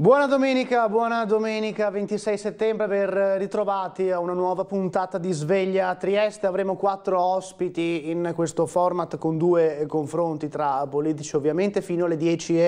Buona domenica 26 settembre, ben ritrovati a una nuova puntata di Sveglia a Trieste. Avremo 4 ospiti in questo format con 2 confronti tra politici ovviamente fino alle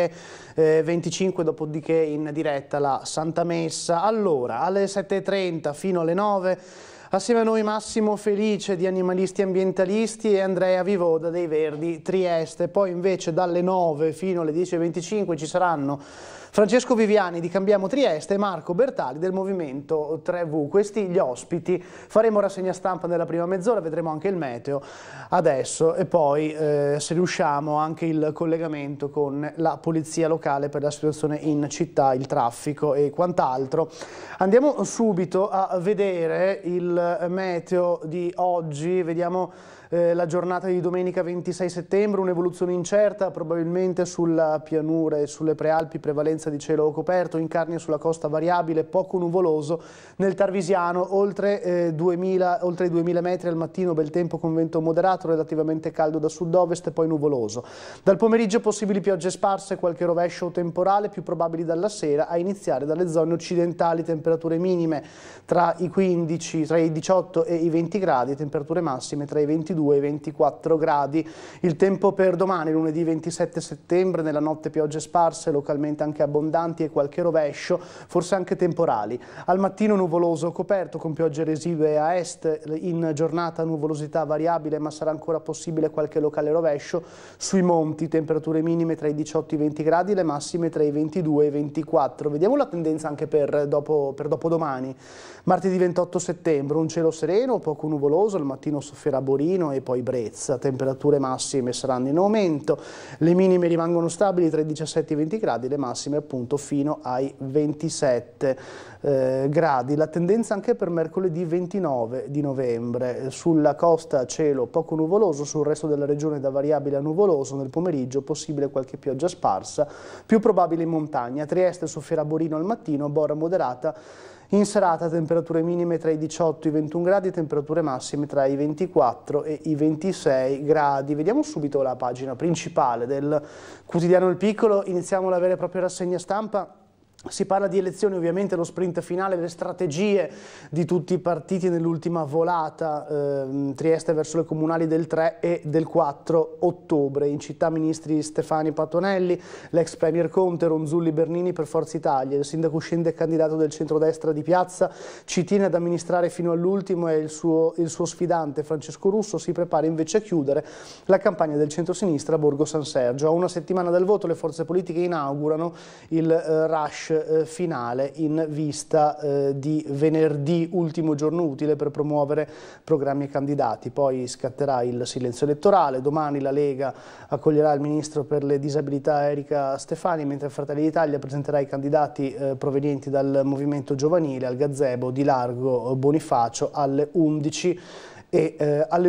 10:25, dopodiché in diretta la Santa Messa. Allora, alle 7:30 fino alle 9 assieme a noi Massimo Felice di Animalisti Ambientalisti e Andrea Vivoda dei Verdi Trieste. Poi invece dalle 9 fino alle 10:25 ci saranno Francesco Viviani di Cambiamo Trieste e Marco Bertali del Movimento 3V. Questi gli ospiti. Faremo rassegna stampa nella prima mezz'ora, vedremo anche il meteo adesso e poi se riusciamo anche il collegamento con la polizia locale per la situazione in città, il traffico e quant'altro. Andiamo subito a vedere il meteo di oggi, vediamo la giornata di domenica 26 settembre, un'evoluzione incerta probabilmente sulla pianura e sulle prealpi, prevalenza di cielo coperto, in Carnia sulla costa variabile, poco nuvoloso, nel Tarvisiano oltre i 2000 metri al mattino, bel tempo con vento moderato, relativamente caldo da sud-ovest e poi nuvoloso. Dal pomeriggio possibili piogge sparse, qualche rovescio temporale, più probabili dalla sera, a iniziare dalle zone occidentali, temperature minime tra i 18 e i 20 gradi, temperature massime tra i 22 e 24 gradi. Il tempo per domani, lunedì 27 settembre, nella notte piogge sparse, localmente anche abbondanti e qualche rovescio, forse anche temporali. Al mattino nuvoloso coperto con piogge residue a est, in giornata nuvolosità variabile ma sarà ancora possibile qualche locale rovescio. Sui monti temperature minime tra i 18 e i 20 gradi, le massime tra i 22 e i 24. Vediamo la tendenza anche per dopodomani. Martedì 28 settembre, un cielo sereno, poco nuvoloso, al mattino soffierà Borino e poi Brezza, temperature massime saranno in aumento, le minime rimangono stabili tra i 17 e i 20 gradi, le massime appunto fino ai 27 gradi. La tendenza anche per mercoledì 29 di novembre, sulla costa cielo poco nuvoloso, sul resto della regione da variabile a nuvoloso, nel pomeriggio possibile qualche pioggia sparsa, più probabile in montagna. Trieste soffierà Borino al mattino, Bora moderata. In serata temperature minime tra i 18 e i 21 gradi, temperature massime tra i 24 e i 26 gradi. Vediamo subito la pagina principale del quotidiano Il Piccolo, iniziamo la vera e propria rassegna stampa. Si parla di elezioni, ovviamente lo sprint finale, le strategie di tutti i partiti nell'ultima volata, Trieste verso le comunali del 3 e del 4 ottobre. In città ministri Stefani Patuanelli, l'ex premier Conte, Ronzulli, Bernini per Forza Italia, il sindaco uscente e candidato del centrodestra di Piazza ci tiene ad amministrare fino all'ultimo e il suo sfidante Francesco Russo si prepara invece a chiudere la campagna del centrosinistra a Borgo San Sergio. A una settimana dal voto le forze politiche inaugurano il rush finale in vista di venerdì, ultimo giorno utile per promuovere programmi e candidati. Poi scatterà il silenzio elettorale, domani la Lega accoglierà il ministro per le disabilità Erika Stefani, mentre Fratelli d'Italia presenterà i candidati provenienti dal movimento giovanile al gazebo di Largo Bonifacio alle 11. E alle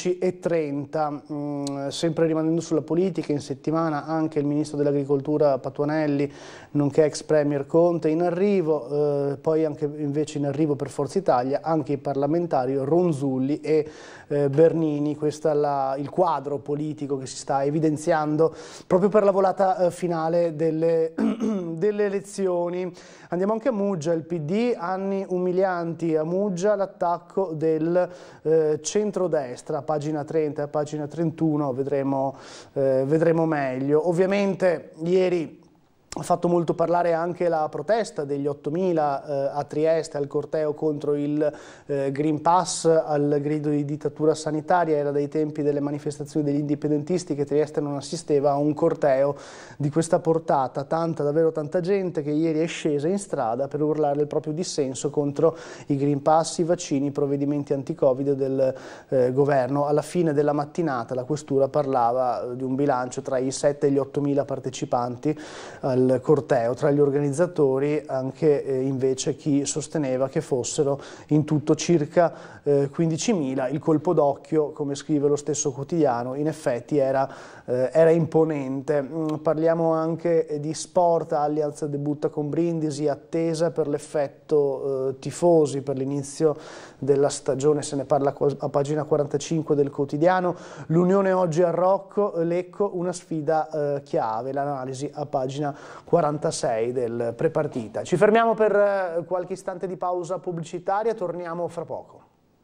11:30, sempre rimanendo sulla politica, in settimana anche il ministro dell'Agricoltura Patuanelli, nonché ex premier Conte in arrivo, poi anche invece in arrivo per Forza Italia anche i parlamentari Ronzulli e Bernini. Questo è il quadro politico che si sta evidenziando proprio per la volata finale delle elezioni. Andiamo anche a Muggia, il PD, anni umilianti a Muggia, l'attacco del centrodestra, pagina 30 e pagina 31 vedremo meglio. Ovviamente ieri ha fatto molto parlare anche la protesta degli 8.000 a Trieste al corteo contro il Green Pass, al grido di dittatura sanitaria. Era dai tempi delle manifestazioni degli indipendentisti che Trieste non assisteva a un corteo di questa portata, davvero tanta gente che ieri è scesa in strada per urlare il proprio dissenso contro i Green Pass, i vaccini, i provvedimenti anti-Covid del governo. Alla fine della mattinata la questura parlava di un bilancio tra i 7 e gli 8.000 partecipanti al corteo, tra gli organizzatori anche invece chi sosteneva che fossero in tutto circa 15.000. Il colpo d'occhio, come scrive lo stesso quotidiano, in effetti era imponente. Parliamo anche di sport, Allianz debutta con Brindisi, attesa per l'effetto tifosi per l'inizio della stagione, se ne parla a pagina 45 del quotidiano. L'Unione oggi a Lecco, una sfida chiave, l'analisi a pagina 46 del prepartita. Ci fermiamo per qualche istante di pausa pubblicitaria, torniamo fra poco.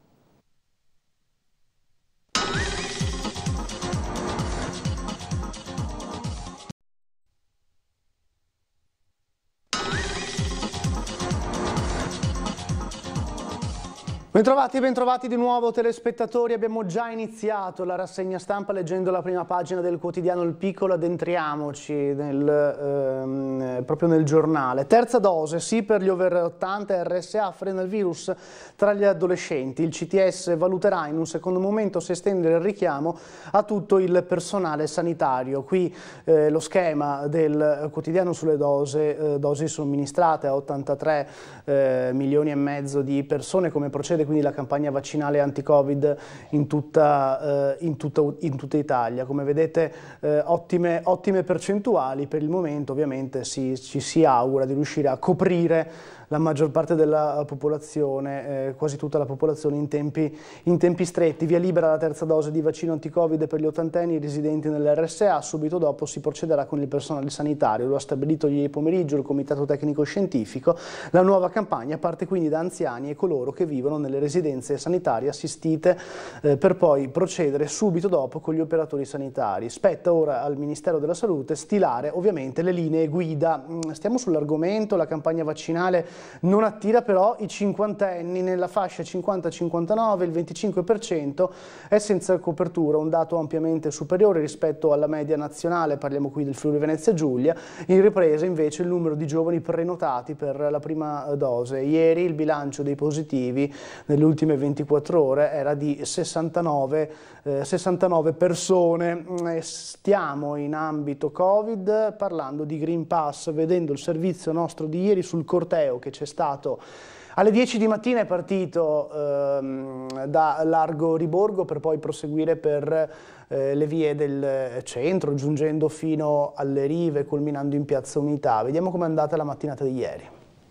Bentrovati di nuovo telespettatori, abbiamo già iniziato la rassegna stampa leggendo la prima pagina del quotidiano Il Piccolo, addentriamoci proprio nel giornale. Terza dose, sì per gli over 80, RSA frena il virus tra gli adolescenti. Il CTS valuterà in un secondo momento se estendere il richiamo a tutto il personale sanitario. Qui lo schema del quotidiano sulle dosi somministrate a 83 milioni e mezzo di persone, come procede quindi la campagna vaccinale anti-Covid in tutta Italia. Come vedete ottime percentuali per il momento, ovviamente ci si augura di riuscire a coprire la maggior parte della popolazione, quasi tutta la popolazione in tempi stretti. Via libera la terza dose di vaccino anti-Covid per gli ottantenni residenti nell'RSA, subito dopo si procederà con il personale sanitario, lo ha stabilito ieri pomeriggio il Comitato Tecnico Scientifico. La nuova campagna parte quindi da anziani e coloro che vivono nelle residenze sanitarie assistite, per poi procedere subito dopo con gli operatori sanitari. Spetta ora al Ministero della Salute stilare ovviamente le linee guida. Stiamo sull'argomento, la campagna vaccinale non attira però i cinquantenni. Nella fascia 50-59 il 25% è senza copertura, un dato ampiamente superiore rispetto alla media nazionale, parliamo qui del Friuli Venezia Giulia. In ripresa invece il numero di giovani prenotati per la prima dose. Ieri il bilancio dei positivi nelle ultime 24 ore era di 69 persone. Stiamo in ambito Covid parlando di Green Pass, vedendo il servizio nostro di ieri sul corteo che c'è stato alle 10 di mattina. È partito da Largo Riborgo per poi proseguire per le vie del centro, giungendo fino alle rive, culminando in Piazza Unità. Vediamo com'è andata la mattinata di ieri.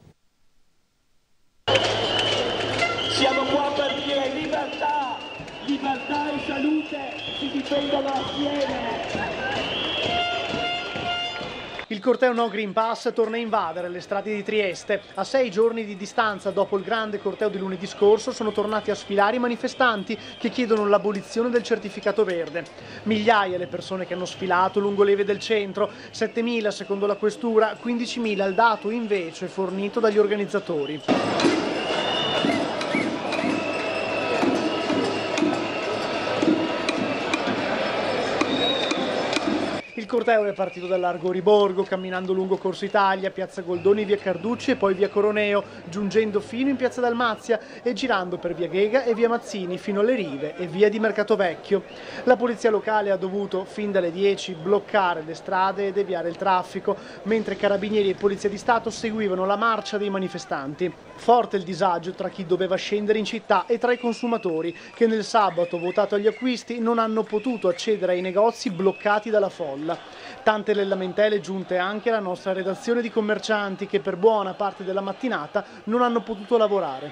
Siamo qua per dire libertà e salute si difendono assieme. Il corteo No Green Pass torna a invadere le strade di Trieste. A 6 giorni di distanza dopo il grande corteo di lunedì scorso sono tornati a sfilare i manifestanti che chiedono l'abolizione del certificato verde. Migliaia le persone che hanno sfilato lungo le vie del centro, 7.000 secondo la questura, 15.000 il dato invece fornito dagli organizzatori. Il corteo è partito da Largo Riborgo, camminando lungo Corso Italia, Piazza Goldoni, via Carducci e poi via Coroneo, giungendo fino in Piazza Dalmazia e girando per via Ghega e via Mazzini fino alle rive e via di Mercato Vecchio. La polizia locale ha dovuto, fin dalle 10, bloccare le strade e deviare il traffico, mentre carabinieri e polizia di Stato seguivano la marcia dei manifestanti. Forte il disagio tra chi doveva scendere in città e tra i consumatori, che nel sabato, votato agli acquisti, non hanno potuto accedere ai negozi bloccati dalla folla. Tante le lamentele giunte anche alla nostra redazione di commercianti che per buona parte della mattinata non hanno potuto lavorare.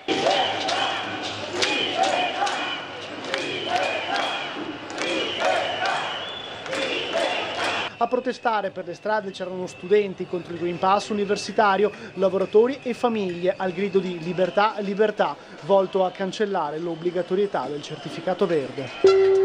A protestare per le strade c'erano studenti contro il Green Pass universitario, lavoratori e famiglie al grido di libertà, libertà, volto a cancellare l'obbligatorietà del certificato verde.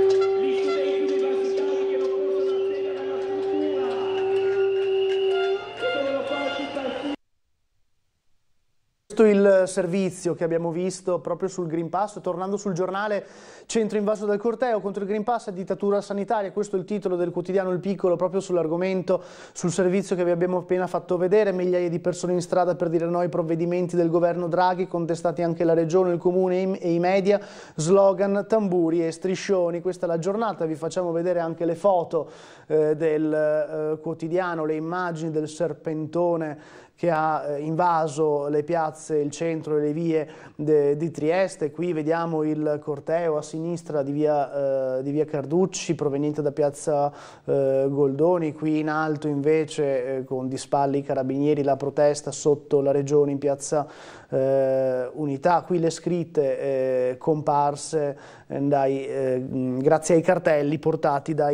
Il servizio che abbiamo visto proprio sul Green Pass, tornando sul giornale, centro invaso dal corteo contro il Green Pass e dittatura sanitaria, questo è il titolo del quotidiano Il Piccolo proprio sull'argomento, sul servizio che vi abbiamo appena fatto vedere. Migliaia di persone in strada per dire no ai provvedimenti del governo Draghi, contestati anche la regione, il comune e i media, slogan, tamburi e striscioni. Questa è la giornata, vi facciamo vedere anche le foto del quotidiano, le immagini del serpentone che ha invaso le piazze, il centro e le vie di Trieste. Qui vediamo il corteo a sinistra di via Carducci, proveniente da piazza Goldoni. Qui in alto invece, con di spalle i carabinieri, la protesta sotto la regione in piazza Unità. Qui le scritte comparse grazie ai cartelli portati dai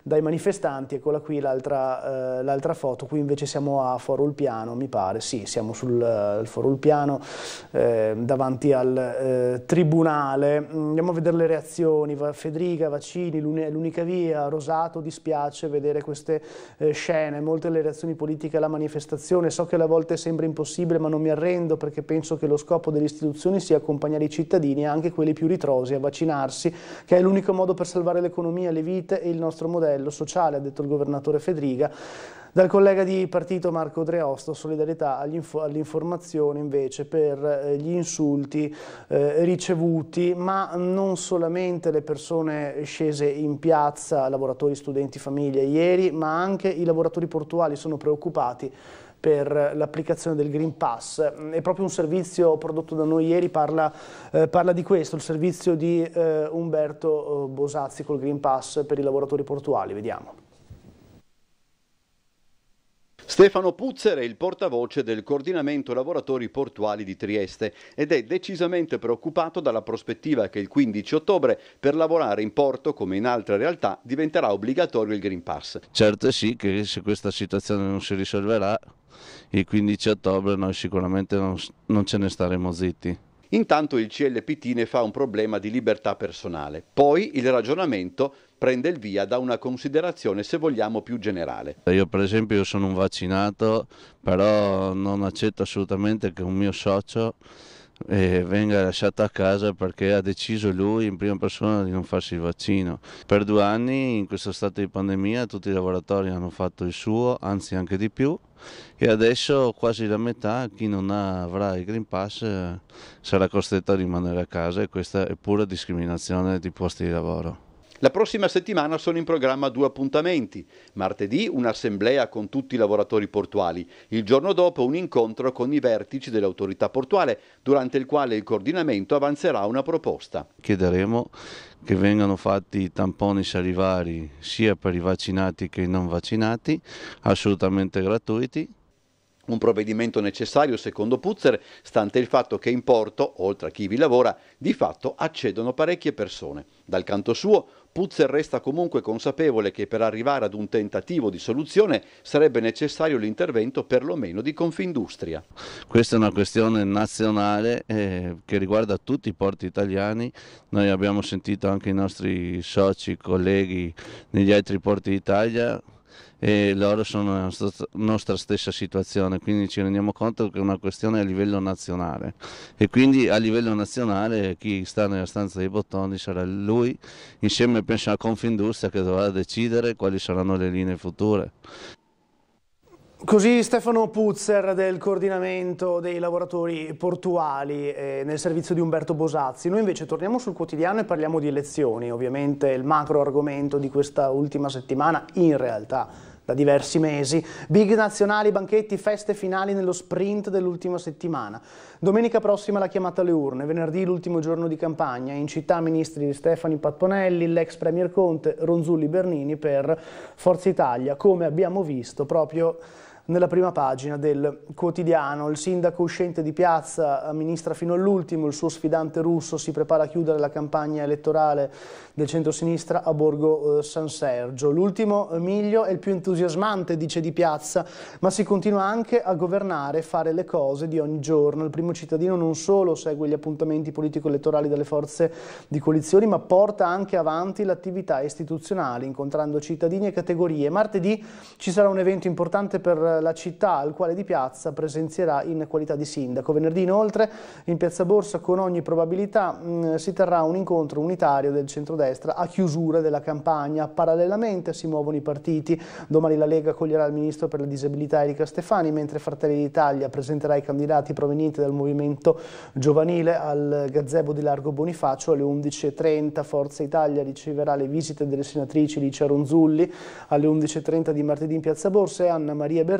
dai manifestanti. Eccola qui l'altra foto, qui invece siamo a Foro Ulpiano, mi pare, sì, siamo sul Foro Ulpiano, davanti al tribunale. Andiamo a vedere le reazioni. Federica, vaccini, l'unica via, Rosato, dispiace vedere queste scene, molte le reazioni politiche alla manifestazione. So che alle volte sembra impossibile, ma non mi arrendo, perché penso che lo scopo delle istituzioni sia accompagnare i cittadini, anche quelli più ritrosi, a vaccinarsi, che è l'unico modo per salvare l'economia, le vite e il nostro modello sociale, ha detto il governatore Fedriga. Dal collega di partito Marco Dreosto, solidarietà all'informazione invece per gli insulti ricevuti, ma non solamente le persone scese in piazza, lavoratori, studenti, famiglie ieri, ma anche i lavoratori portuali sono preoccupati per l'applicazione del Green Pass. È proprio un servizio prodotto da noi ieri, parla di questo, il servizio di Umberto Bosazzi col Green Pass per i lavoratori portuali. Vediamo. Stefano Puzzer è il portavoce del Coordinamento Lavoratori Portuali di Trieste ed è decisamente preoccupato dalla prospettiva che il 15 ottobre per lavorare in porto, come in altre realtà, diventerà obbligatorio il Green Pass. Certo è sì che se questa situazione non si risolverà, il 15 ottobre noi sicuramente non ce ne staremo zitti. Intanto il CLPT ne fa un problema di libertà personale. Poi il ragionamento prende il via da una considerazione, se vogliamo, più generale. Io per esempio sono un vaccinato, però non accetto assolutamente che un mio socio venga lasciato a casa perché ha deciso lui in prima persona di non farsi il vaccino. Per 2 anni in questo stato di pandemia tutti i lavoratori hanno fatto il suo, anzi anche di più, e adesso quasi la metà, chi non avrà il Green Pass sarà costretto a rimanere a casa, e questa è pura discriminazione di posti di lavoro. La prossima settimana sono in programma 2 appuntamenti. Martedì un'assemblea con tutti i lavoratori portuali, il giorno dopo un incontro con i vertici dell'autorità portuale, durante il quale il coordinamento avanzerà una proposta. Chiederemo che vengano fatti tamponi salivari sia per i vaccinati che i non vaccinati, assolutamente gratuiti. Un provvedimento necessario, secondo Puzzer, stante il fatto che in porto, oltre a chi vi lavora, di fatto accedono parecchie persone. Dal canto suo, Puzzer resta comunque consapevole che per arrivare ad un tentativo di soluzione sarebbe necessario l'intervento perlomeno di Confindustria. Questa è una questione nazionale che riguarda tutti i porti italiani. Noi abbiamo sentito anche i nostri soci, colleghi negli altri porti d'Italia, e loro sono nella nostra stessa situazione, quindi ci rendiamo conto che è una questione a livello nazionale, e quindi a livello nazionale chi sta nella stanza dei bottoni sarà lui, insieme penso a Confindustria, che dovrà decidere quali saranno le linee future. Così Stefano Puzzer del coordinamento dei lavoratori portuali nel servizio di Umberto Bosazzi. Noi invece torniamo sul quotidiano e parliamo di elezioni, ovviamente il macro argomento di questa ultima settimana, in realtà da diversi mesi. Big nazionali, banchetti, feste finali nello sprint dell'ultima settimana. Domenica prossima la chiamata alle urne, venerdì l'ultimo giorno di campagna, in città ministri Stefani Patponelli, l'ex premier Conte, Ronzulli, Bernini per Forza Italia, come abbiamo visto proprio nella prima pagina del quotidiano. Il sindaco uscente di piazza amministra fino all'ultimo, il suo sfidante russo si prepara a chiudere la campagna elettorale del centro-sinistra a Borgo San Sergio. L'ultimo miglio è il più entusiasmante, dice Di Piazza, ma si continua anche a governare, fare le cose di ogni giorno. Il primo cittadino non solo segue gli appuntamenti politico-elettorali delle forze di coalizione, ma porta anche avanti l'attività istituzionale, incontrando cittadini e categorie. Martedì ci sarà un evento importante per la città, al quale Di Piazza presenzierà in qualità di sindaco. Venerdì inoltre in Piazza Borsa con ogni probabilità si terrà un incontro unitario del centrodestra a chiusura della campagna. Parallelamente si muovono i partiti. Domani la Lega accoglierà il ministro per la disabilità Erika Stefani, mentre Fratelli d'Italia presenterà i candidati provenienti dal movimento giovanile al gazebo di Largo Bonifacio alle 11:30. Forza Italia riceverà le visite delle senatrici Licia Ronzulli alle 11:30 di martedì in Piazza Borsa e Anna Maria Bernini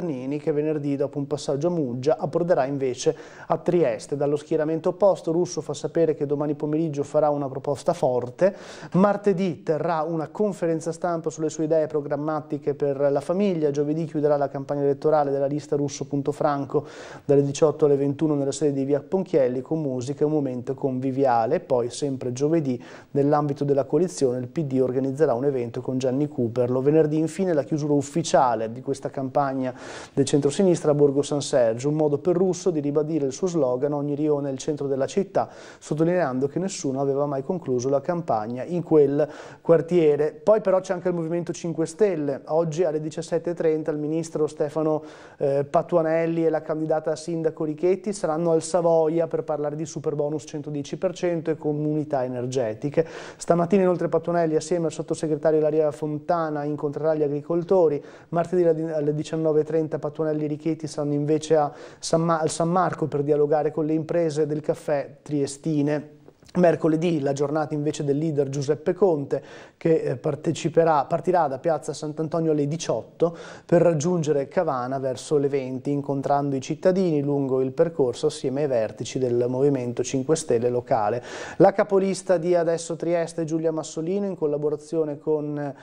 Bernini, che venerdì, dopo un passaggio a Muggia, approderà invece a Trieste. Dallo schieramento opposto Russo fa sapere che domani pomeriggio farà una proposta forte, martedì terrà una conferenza stampa sulle sue idee programmatiche per la famiglia, giovedì chiuderà la campagna elettorale della lista Russo.Franco dalle 18 alle 21 nella sede di Via Ponchielli con musica e un momento conviviale. Poi sempre giovedì nell'ambito della coalizione il PD organizzerà un evento con Gianni Cooperlo. Venerdì infine la chiusura ufficiale di questa campagna del centro-sinistra a Borgo San Sergio, un modo per Russo di ribadire il suo slogan "Ogni rione è il centro della città", sottolineando che nessuno aveva mai concluso la campagna in quel quartiere. Poi però c'è anche il Movimento 5 Stelle. Oggi alle 17:30 il ministro Stefano Patuanelli e la candidata a sindaco Richetti saranno al Savoia per parlare di superbonus 110% e comunità energetiche. Stamattina inoltre Patuanelli assieme al sottosegretario Ilaria Fontana incontrerà gli agricoltori. Martedì alle 19:30 Patuanelli e Richetti saranno invece al San Marco per dialogare con le imprese del caffè triestine. Mercoledì la giornata invece del leader Giuseppe Conte, che partirà da piazza Sant'Antonio alle 18 per raggiungere Cavana verso le 20, incontrando i cittadini lungo il percorso assieme ai vertici del Movimento 5 Stelle locale. La capolista di Adesso Trieste, Giulia Massolino, in collaborazione con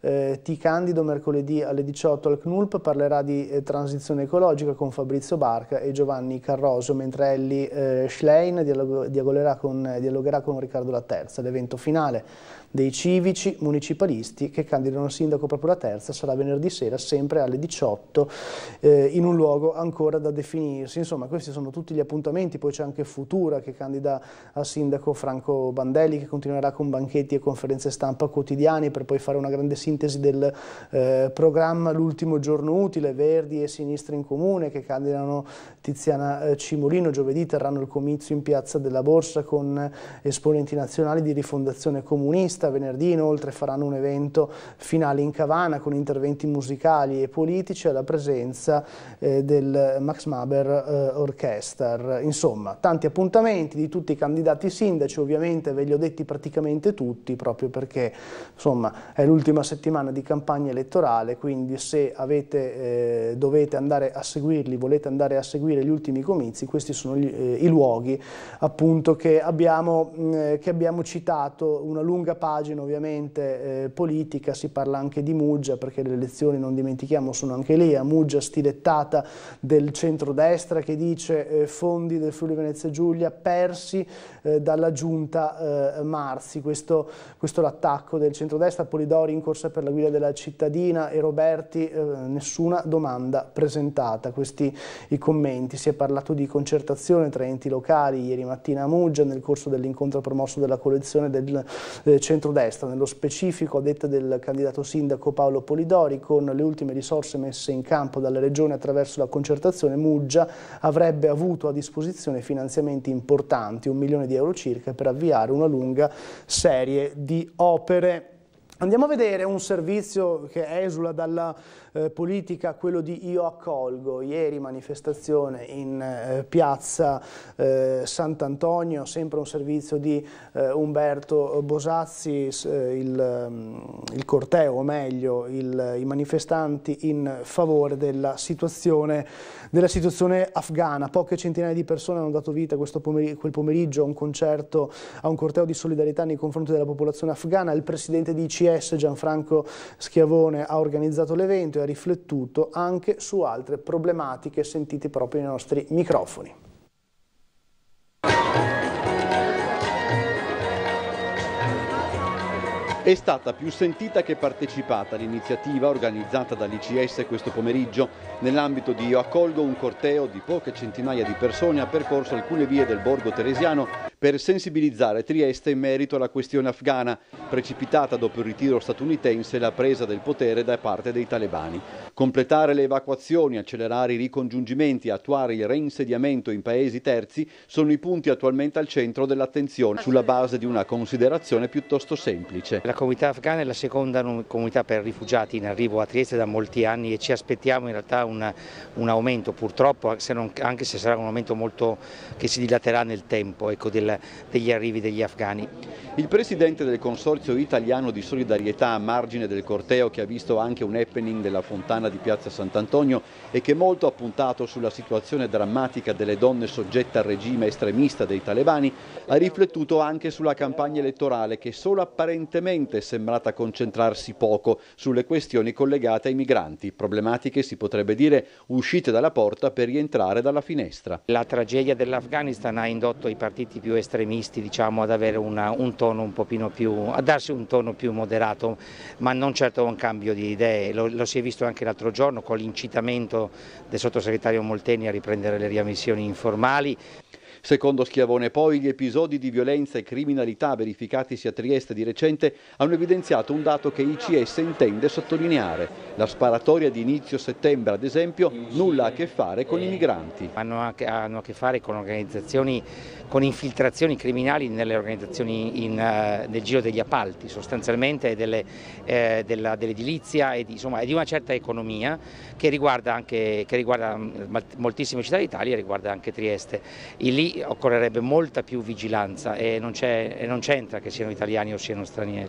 T. Candido, mercoledì alle 18 al CNULP, parlerà di transizione ecologica con Fabrizio Barca e Giovanni Carrosio, mentre Elly Schlein dialogherà con Riccardo Laterza. L'evento finale dei civici municipalisti che candidano sindaco proprio Laterza sarà venerdì sera sempre alle 18 in un luogo ancora da definirsi. Insomma, questi sono tutti gli appuntamenti. Poi c'è anche Futura che candida a sindaco Franco Bandelli, che continuerà con banchetti e conferenze stampa quotidiane per poi fare una grande sintesi del programma L'ultimo giorno utile. Verdi e Sinistra in Comune che candidano Tiziana Cimolino. Giovedì terranno il comizio in Piazza della Borsa con esponenti nazionali di Rifondazione Comunista. Venerdì inoltre faranno un evento finale in Cavana con interventi musicali e politici alla presenza del Max Maber Orchestra. Insomma, tanti appuntamenti di tutti i candidati sindaci, ovviamente ve li ho detti praticamente tutti proprio perché insomma è l'ultima settimana di campagna elettorale, quindi se dovete andare a seguirli, volete andare a seguire gli ultimi comizi, questi sono i luoghi appunto che abbiamo citato. Una lunga pagina ovviamente politica, si parla anche di Muggia perché le elezioni, non dimentichiamo, sono anche lì. A Muggia stilettata del centrodestra che dice fondi del Friuli Venezia Giulia persi dalla giunta Marzi, questo l'attacco del centrodestra. Polidori in corsa per la guida della cittadina e Roberti nessuna domanda presentata. Questi i commenti. Si è parlato di concertazione tra enti locali ieri mattina a Muggia nel corso dell'incontro promosso della coalizione del centrodestra, nello specifico a detta del candidato sindaco Paolo Polidori, con le ultime risorse messe in campo dalle regioni attraverso la concertazione, Muggia avrebbe avuto a disposizione finanziamenti importanti, 1 milione di euro circa, per avviare una lunga serie di opere. Andiamo a vedere un servizio che esula dalla politica, quello di Io Accolgo. Ieri manifestazione in piazza Sant'Antonio, sempre un servizio di Umberto Bosazzi, il corteo, o meglio i manifestanti in favore della situazione afghana. Poche centinaia di persone hanno dato vita quel pomeriggio a un concerto, a un corteo di solidarietà nei confronti della popolazione afghana. Il presidente di ICS, Gianfranco Schiavone, ha organizzato l'evento e ha riflettuto anche su altre problematiche sentite proprio nei nostri microfoni. È stata più sentita che partecipata l'iniziativa organizzata dall'ICS questo pomeriggio. Nell'ambito di Io Accolgo, un corteo di poche centinaia di persone ha percorso alcune vie del borgo teresiano per sensibilizzare Trieste in merito alla questione afghana, precipitata dopo il ritiro statunitense e la presa del potere da parte dei talebani. Completare le evacuazioni, accelerare i ricongiungimenti e attuare il reinsediamento in paesi terzi sono i punti attualmente al centro dell'attenzione, sulla base di una considerazione piuttosto semplice. La comunità afghana è la seconda comunità per rifugiati in arrivo a Trieste da molti anni e ci aspettiamo in realtà un aumento, purtroppo, anche se sarà un aumento molto che si dilaterà nel tempo, ecco, del degli arrivi degli afghani. Il presidente del Consorzio Italiano di Solidarietà a margine del corteo, che ha visto anche un happening della fontana di Piazza Sant'Antonio e che molto ha puntato sulla situazione drammatica delle donne soggette al regime estremista dei talebani, ha riflettuto anche sulla campagna elettorale che solo apparentemente è sembrata concentrarsi poco sulle questioni collegate ai migranti, problematiche si potrebbe dire uscite dalla porta per rientrare dalla finestra. La tragedia dell'Afghanistan ha indotto i partiti più estremisti, diciamo, ad avere a darsi un tono più moderato, ma non certo un cambio di idee. Lo si è visto anche l'altro giorno con l'incitamento del sottosegretario Molteni a riprendere le riammissioni informali. Secondo Schiavone poi gli episodi di violenza e criminalità verificatisi a Trieste di recente hanno evidenziato un dato che ICS intende sottolineare. La sparatoria di inizio settembre, ad esempio, nulla ha a che fare con i migranti. Hanno a che fare con organizzazioni, con infiltrazioni criminali nelle organizzazioni nel giro degli appalti, sostanzialmente dell'edilizia e di una certa economia che riguarda moltissime città d'Italia e riguarda anche Trieste. E lì occorrerebbe molta più vigilanza e non c'entra che siano italiani o siano stranieri.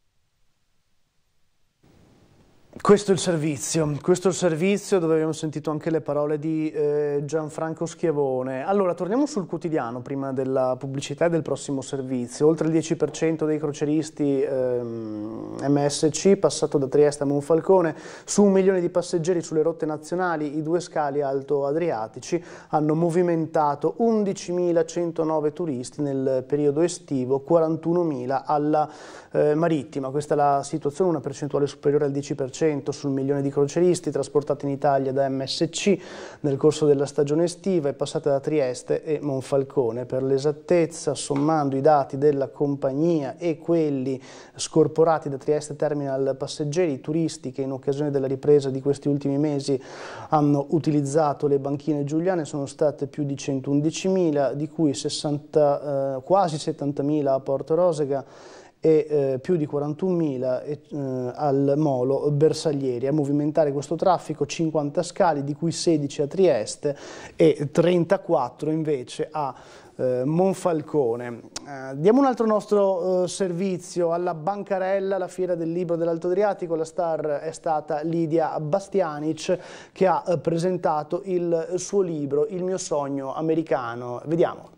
Questo è il servizio dove abbiamo sentito anche le parole di Gianfranco Schiavone. Allora, torniamo sul quotidiano prima della pubblicità e del prossimo servizio. Oltre il 10% dei crocieristi MSC passato da Trieste a Monfalcone, su 1 milione di passeggeri sulle rotte nazionali, i 2 scali alto-adriatici hanno movimentato 11.109 turisti nel periodo estivo, 41.000 alla marittima. Questa è la situazione, una percentuale superiore al 10% sul milione di crocieristi trasportati in Italia da MSC nel corso della stagione estiva e passate da Trieste e Monfalcone. Per l'esattezza, sommando i dati della compagnia e quelli scorporati da Trieste Terminal Passeggeri, i turisti che in occasione della ripresa di questi ultimi mesi hanno utilizzato le banchine giuliane sono state più di 111.000, di cui quasi 70.000 a Porto Rosega e più di 41.000 al molo Bersaglieri. A movimentare questo traffico 50 scali, di cui 16 a Trieste e 34 invece a Monfalcone. Diamo un altro nostro servizio alla Bancarella, la fiera del libro dell'Alto Adriatico. La star è stata Lidia Bastianic, che ha presentato il suo libro Il mio sogno americano. Vediamo.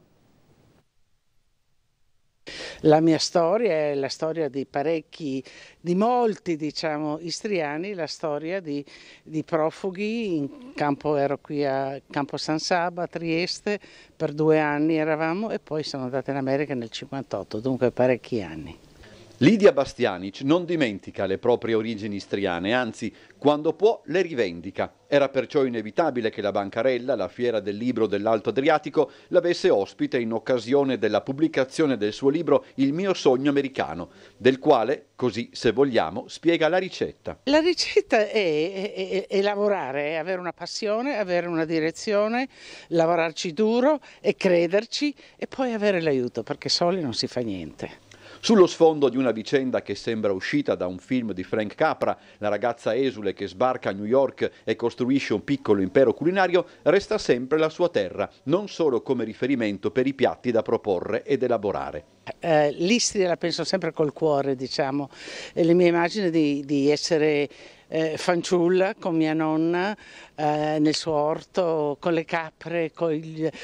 La mia storia è la storia di molti diciamo istriani, la storia di profughi. Ero qui a Campo San Saba, a Trieste, per 2 anni eravamo e poi sono andata in America nel 1958, dunque parecchi anni. Lidia Bastianic non dimentica le proprie origini istriane, anzi, quando può le rivendica. Era perciò inevitabile che la Bancarella, la fiera del libro dell'Alto Adriatico, l'avesse ospite in occasione della pubblicazione del suo libro Il mio sogno americano, del quale, così se vogliamo, spiega la ricetta. La ricetta è lavorare, è avere una passione, avere una direzione, lavorarci duro e crederci e poi avere l'aiuto, perché soli non si fa niente. Sullo sfondo di una vicenda che sembra uscita da un film di Frank Capra, la ragazza esule che sbarca a New York e costruisce un piccolo impero culinario, resta sempre la sua terra, non solo come riferimento per i piatti da proporre ed elaborare. L'Istria la penso sempre col cuore, diciamo, e le mie immagini di essere fanciulla con mia nonna nel suo orto, con le capre, con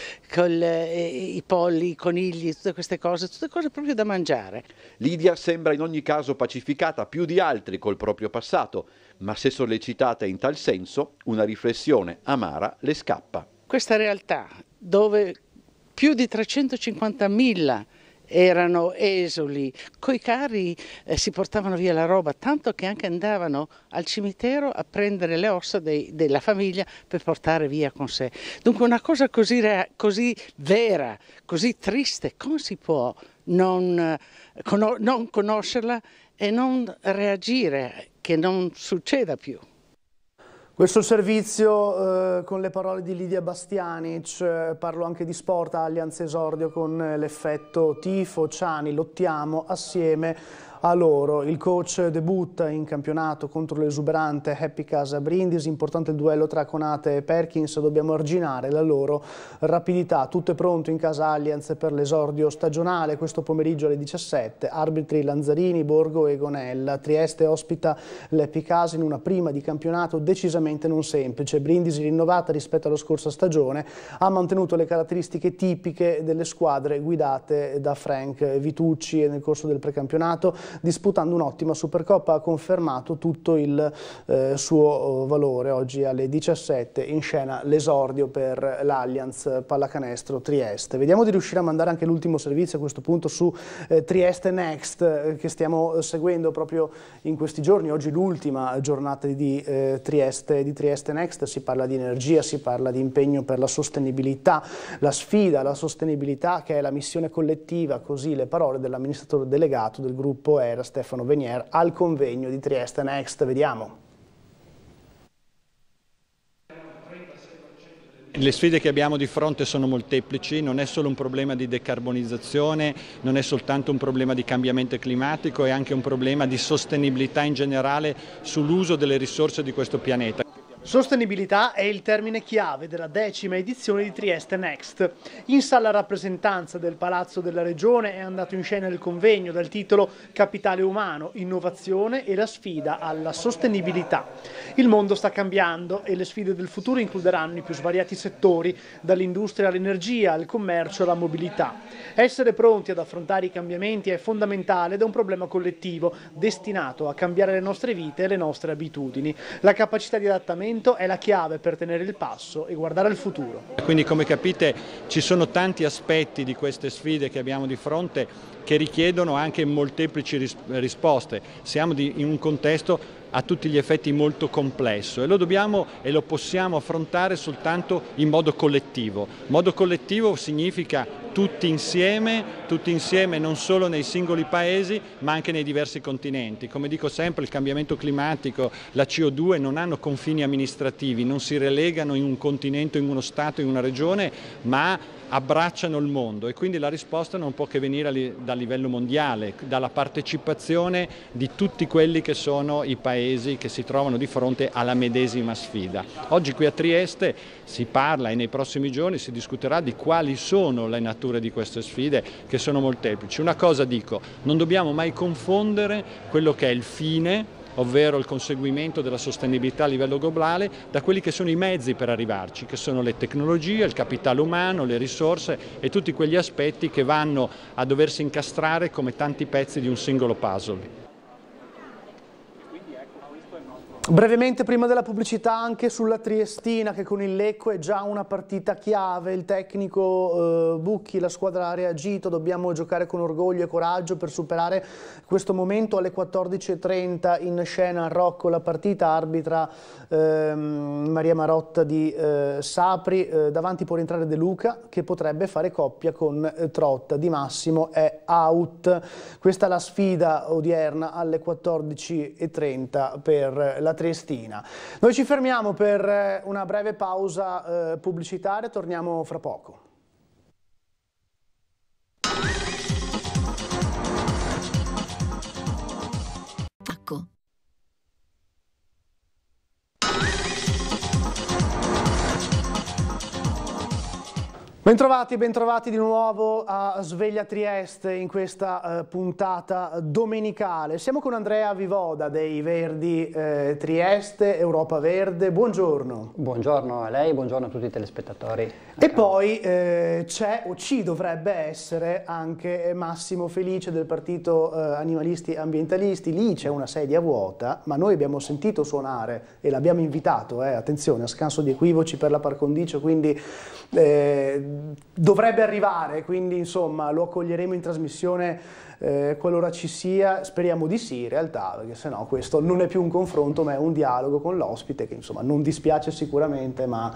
i polli, i conigli, tutte cose proprio da mangiare. Lidia sembra in ogni caso pacificata più di altri col proprio passato, ma se sollecitata in tal senso, una riflessione amara le scappa. Questa realtà dove più di 350.000 erano esuli, coi carri si portavano via la roba, tanto che anche andavano al cimitero a prendere le ossa della famiglia per portare via con sé. Dunque una cosa così vera, così triste, come si può non conoscerla e non reagire, che non succeda più? Questo è il servizio con le parole di Lidia Bastianic. Parlo anche di sport, Allianz esordio con l'effetto tifo, Ciani, lottiamo assieme a loro. Il coach debutta in campionato contro l'esuberante Happy Casa Brindisi, importante il duello tra Konate e Perkins, dobbiamo arginare la loro rapidità. Tutto è pronto in casa Allianz per l'esordio stagionale, questo pomeriggio alle 17, arbitri Lanzarini, Borgo e Gonella. Trieste ospita l'Happy Casa in una prima di campionato decisamente non semplice. Brindisi, rinnovata rispetto alla scorsa stagione, ha mantenuto le caratteristiche tipiche delle squadre guidate da Frank Vitucci e nel corso del precampionato, disputando un'ottima Supercoppa, ha confermato tutto il suo valore. Oggi alle 17 in scena l'esordio per l'Allianz Pallacanestro Trieste. Vediamo di riuscire a mandare anche l'ultimo servizio a questo punto su Trieste Next, che stiamo seguendo proprio in questi giorni. Oggi l'ultima giornata di Trieste Next, si parla di energia, si parla di impegno per la sostenibilità, la sfida alla sostenibilità che è la missione collettiva, così le parole dell'amministratore delegato del gruppo ERA Stefano Venier al convegno di Trieste Next. Vediamo. Le sfide che abbiamo di fronte sono molteplici, non è solo un problema di decarbonizzazione, non è soltanto un problema di cambiamento climatico, è anche un problema di sostenibilità in generale sull'uso delle risorse di questo pianeta. Sostenibilità è il termine chiave della 10ª edizione di Trieste Next. In sala rappresentanza del Palazzo della Regione è andato in scena il convegno dal titolo Capitale umano, innovazione e la sfida alla sostenibilità. Il mondo sta cambiando e le sfide del futuro includeranno i più svariati settori, dall'industria all'energia, al commercio alla mobilità. Essere pronti ad affrontare i cambiamenti è fondamentale ed è un problema collettivo, destinato a cambiare le nostre vite e le nostre abitudini. La capacità di adattamento è la chiave per tenere il passo e guardare al futuro. Quindi, come capite, ci sono tanti aspetti di queste sfide che abbiamo di fronte che richiedono anche molteplici risposte. Siamo in un contesto a tutti gli effetti molto complesso e lo dobbiamo e lo possiamo affrontare soltanto in modo collettivo. Modo collettivo significa tutti insieme non solo nei singoli paesi ma anche nei diversi continenti. Come dico sempre, il cambiamento climatico, la CO2 non hanno confini amministrativi, non si relegano in un continente, in uno stato, in una regione, ma abbracciano il mondo e quindi la risposta non può che venire dal livello mondiale, dalla partecipazione di tutti quelli che sono i paesi che si trovano di fronte alla medesima sfida. Oggi qui a Trieste si parla e nei prossimi giorni si discuterà di quali sono le nature di queste sfide, che sono molteplici. Una cosa dico, non dobbiamo mai confondere quello che è il fine, ovvero il conseguimento della sostenibilità a livello globale, da quelli che sono i mezzi per arrivarci, che sono le tecnologie, il capitale umano, le risorse e tutti quegli aspetti che vanno a doversi incastrare come tanti pezzi di un singolo puzzle. Brevemente, prima della pubblicità, anche sulla Triestina, che con il Lecco è già una partita chiave. Il tecnico Bucchi, la squadra ha reagito, dobbiamo giocare con orgoglio e coraggio per superare questo momento. Alle 14:30 in scena a Rocco la partita, arbitra Maria Marotta di Sapri, davanti può rientrare De Luca che potrebbe fare coppia con Trotta, Di Massimo è out. Questa è la sfida odierna alle 14:30 per la Triestina. Noi ci fermiamo per una breve pausa pubblicitaria, torniamo fra poco. Bentrovati di nuovo a Sveglia Trieste in questa puntata domenicale. Siamo con Andrea Vivoda dei Verdi Trieste, Europa Verde. Buongiorno. Buongiorno a lei, buongiorno a tutti i telespettatori. E poi c'è o ci dovrebbe essere anche Massimo Felice del partito Animalisti Ambientalisti. Lì c'è una sedia vuota, ma noi abbiamo sentito suonare e l'abbiamo invitato, attenzione, a scanso di equivoci per la par condicio, quindi dovrebbe arrivare, quindi insomma lo accoglieremo in trasmissione qualora ci sia, speriamo di sì in realtà, perché sennò questo non è più un confronto ma è un dialogo con l'ospite che insomma non dispiace sicuramente, ma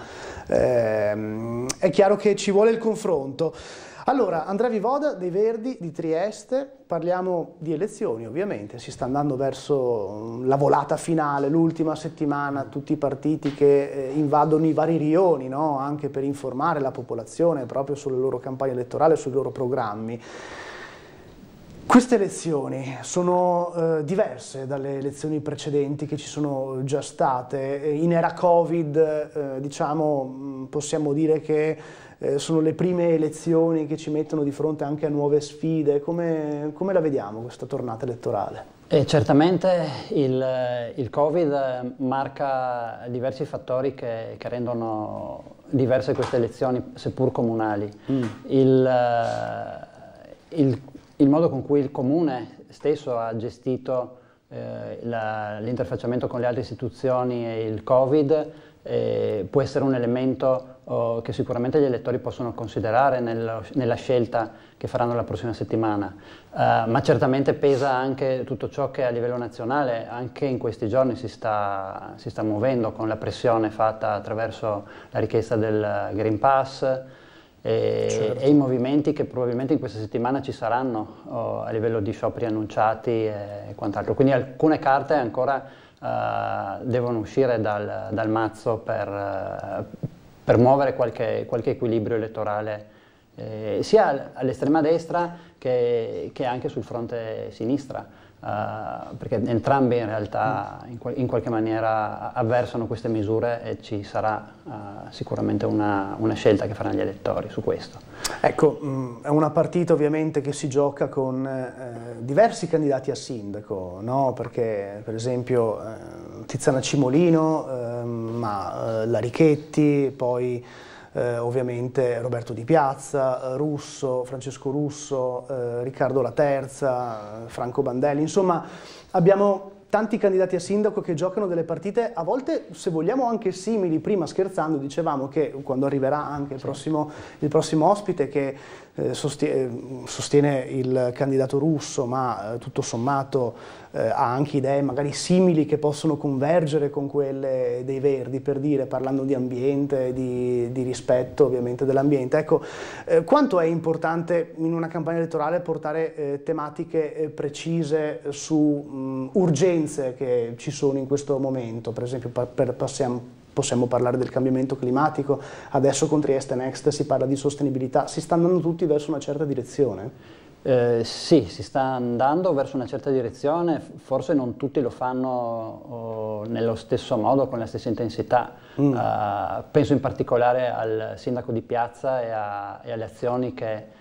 è chiaro che ci vuole il confronto. Allora, Andrea Vivoda dei Verdi di Trieste, parliamo di elezioni ovviamente, si sta andando verso la volata finale, l'ultima settimana, tutti i partiti che invadono i vari rioni, no? Anche per informare la popolazione proprio sulle loro campagne elettorali, sui loro programmi. Queste elezioni sono diverse dalle elezioni precedenti che ci sono già state. In era Covid, diciamo, possiamo dire che sono le prime elezioni che ci mettono di fronte anche a nuove sfide. Come la vediamo questa tornata elettorale? Certamente il Covid marca diversi fattori che rendono diverse queste elezioni, seppur comunali. Il modo con cui il Comune stesso ha gestito l'interfacciamento con le altre istituzioni e il Covid può essere un elemento che sicuramente gli elettori possono considerare nella scelta che faranno la prossima settimana, ma certamente pesa anche tutto ciò che a livello nazionale anche in questi giorni si sta muovendo, con la pressione fatta attraverso la richiesta del Green Pass e i movimenti che probabilmente in questa settimana ci saranno a livello di scioperi annunciati e quant'altro. Quindi alcune carte ancora devono uscire dal mazzo per muovere qualche equilibrio equilibrio sia all'estrema destra che anche sul fronte sinistra, perché entrambi in realtà in qualche maniera avversano queste misure e ci sarà sicuramente una scelta che faranno gli elettori su questo. Ecco, è una partita ovviamente che si gioca con diversi candidati a sindaco, no? Perché per esempio Tiziana Cimolino, ma Larichetti, poi ovviamente Roberto Di Piazza, Russo, Francesco Russo, Riccardo Laterza, Franco Bandelli, insomma abbiamo tanti candidati a sindaco che giocano delle partite a volte, se vogliamo, anche simili. Prima scherzando dicevamo che quando arriverà anche il prossimo ospite che sostiene il candidato Russo, ma tutto sommato ha anche idee magari simili che possono convergere con quelle dei Verdi, per dire, parlando di ambiente, di rispetto ovviamente dell'ambiente. Ecco, quanto è importante in una campagna elettorale portare tematiche precise su urgenze che ci sono in questo momento? Per esempio possiamo parlare del cambiamento climatico, adesso con Trieste Next si parla di sostenibilità, si sta andando tutti verso una certa direzione? Sì, si sta andando verso una certa direzione, forse non tutti lo fanno nello stesso modo, con la stessa intensità. Penso in particolare al sindaco di Piazza e alle azioni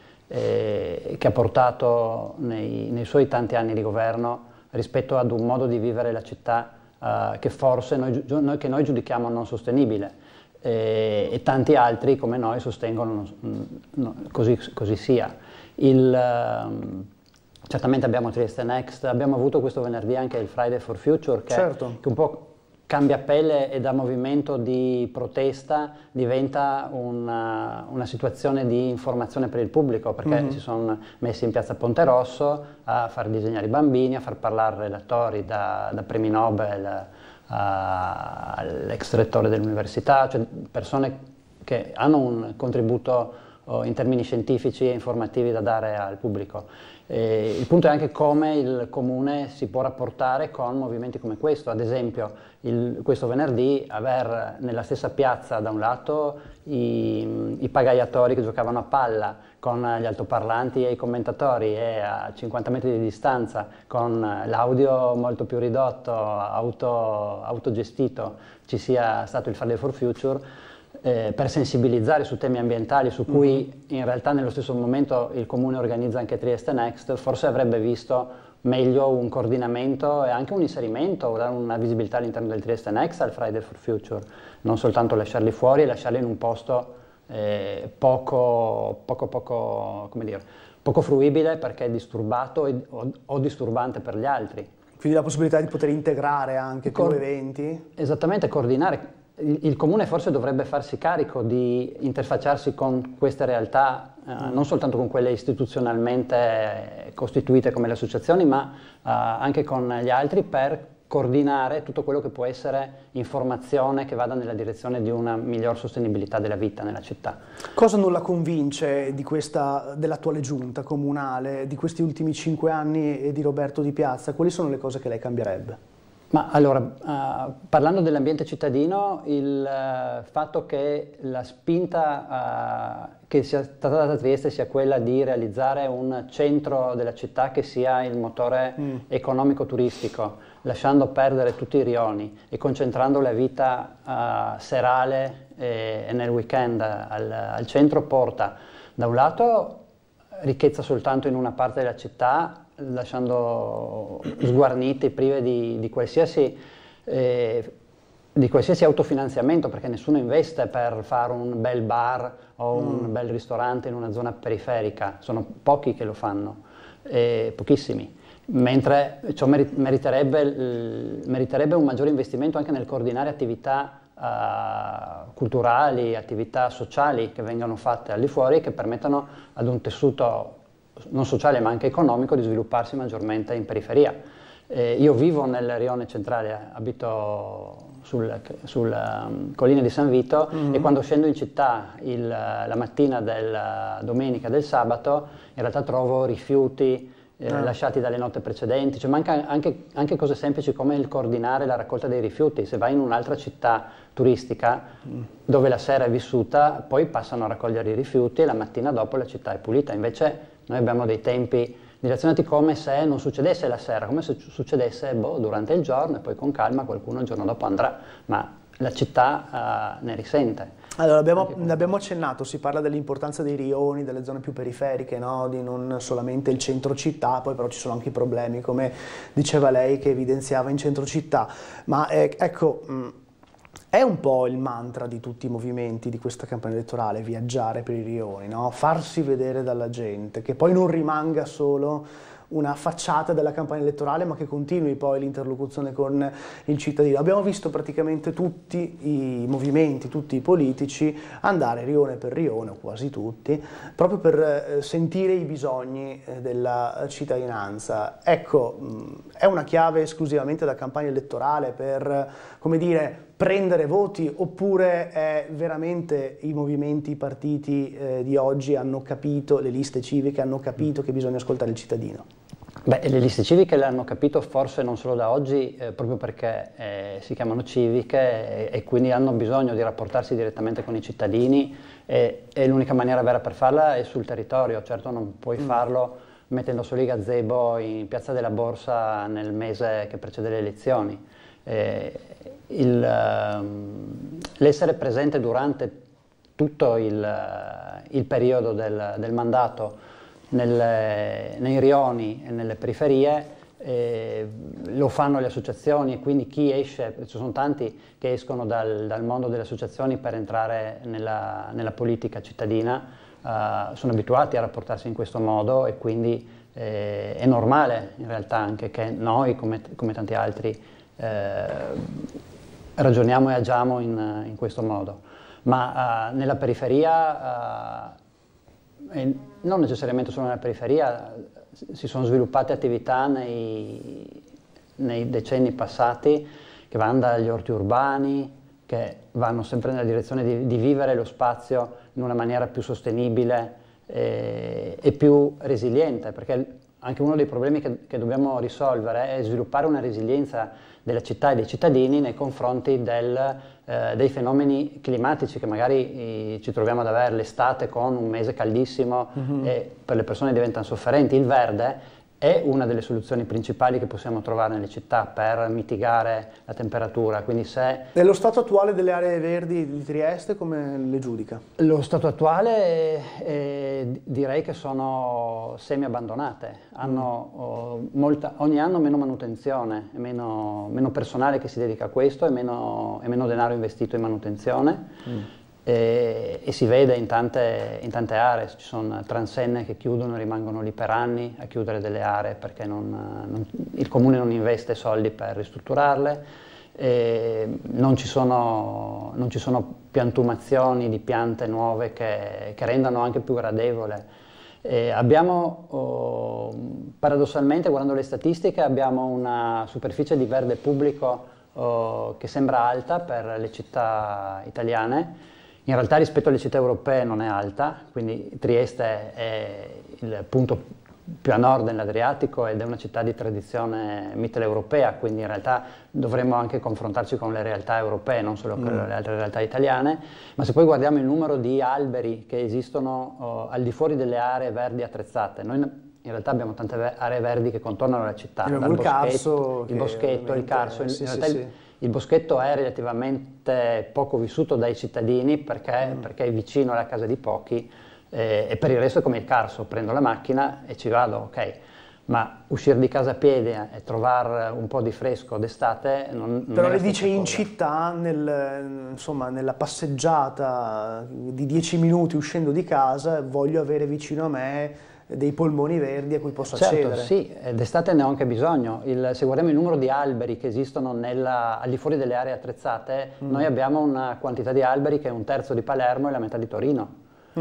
che ha portato nei suoi tanti anni di governo rispetto ad un modo di vivere la città che forse noi giudichiamo non sostenibile, e tanti altri come noi sostengono così sia. Certamente abbiamo Trieste Next, abbiamo avuto questo venerdì anche il Friday for Future che un po' cambia pelle e da movimento di protesta diventa una situazione di informazione per il pubblico, perché si sono messi in piazza Ponte Rosso a far disegnare i bambini, a far parlare relatori da premi Nobel all'ex rettore dell'università, cioè persone che hanno un contributo in termini scientifici e informativi da dare al pubblico. Il punto è anche come il Comune si può rapportare con movimenti come questo. Ad esempio, questo venerdì aver nella stessa piazza da un lato i pagaiatori che giocavano a palla con gli altoparlanti e i commentatori, e a 50 metri di distanza con l'audio molto più ridotto, autogestito, ci sia stato il Friday for Future, per sensibilizzare su temi ambientali su cui in realtà nello stesso momento il Comune organizza anche Trieste Next. Forse avrebbe visto meglio un coordinamento e anche un inserimento, dare una visibilità all'interno del Trieste Next al Friday for Future, non soltanto lasciarli fuori e lasciarli in un posto poco fruibile perché è disturbato o disturbante per gli altri. Quindi la possibilità di poter integrare anche più eventi? Esattamente, coordinare. Il Comune forse dovrebbe farsi carico di interfacciarsi con queste realtà, non soltanto con quelle istituzionalmente costituite come le associazioni, ma anche con gli altri, per coordinare tutto quello che può essere informazione che vada nella direzione di una miglior sostenibilità della vita nella città. Cosa non la convince dell'attuale giunta comunale, di questi ultimi 5 anni di Roberto Di Piazza? Quali sono le cose che lei cambierebbe? Ma allora, parlando dell'ambiente cittadino, il fatto che la spinta che sia stata data a Trieste sia quella di realizzare un centro della città che sia il motore economico-turistico, lasciando perdere tutti i rioni e concentrando la vita serale e nel weekend al centro, porta da un lato ricchezza soltanto in una parte della città, lasciando sguarniti, prive di qualsiasi autofinanziamento, perché nessuno investe per fare un bel bar o un bel ristorante in una zona periferica, sono pochi che lo fanno, pochissimi, mentre ciò meriterebbe un maggiore investimento anche nel coordinare attività culturali, attività sociali che vengano fatte al di fuori e che permettano ad un tessuto non sociale ma anche economico di svilupparsi maggiormente in periferia. Io vivo nel rione centrale, abito sulla collina di San Vito e quando scendo in città la mattina della domenica e del sabato in realtà trovo rifiuti lasciati dalle notte precedenti, cioè manca anche cose semplici come il coordinare la raccolta dei rifiuti. Se vai in un'altra città turistica dove la sera è vissuta, poi passano a raccogliere i rifiuti e la mattina dopo la città è pulita. Invece noi abbiamo dei tempi direzionati come se non succedesse la sera, come se succedesse durante il giorno e poi con calma qualcuno il giorno dopo andrà, ma la città ne risente. Allora, ne abbiamo accennato, si parla dell'importanza dei rioni, delle zone più periferiche, no? Di non solamente il centro città, poi però ci sono anche i problemi, come diceva lei, che evidenziava in centro città. Ma ecco, è un po' il mantra di tutti i movimenti di questa campagna elettorale, viaggiare per i rioni, no? Farsi vedere dalla gente, che poi non rimanga solo una facciata della campagna elettorale, ma che continui poi l'interlocuzione con il cittadino. Abbiamo visto praticamente tutti i movimenti, tutti i politici andare rione per rione, o quasi tutti, proprio per sentire i bisogni della cittadinanza. Ecco, è una chiave esclusivamente da campagna elettorale per, come dire, prendere voti, oppure è veramente i movimenti, i partiti di oggi hanno capito, le liste civiche hanno capito che bisogna ascoltare il cittadino? Beh, le liste civiche l'hanno capito forse non solo da oggi, proprio perché si chiamano civiche e quindi hanno bisogno di rapportarsi direttamente con i cittadini e l'unica maniera vera per farla è sul territorio. Certo non puoi farlo mettendo solo i gazebo in Piazza della Borsa nel mese che precede le elezioni. L'essere presente durante tutto il periodo del mandato nei rioni e nelle periferie lo fanno le associazioni, e quindi chi esce, ci sono tanti che escono dal mondo delle associazioni per entrare nella politica cittadina, sono abituati a rapportarsi in questo modo e quindi è normale in realtà anche che noi come tanti altri ragioniamo e agiamo in questo modo, ma nella periferia, e non necessariamente solo nella periferia, si sono sviluppate attività nei decenni passati che vanno dagli orti urbani, che vanno sempre nella direzione di vivere lo spazio in una maniera più sostenibile e più resiliente, perché anche uno dei problemi che dobbiamo risolvere è sviluppare una resilienza della città e dei cittadini nei confronti dei fenomeni climatici che magari ci troviamo ad avere l'estate con un mese caldissimo e per le persone diventano sofferenti. Il verde è una delle soluzioni principali che possiamo trovare nelle città per mitigare la temperatura. Quindi Nello stato attuale delle aree verdi di Trieste come le giudica? Lo stato attuale direi che sono semi abbandonate, hanno ogni anno meno manutenzione, meno personale che si dedica a questo e meno denaro investito in manutenzione. E si vede in tante aree, ci sono transenne che chiudono e rimangono lì per anni a chiudere delle aree perché il comune non investe soldi per ristrutturarle, non ci sono piantumazioni di piante nuove che rendano anche più gradevole. Abbiamo, paradossalmente, guardando le statistiche, abbiamo una superficie di verde pubblico che sembra alta per le città italiane. In realtà rispetto alle città europee non è alta, quindi Trieste è il punto più a nord nell'Adriatico ed è una città di tradizione mitteleuropea, quindi in realtà dovremmo anche confrontarci con le realtà europee, non solo con le altre realtà italiane, ma se poi guardiamo il numero di alberi che esistono al di fuori delle aree verdi attrezzate, noi in realtà abbiamo tante aree verdi che contornano la città, il boschetto, il carso, il boschetto è relativamente poco vissuto dai cittadini perché è vicino alla casa di pochi, e per il resto è come il carso, prendo la macchina e ci vado, ok, ma uscire di casa a piedi e trovare un po' di fresco d'estate non però è le la dice stessa in cosa. città, insomma, nella passeggiata di 10 minuti uscendo di casa, voglio avere vicino a me dei polmoni verdi a cui posso accedere. Sì, d'estate ne ho anche bisogno. Se guardiamo il numero di alberi che esistono al di fuori delle aree attrezzate, noi abbiamo una quantità di alberi che è 1/3 di Palermo e la metà di Torino.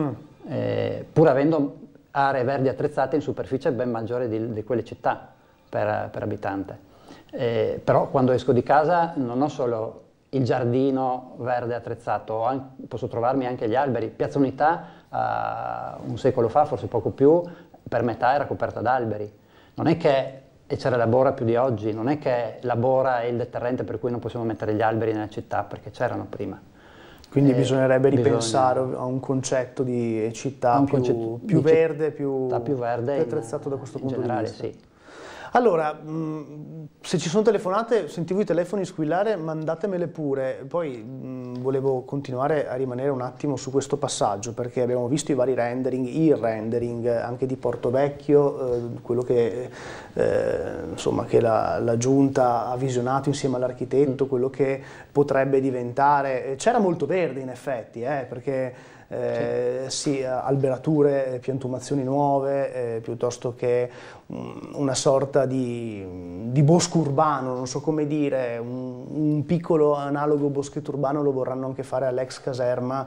Pur avendo aree verdi attrezzate in superficie ben maggiore di quelle città per abitante. Però quando esco di casa non ho solo il giardino verde attrezzato, posso trovarmi anche gli alberi. Piazza Unità un secolo fa, forse poco più, per metà era coperta d'alberi. Non è che e c'era la bora più di oggi, non è che la bora è il deterrente per cui non possiamo mettere gli alberi nella città, perché c'erano prima. Quindi bisognerebbe ripensare a un concetto di città più verde, più attrezzato da questo punto di vista. Sì. Allora, se ci sono telefonate, sentivo i telefoni squillare, mandatemele pure. Poi volevo continuare a rimanere un attimo su questo passaggio, perché abbiamo visto i vari rendering, il rendering anche di Portovecchio, quello che, insomma, che la giunta ha visionato insieme all'architetto, quello che potrebbe diventare. C'era molto verde in effetti, perché sì, alberature, piantumazioni nuove, piuttosto che una sorta di bosco urbano, non so come dire, un piccolo analogo boschetto urbano lo vorranno anche fare all'ex caserma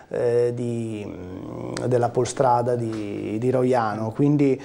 della Polstrada di Roiano, quindi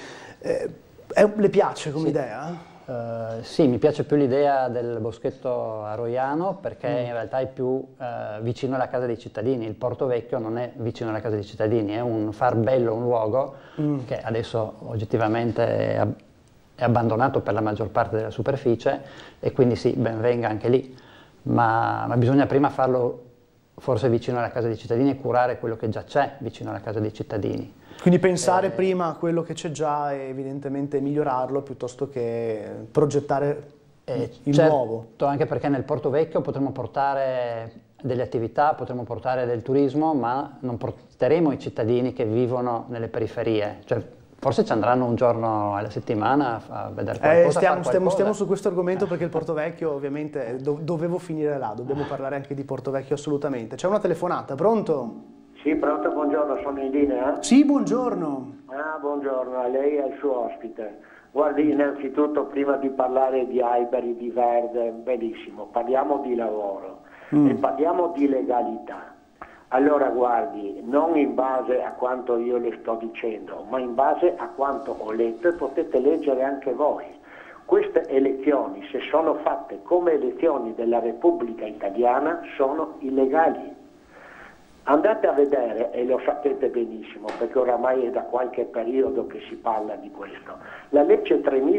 le piace come idea? Sì, mi piace più l'idea del boschetto a Roiano perché in realtà è più vicino alla casa dei cittadini. Il Porto Vecchio non è vicino alla casa dei cittadini, è un far bello un luogo che adesso oggettivamente è abbandonato per la maggior parte della superficie e quindi sì, ben venga anche lì, ma bisogna prima farlo forse vicino alla casa dei cittadini e curare quello che già c'è vicino alla casa dei cittadini. Quindi pensare prima a quello che c'è già e evidentemente migliorarlo piuttosto che progettare il nuovo. Anche perché nel Porto Vecchio potremo portare delle attività, potremo portare del turismo, ma non porteremo i cittadini che vivono nelle periferie. Cioè, forse ci andranno un giorno alla settimana a vedere qualcosa. Stiamo su questo argomento perché il Porto Vecchio ovviamente dovevo finire là, dobbiamo parlare anche di Porto Vecchio assolutamente. C'è una telefonata, pronto? Sì, pronto, buongiorno, sono in linea? Sì, buongiorno. Buongiorno a lei e al suo ospite. Guardi, innanzitutto, prima di parlare di alberi, di verde, benissimo, parliamo di lavoro e parliamo di legalità. Allora, guardi, non in base a quanto io le sto dicendo, ma in base a quanto ho letto e potete leggere anche voi. Queste elezioni, se sono fatte come elezioni della Repubblica Italiana, sono illegali. Andate a vedere, e lo sapete benissimo, perché oramai è da qualche periodo che si parla di questo, la legge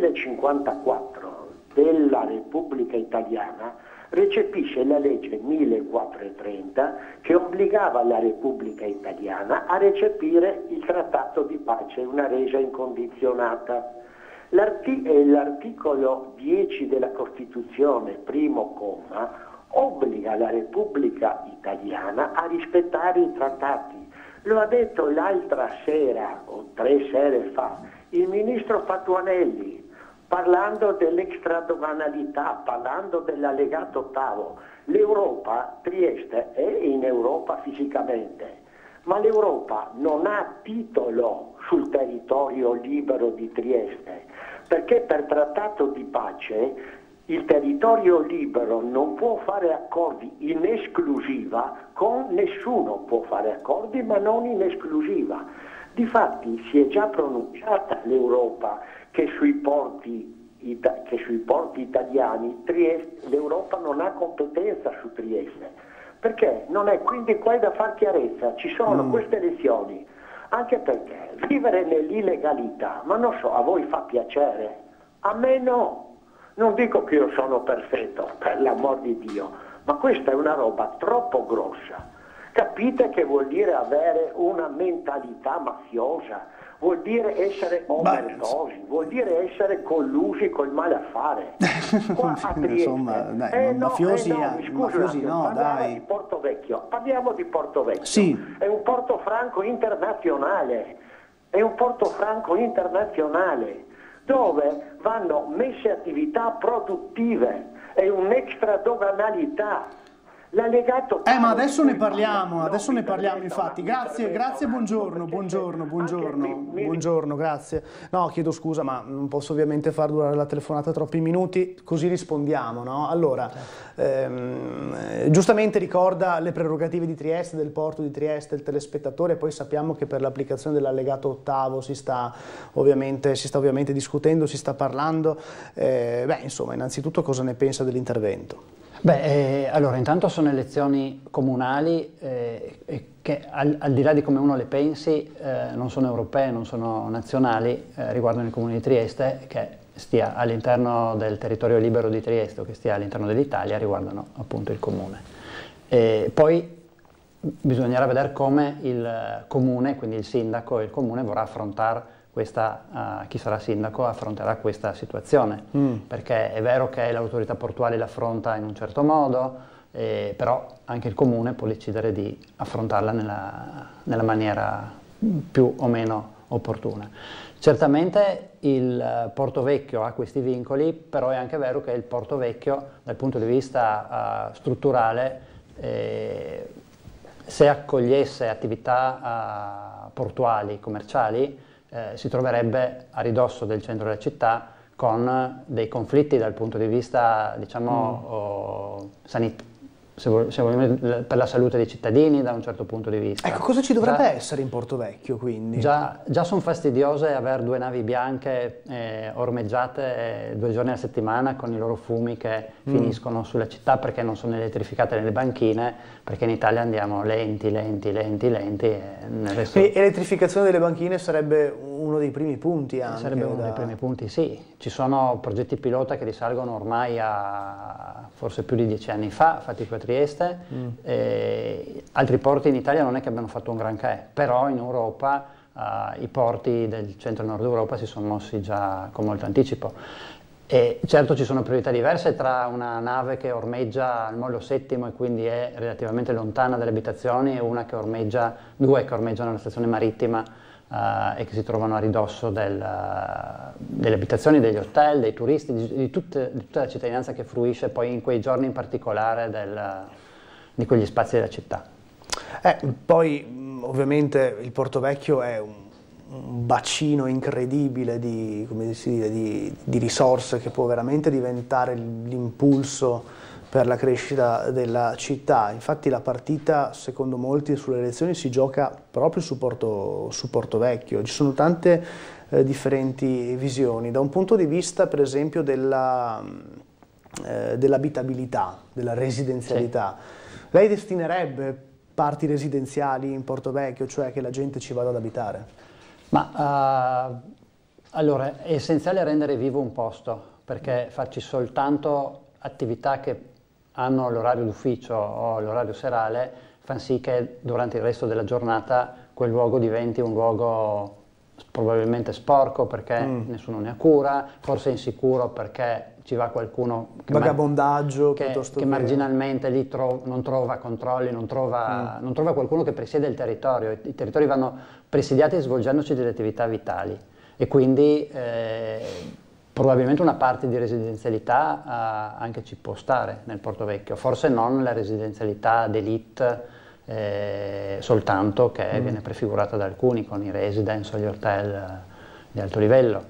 3054 della Repubblica Italiana recepisce la legge 1430 che obbligava la Repubblica Italiana a recepire il trattato di pace, una resa incondizionata. L'articolo 10 della Costituzione, primo comma, obbliga la Repubblica Italiana a rispettare i trattati. Lo ha detto l'altra sera, o 3 sere fa, il ministro Patuanelli, parlando dell'extradoganalità, parlando dell'allegato ottavo. L'Europa, Trieste è in Europa fisicamente, ma l'Europa non ha titolo sul territorio libero di Trieste, perché per trattato di pace il territorio libero non può fare accordi in esclusiva con nessuno, può fare accordi ma non in esclusiva. Difatti si è già pronunciata l'Europa che sui porti italiani l'Europa non ha competenza su Trieste. Perché? Non è, quindi qua è da far chiarezza, ci sono queste elezioni. Anche perché vivere nell'illegalità, ma non so, a voi fa piacere? A me no. Non dico che io sono perfetto, per l'amor di Dio, ma questa è una roba troppo grossa. Capite che vuol dire avere una mentalità mafiosa? Vuol dire essere omertosi, vuol dire essere collusi col malaffare. Qua a Trieste, insomma, dai, mafiosi no, dai. Di Portovecchio, parliamo di Portovecchio. Sì. È un porto franco internazionale, dove vanno messe attività produttive, è un'extra doganalità. L'allegato ma adesso ne parliamo, infatti. Grazie, buongiorno, grazie. No, chiedo scusa, ma non posso ovviamente far durare la telefonata troppi minuti, così rispondiamo, no? Allora, giustamente ricorda le prerogative di Trieste, del porto di Trieste, il telespettatore, poi sappiamo che per l'applicazione dell'allegato ottavo si sta ovviamente discutendo, si sta parlando. Insomma, innanzitutto cosa ne pensa dell'intervento? Allora, intanto sono elezioni comunali che al di là di come uno le pensi non sono europee, non sono nazionali, riguardano il comune di Trieste, che stia all'interno del territorio libero di Trieste o che stia all'interno dell'Italia, riguardano appunto il comune. Poi bisognerà vedere come il comune, quindi il sindaco e il comune vorrà affrontare chi sarà sindaco affronterà questa situazione, perché è vero che l'autorità portuale l'affronta in un certo modo, però anche il comune può decidere di affrontarla nella maniera più o meno opportuna. Certamente il Porto Vecchio ha questi vincoli, però è anche vero che il Porto Vecchio dal punto di vista strutturale, se accogliesse attività portuali, commerciali, si troverebbe a ridosso del centro della città con dei conflitti dal punto di vista, diciamo, sanitario, se vogliamo, per la salute dei cittadini da un certo punto di vista. Ecco, cosa ci dovrebbe essere in Porto Vecchio quindi? Già sono fastidiose avere 2 navi bianche ormeggiate 2 giorni a settimana con i loro fumi che finiscono sulla città perché non sono elettrificate nelle banchine, perché in Italia andiamo lenti e nel resto... E l'elettrificazione delle banchine sarebbe uno dei primi punti anche? Sarebbe uno dei primi punti, sì. Ci sono progetti pilota che risalgono ormai a forse più di 10 anni fa, fatti qui a Trieste. Altri porti in Italia non è che abbiano fatto un granché, però in Europa i porti del centro e nord Europa si sono mossi già con molto anticipo. E certo ci sono priorità diverse tra una nave che ormeggia al Mollo Settimo e quindi è relativamente lontana dalle abitazioni e una che ormeggia, 2 che ormeggiano alla stazione marittima e che si trovano a ridosso delle abitazioni, degli hotel, dei turisti, di tutta la cittadinanza che fruisce poi in quei giorni in particolare di quegli spazi della città. Poi ovviamente il Porto Vecchio è un bacino incredibile di risorse che può veramente diventare l'impulso per la crescita della città. Infatti la partita, secondo molti, sulle elezioni si gioca proprio su Porto Vecchio. Ci sono tante differenti visioni. Da un punto di vista, per esempio, dell'abitabilità, della residenzialità, sì. Lei destinerebbe parti residenziali in Porto Vecchio, cioè che la gente ci vada ad abitare? Allora, è essenziale rendere vivo un posto, perché farci soltanto attività che hanno l'orario d'ufficio o l'orario serale fa sì che durante il resto della giornata quel luogo diventi un luogo probabilmente sporco perché nessuno ne ha cura, forse insicuro perché ci va qualcuno vagabondaggio che marginalmente lì non trova controlli, non trova qualcuno che presiede il territorio. I territori vanno presidiati svolgendoci delle attività vitali e quindi probabilmente una parte di residenzialità anche ci può stare nel Porto Vecchio, forse non la residenzialità d'élite soltanto che viene prefigurata da alcuni con i residence o gli hotel di alto livello,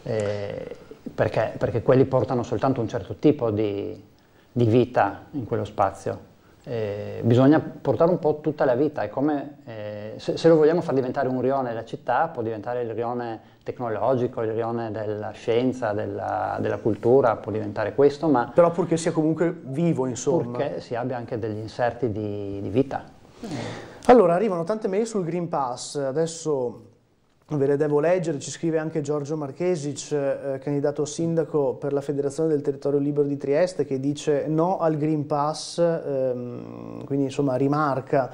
perché quelli portano soltanto un certo tipo di vita in quello spazio. Bisogna portare un po' tutta la vita, è come se lo vogliamo far diventare un rione della città, può diventare il rione tecnologico, il rione della scienza, della cultura, può diventare questo, ma però purché sia comunque vivo, insomma. Purché si abbia anche degli inserti di vita. Allora, arrivano tante mail sul Green Pass, adesso ve le devo leggere. Ci scrive anche Giorgio Marchesic, candidato sindaco per la Federazione del Territorio Libero di Trieste, che dice no al Green Pass, quindi insomma rimarca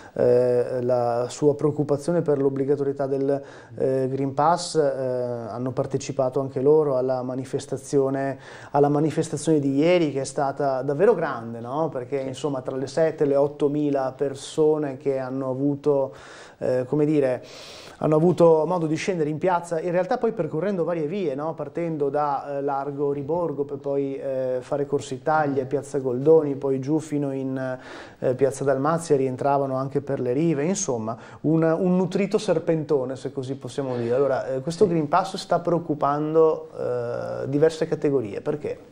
la sua preoccupazione per l'obbligatorietà del Green Pass. Hanno partecipato anche loro alla manifestazione di ieri, che è stata davvero grande, no? Perché insomma tra le 7 e le 8.000 persone che hanno avuto, come dire, hanno avuto modo di scendere in piazza, in realtà poi percorrendo varie vie, no? Partendo da Largo Riborgo per poi fare Corso Italia, Piazza Goldoni, poi giù fino in Piazza Dalmazia, rientravano anche per le rive, insomma un nutrito serpentone, se così possiamo dire. Allora, questo Green Pass sta preoccupando diverse categorie, perché?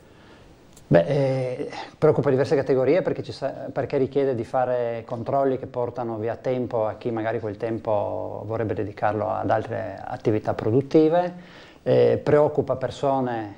Beh, preoccupa diverse categorie perché richiede di fare controlli che portano via tempo a chi magari quel tempo vorrebbe dedicarlo ad altre attività produttive, preoccupa persone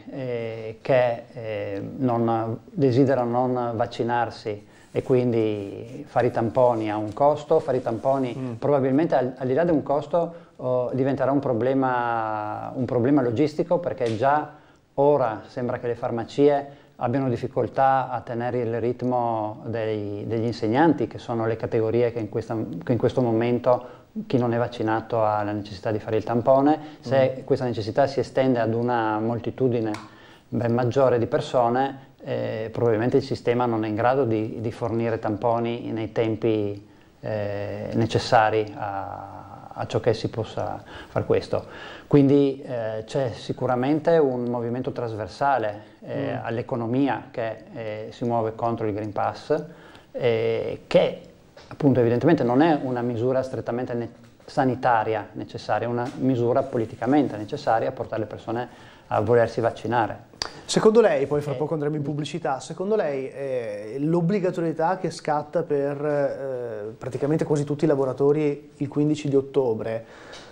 che desiderano non vaccinarsi e quindi fare i tamponi ha un costo. Fare i tamponi probabilmente al di là di un costo diventerà un problema logistico, perché già ora sembra che le farmacie abbiano difficoltà a tenere il ritmo degli insegnanti, che sono le categorie che in questo momento chi non è vaccinato ha la necessità di fare il tampone. Se questa necessità si estende ad una moltitudine ben maggiore di persone, probabilmente il sistema non è in grado di fornire tamponi nei tempi necessari a ciò che si possa fare questo. Quindi c'è sicuramente un movimento trasversale all'economia che si muove contro il Green Pass, che appunto evidentemente non è una misura strettamente sanitaria necessaria, è una misura politicamente necessaria a portare le persone a volersi vaccinare. Secondo lei, poi fra poco andremo in pubblicità, secondo lei l'obbligatorietà che scatta per praticamente quasi tutti i lavoratori il 15 di ottobre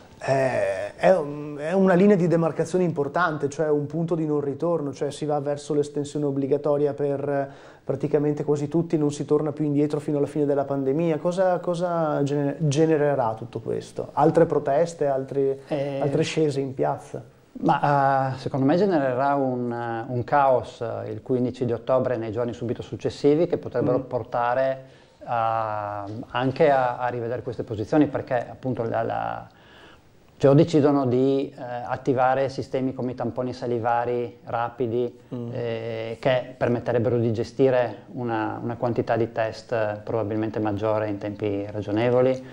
è una linea di demarcazione importante, cioè un punto di non ritorno, cioè si va verso l'estensione obbligatoria per praticamente quasi tutti, non si torna più indietro fino alla fine della pandemia? Cosa genererà tutto questo? Altre proteste, altre scese in piazza? Ma secondo me genererà un caos il 15 di ottobre e nei giorni subito successivi, che potrebbero portare anche a rivedere queste posizioni, perché appunto o decidono di attivare sistemi come i tamponi salivari rapidi che permetterebbero di gestire una quantità di test probabilmente maggiore in tempi ragionevoli,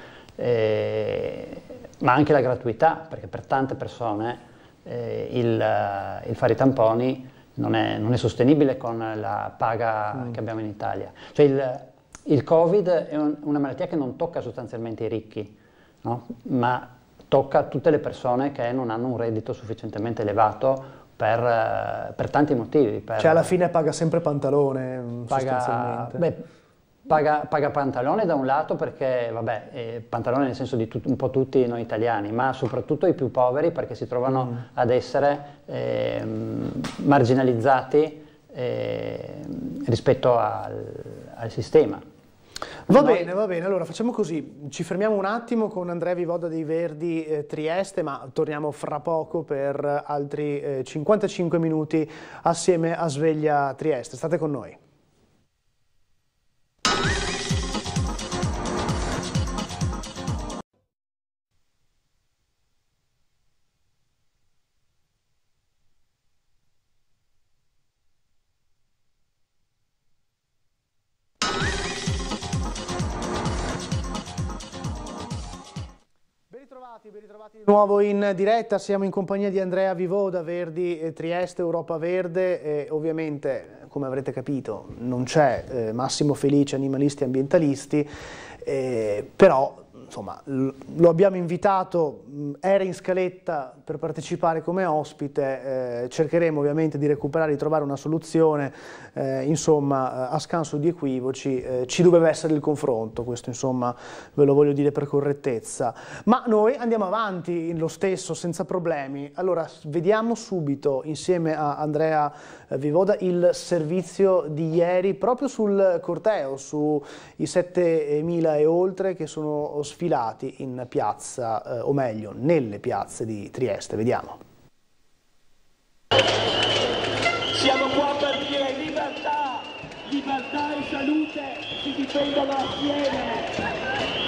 ma anche la gratuità, perché per tante persone il fare i tamponi non è sostenibile con la paga che abbiamo in Italia. Cioè il Covid è una malattia che non tocca sostanzialmente i ricchi, no? Ma tocca tutte le persone che non hanno un reddito sufficientemente elevato per tanti motivi. Cioè alla fine paga sempre Pantalone, sostanzialmente. Paga Pantalone da un lato, perché Pantalone nel senso di un po' tutti noi italiani, ma soprattutto i più poveri, perché si trovano ad essere marginalizzati rispetto al sistema. Va bene, allora facciamo così, ci fermiamo un attimo con Andrea Vivoda dei Verdi Trieste, ma torniamo fra poco per altri 55 minuti assieme a Sveglia Trieste. State con noi. Ben ritrovati di nuovo in diretta, siamo in compagnia di Andrea Vivoda, Verdi Trieste, Europa Verde, e ovviamente, come avrete capito, non c'è Massimo Felice, animalisti e ambientalisti, però insomma, lo abbiamo invitato, era in scaletta per partecipare come ospite, cercheremo ovviamente di recuperare, di trovare una soluzione, insomma, a scanso di equivoci, ci doveva essere il confronto, questo insomma ve lo voglio dire per correttezza, ma noi andiamo avanti lo stesso senza problemi. Allora vediamo subito insieme a Andrea Vivoda il servizio di ieri proprio sul corteo, sui 7.000 e oltre che sono sfilati in piazza, o meglio nelle piazze di Trieste. Vediamo. Siamo qua per dire libertà, libertà e salute si difendono assieme.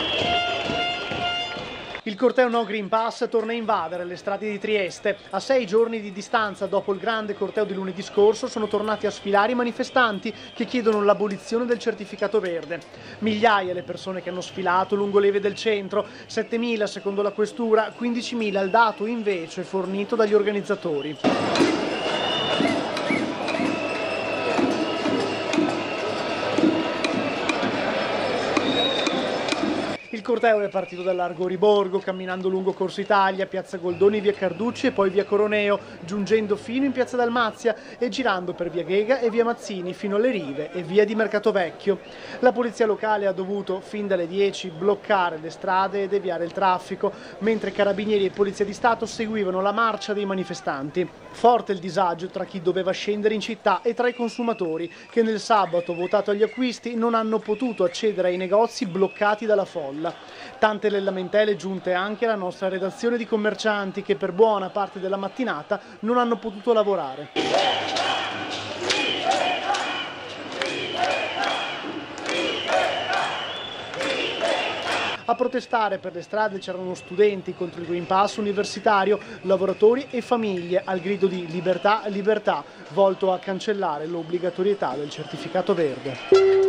Il corteo No Green Pass torna a invadere le strade di Trieste. A 6 giorni di distanza dopo il grande corteo di lunedì scorso sono tornati a sfilare i manifestanti che chiedono l'abolizione del certificato verde. Migliaia le persone che hanno sfilato lungo le vie del centro, 7.000 secondo la questura, 15.000 il dato invece fornito dagli organizzatori. Il corteo è partito da Largo Riborgo, camminando lungo Corso Italia, Piazza Goldoni, via Carducci e poi via Coroneo, giungendo fino in Piazza Dalmazia e girando per via Ghega e via Mazzini fino alle rive e via di Mercato Vecchio. La polizia locale ha dovuto, fin dalle 10, bloccare le strade e deviare il traffico, mentre carabinieri e polizia di Stato seguivano la marcia dei manifestanti. Forte il disagio tra chi doveva scendere in città e tra i consumatori, che nel sabato, votato agli acquisti, non hanno potuto accedere ai negozi bloccati dalla folla. Tante le lamentele giunte anche alla nostra redazione di commercianti che per buona parte della mattinata non hanno potuto lavorare. A protestare per le strade c'erano studenti contro il Green Pass universitario, lavoratori e famiglie al grido di libertà, libertà, volto a cancellare l'obbligatorietà del certificato verde.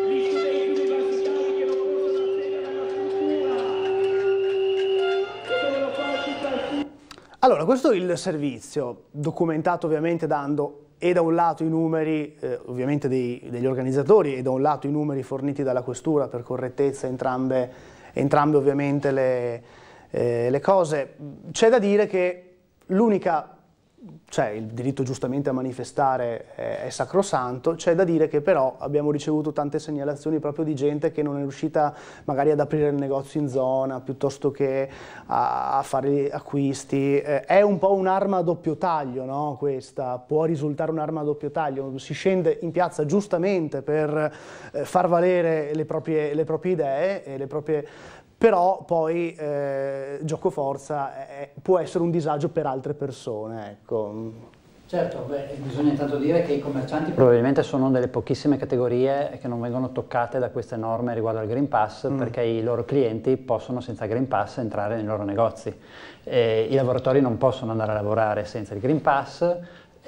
Allora, questo è il servizio, documentato ovviamente dando e da un lato i numeri ovviamente degli organizzatori e da un lato i numeri forniti dalla questura per correttezza, entrambe ovviamente le cose. C'è da dire che l'unica, cioè il diritto giustamente a manifestare è sacrosanto, c'è da dire che però abbiamo ricevuto tante segnalazioni proprio di gente che non è riuscita magari ad aprire il negozio in zona piuttosto che a fare acquisti. È un po' un'arma a doppio taglio, no? Questa può risultare un'arma a doppio taglio, si scende in piazza giustamente per far valere le proprie idee e le proprie... Però poi gioco forza può essere un disagio per altre persone, ecco. Certo, bisogna intanto dire che i commercianti probabilmente sono una delle pochissime categorie che non vengono toccate da queste norme riguardo al Green Pass, perché i loro clienti possono senza Green Pass entrare nei loro negozi. I lavoratori non possono andare a lavorare senza il Green Pass,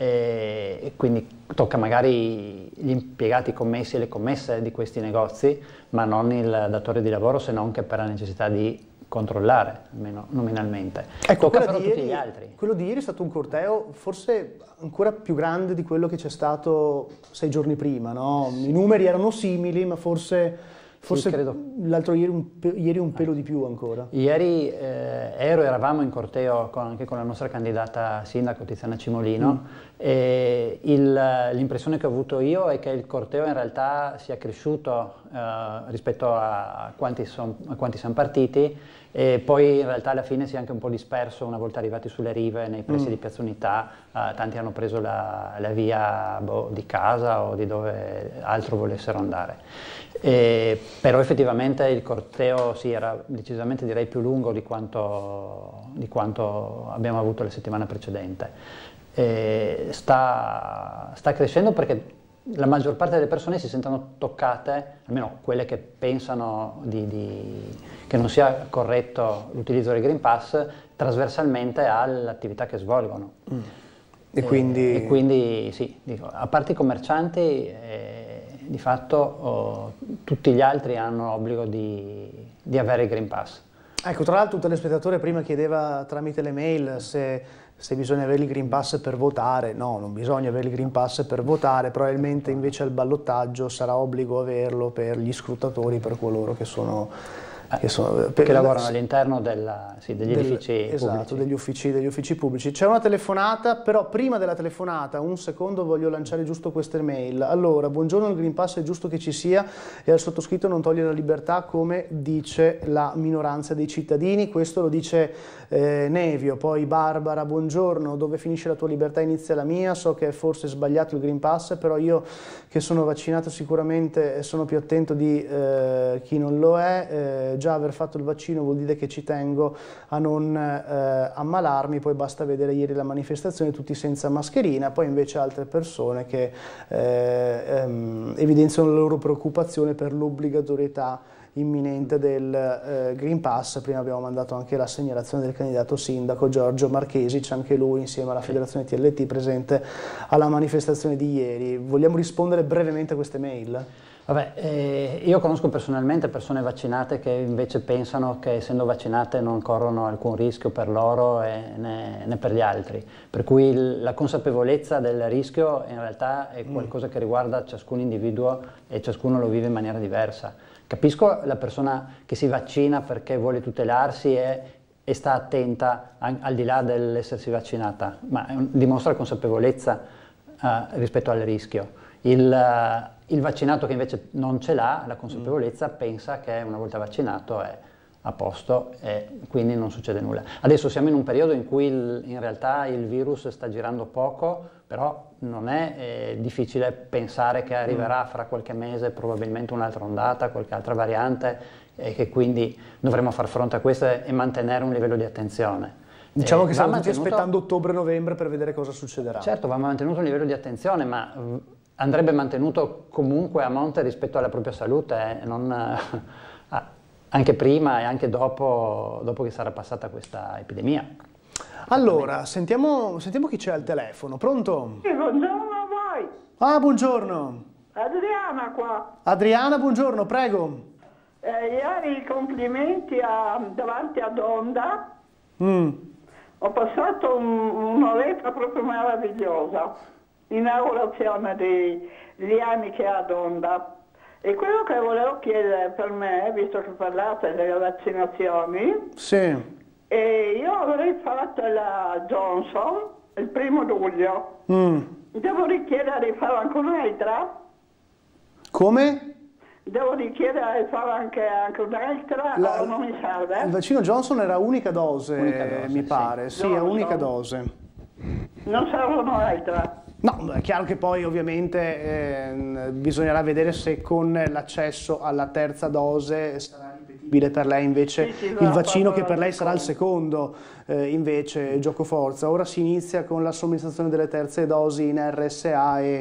e quindi tocca magari gli impiegati commessi e le commesse di questi negozi, ma non il datore di lavoro, se non che per la necessità di controllare, almeno nominalmente. Ecco, tocca però tutti gli altri. Quello di ieri è stato un corteo forse ancora più grande di quello che c'è stato 6 giorni prima, no? I numeri erano simili, ma forse sì, l'altro ieri un pelo di più ancora. Ieri eravamo in corteo anche con la nostra candidata sindaco Tiziana Cimolino e l'impressione che ho avuto io è che il corteo in realtà sia cresciuto rispetto a quanti siamo partiti, e poi in realtà alla fine si è anche un po' disperso una volta arrivati sulle rive nei pressi di Piazza Unità. Tanti hanno preso la via di casa o di dove altro volessero andare. Però effettivamente il corteo sì, era decisamente, direi, più lungo di quanto abbiamo avuto la settimana precedente. Sta crescendo perché la maggior parte delle persone si sentono toccate, almeno quelle che pensano che non sia corretto l'utilizzo del Green Pass, trasversalmente all'attività che svolgono. E quindi sì, dico, a parte i commercianti, di fatto tutti gli altri hanno obbligo di avere il Green Pass. Ecco, tra l'altro un telespettatore prima chiedeva tramite le mail se bisogna avere il Green Pass per votare. No, non bisogna avere il Green Pass per votare, probabilmente invece al ballottaggio sarà obbligo averlo per gli scrutatori, per coloro che sono che lavorano all'interno degli edifici esatto, pubblici. degli uffici pubblici. C'è una telefonata, però prima della telefonata, un secondo, voglio lanciare giusto queste mail. Allora, buongiorno, il Green Pass è giusto che ci sia e al sottoscritto non toglie la libertà come dice la minoranza dei cittadini, questo lo dice Nevio. Poi Barbara, buongiorno, dove finisce la tua libertà inizia la mia, so che è forse sbagliato il Green Pass, però io che sono vaccinato sicuramente sono più attento di chi non lo è. Già aver fatto il vaccino vuol dire che ci tengo a non ammalarmi, poi basta vedere ieri la manifestazione tutti senza mascherina, poi invece altre persone che evidenziano la loro preoccupazione per l'obbligatorietà imminente del Green Pass. Prima abbiamo mandato anche la segnalazione del candidato sindaco Giorgio Marchesic, anche lui insieme alla federazione TLT presente alla manifestazione di ieri. Vogliamo rispondere brevemente a queste mail? Vabbè, io conosco personalmente persone vaccinate che invece pensano che essendo vaccinate non corrono alcun rischio per loro né per gli altri, per cui la consapevolezza del rischio in realtà è qualcosa che riguarda ciascun individuo e ciascuno lo vive in maniera diversa. Capisco la persona che si vaccina perché vuole tutelarsi e sta attenta al di là dell'essersi vaccinata, ma dimostra consapevolezza rispetto al rischio. Il vaccinato che invece non ce l'ha, la consapevolezza, pensa che una volta vaccinato è a posto e quindi non succede nulla. Adesso siamo in un periodo in cui in realtà il virus sta girando poco, però non è difficile pensare che arriverà fra qualche mese probabilmente un'altra ondata, qualche altra variante e che quindi dovremo far fronte a questa e mantenere un livello di attenzione. Diciamo che stiamo tutti aspettando ottobre-novembre per vedere cosa succederà. Certo, va mantenuto un livello di attenzione, ma andrebbe mantenuto comunque a monte rispetto alla propria salute, anche prima e anche dopo che sarà passata questa epidemia. Allora, sentiamo chi c'è al telefono. Pronto? Sì, buongiorno a voi. Ah, buongiorno. Adriana qua. Adriana, buongiorno, prego. Ieri complimenti davanti ad Onda. Ho passato un'oretta proprio meravigliosa, inaugurazione degli anni che ha ad Onda. E quello che volevo chiedere per me, visto che parlate delle vaccinazioni, sì. Io avrei fatto la Johnson il 1° luglio. Devo richiedere di fare anche un'altra? Come? Devo richiedere di fare anche un'altra o non mi serve? Il vaccino Johnson era unica dose, mi pare. Sì, è unica dose. Non servono altre? No, è chiaro che poi ovviamente bisognerà vedere se con l'accesso alla terza dose sarà ripetibile per lei invece il vaccino che per lei sarà il secondo, invece giocoforza. Ora si inizia con la somministrazione delle terze dosi in RSA e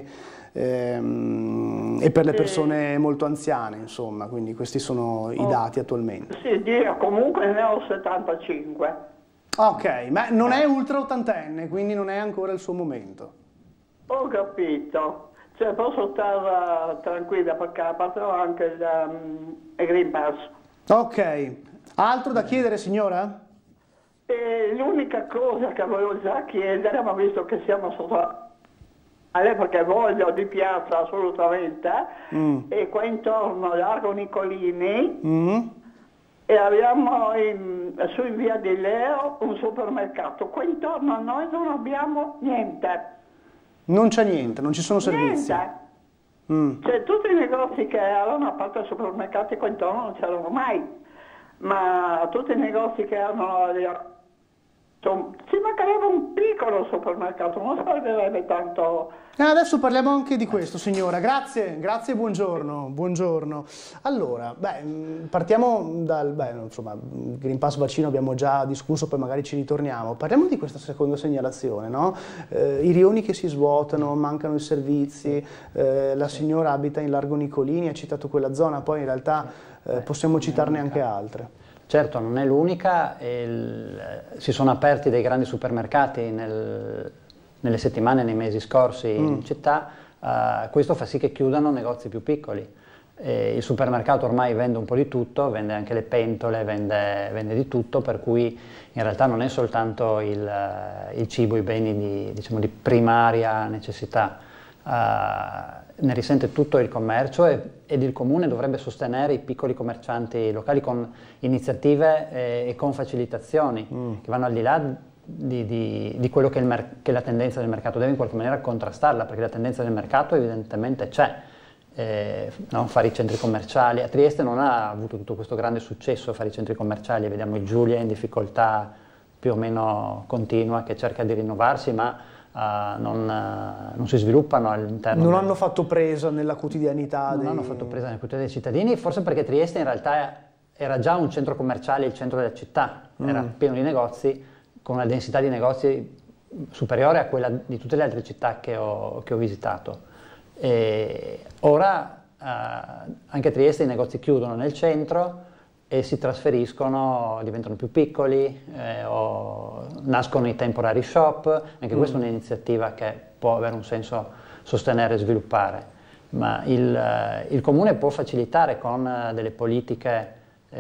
per le persone molto anziane, insomma, quindi questi sono i dati attualmente. Sì, io comunque ne ho 75. Ok, ma non è ultra ottantenne, quindi non è ancora il suo momento. Ho capito, cioè posso stare tranquilla perché ha passato anche il Green Pass. Ok, altro da chiedere signora? L'unica cosa che volevo già chiedere, ma visto che siamo sotto perché voglio di piazza assolutamente, e qua intorno Largo Nicolini, e abbiamo su in via di Leo un supermercato, qua intorno a noi non abbiamo niente. Non c'è niente, non ci sono servizi. Niente. Cioè tutti i negozi che erano, a parte i supermercati qua intorno non c'erano mai, ma tutti i negozi che erano, ci mancherebbe un piccolo supermercato, non servirebbe tanto. Adesso parliamo anche di questo signora, grazie e buongiorno. Allora, partiamo insomma, Green Pass vaccino abbiamo già discusso, poi magari ci ritorniamo. Parliamo di questa seconda segnalazione, no? I rioni che si svuotano, mancano i servizi, la signora abita in Largo Nicolini, ha citato quella zona, poi in realtà possiamo citarne anche altre. Certo, non è l'unica, si sono aperti dei grandi supermercati nelle settimane, nei mesi scorsi in città, questo fa sì che chiudano negozi più piccoli. Il supermercato ormai vende un po' di tutto, vende anche le pentole, vende di tutto, per cui in realtà non è soltanto il cibo, i beni di primaria necessità. ne risente tutto il commercio ed il comune dovrebbe sostenere i piccoli commercianti locali con iniziative e con facilitazioni che vanno al di là di quello che è la tendenza del mercato, deve in qualche maniera contrastarla, perché la tendenza del mercato evidentemente c'è. Fare i centri commerciali. A Trieste non ha avuto tutto questo grande successo fare i centri commerciali, vediamo il Giulia in difficoltà più o meno continua, che cerca di rinnovarsi, ma non si sviluppano all'interno. Non hanno fatto presa nella quotidianità. Non hanno fatto presa nella quotidianità dei cittadini, forse perché Trieste in realtà era già un centro commerciale, il centro della città, era pieno di negozi, con una densità di negozi superiore a quella di tutte le altre città che ho visitato. E ora anche a Trieste i negozi chiudono nel centro e si trasferiscono, diventano più piccoli, o nascono i temporary shop. Anche questa è un'iniziativa che può avere un senso sostenere e sviluppare, ma il comune può facilitare con delle politiche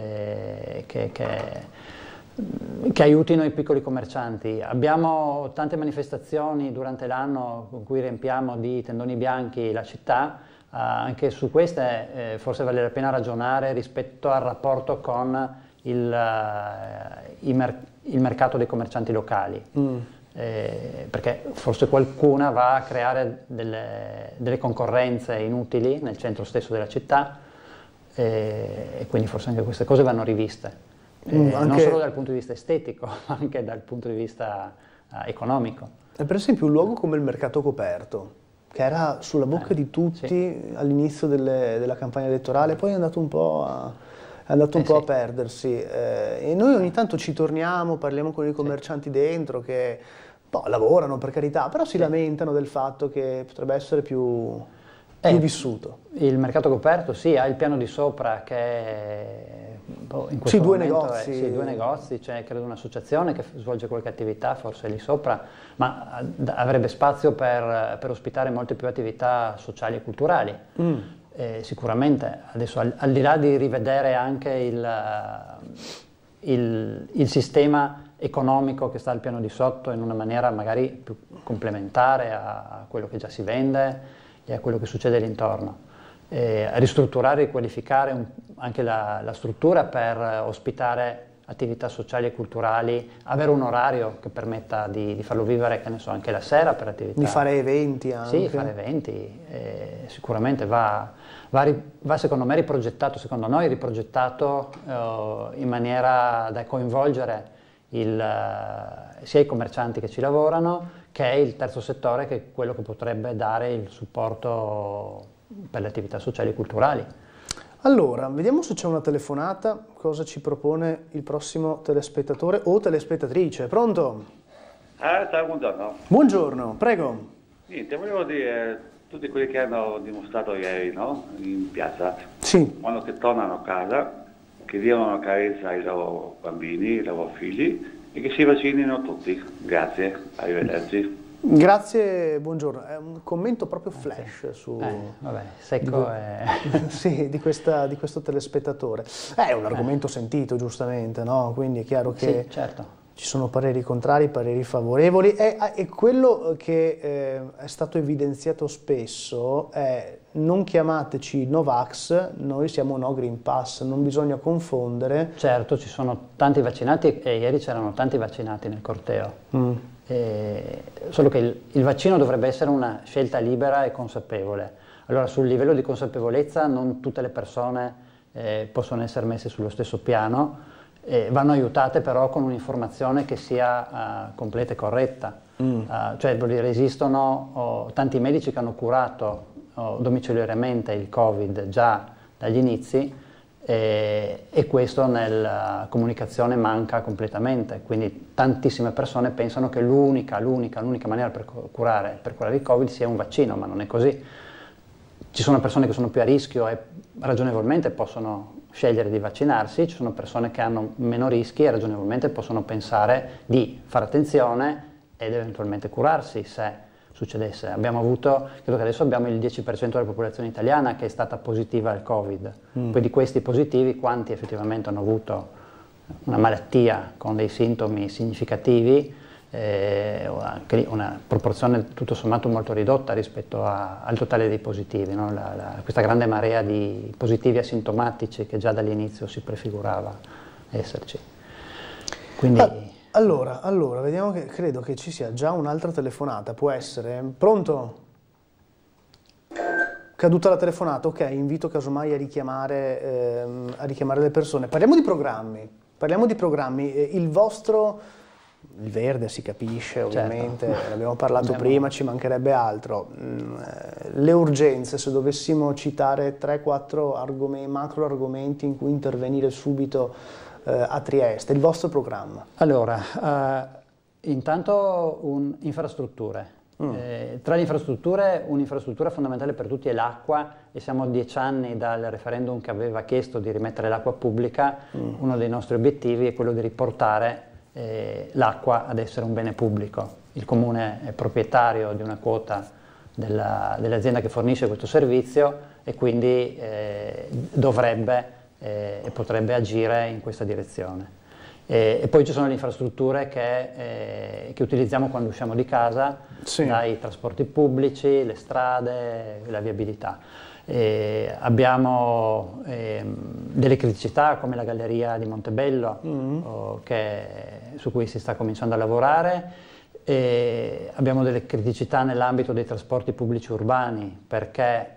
che aiutino i piccoli commercianti. Abbiamo tante manifestazioni durante l'anno con cui riempiamo di tendoni bianchi la città, anche su queste forse vale la pena ragionare rispetto al rapporto con il mercato dei commercianti locali, perché forse qualcuna va a creare delle concorrenze inutili nel centro stesso della città, e quindi forse anche queste cose vanno riviste. Non solo dal punto di vista estetico, ma anche dal punto di vista economico. Per esempio un luogo come il mercato coperto, che era sulla bocca di tutti all'inizio della campagna elettorale, poi è andato un po' a perdersi, e noi ogni tanto ci torniamo, parliamo con i commercianti dentro che lavorano per carità, però si lamentano del fatto che potrebbe essere più vissuto. Il mercato coperto ha il piano di sopra che in questo due momento negozi. Due negozi, c'è credo un'associazione che svolge qualche attività forse lì sopra, ma avrebbe spazio per ospitare molte più attività sociali e culturali. Sicuramente adesso al di là di rivedere anche il sistema economico che sta al piano di sotto in una maniera magari più complementare a quello che già si vende e a quello che succede l'intorno. Ristrutturare e riqualificare anche la struttura per ospitare attività sociali e culturali, avere un orario che permetta di farlo vivere, che ne so, anche la sera per attività. Di fare eventi anche. Sì, fare eventi, sicuramente va secondo me riprogettato, secondo noi riprogettato in maniera da coinvolgere sia i commercianti che ci lavorano, che è il terzo settore, che è quello che potrebbe dare il supporto per le attività sociali e culturali. Allora, vediamo se c'è una telefonata, cosa ci propone il prossimo telespettatore o telespettatrice. Pronto? Ciao, buongiorno. Buongiorno, prego. Niente, volevo dire, tutti quelli che hanno dimostrato ieri, no? In piazza, quando che tornano a casa, che diano una carezza ai loro bambini, ai loro figli, e che si vaccinino tutti. Grazie, arrivederci. Grazie, buongiorno. È un commento proprio flash su secco di questo telespettatore. È un argomento sentito giustamente, no? Quindi è chiaro che ci sono pareri contrari, pareri favorevoli, e quello che è stato evidenziato spesso è: non chiamateci Novax, noi siamo no Green Pass, non bisogna confondere. Certo, ci sono tanti vaccinati e ieri c'erano tanti vaccinati nel corteo. Solo che il vaccino dovrebbe essere una scelta libera e consapevole. Allora, sul livello di consapevolezza non tutte le persone possono essere messe sullo stesso piano, vanno aiutate però con un'informazione che sia completa e corretta. Cioè, vuol dire, esistono tanti medici che hanno curato domiciliariamente il Covid già dagli inizi, e questo nella comunicazione manca completamente, quindi tantissime persone pensano che l'unica maniera per curare il Covid sia un vaccino, ma non è così. Ci sono persone che sono più a rischio e ragionevolmente possono scegliere di vaccinarsi, ci sono persone che hanno meno rischi e ragionevolmente possono pensare di fare attenzione ed eventualmente curarsi se succedesse. Abbiamo avuto, credo che adesso abbiamo il 10% della popolazione italiana che è stata positiva al Covid. Poi di questi positivi, quanti effettivamente hanno avuto una malattia con dei sintomi significativi, una proporzione tutto sommato molto ridotta rispetto al totale dei positivi, no? Questa grande marea di positivi asintomatici che già dall'inizio si prefigurava esserci. Quindi... Allora, vediamo che credo che ci sia già un'altra telefonata, può essere. Pronto? Caduta la telefonata, ok, invito casomai a richiamare le persone. Parliamo di programmi, il vostro, il verde si capisce ovviamente, certo. Ne abbiamo parlato prima, ci mancherebbe altro. Le urgenze, se dovessimo citare 3-4 macro argomenti in cui intervenire subito a Trieste, il vostro programma. Allora, intanto infrastrutture. Tra le infrastrutture, un'infrastruttura fondamentale per tutti è l'acqua, e siamo a 10 anni dal referendum che aveva chiesto di rimettere l'acqua pubblica. Uno dei nostri obiettivi è quello di riportare l'acqua ad essere un bene pubblico. Il Comune è proprietario di una quota dell'azienda che fornisce questo servizio e quindi dovrebbe e potrebbe agire in questa direzione. E poi ci sono le infrastrutture che utilizziamo quando usciamo di casa, sì. Dai trasporti pubblici, le strade, la viabilità. Abbiamo delle criticità come la galleria di Montebello, su cui si sta cominciando a lavorare. Abbiamo delle criticità nell'ambito dei trasporti pubblici urbani perché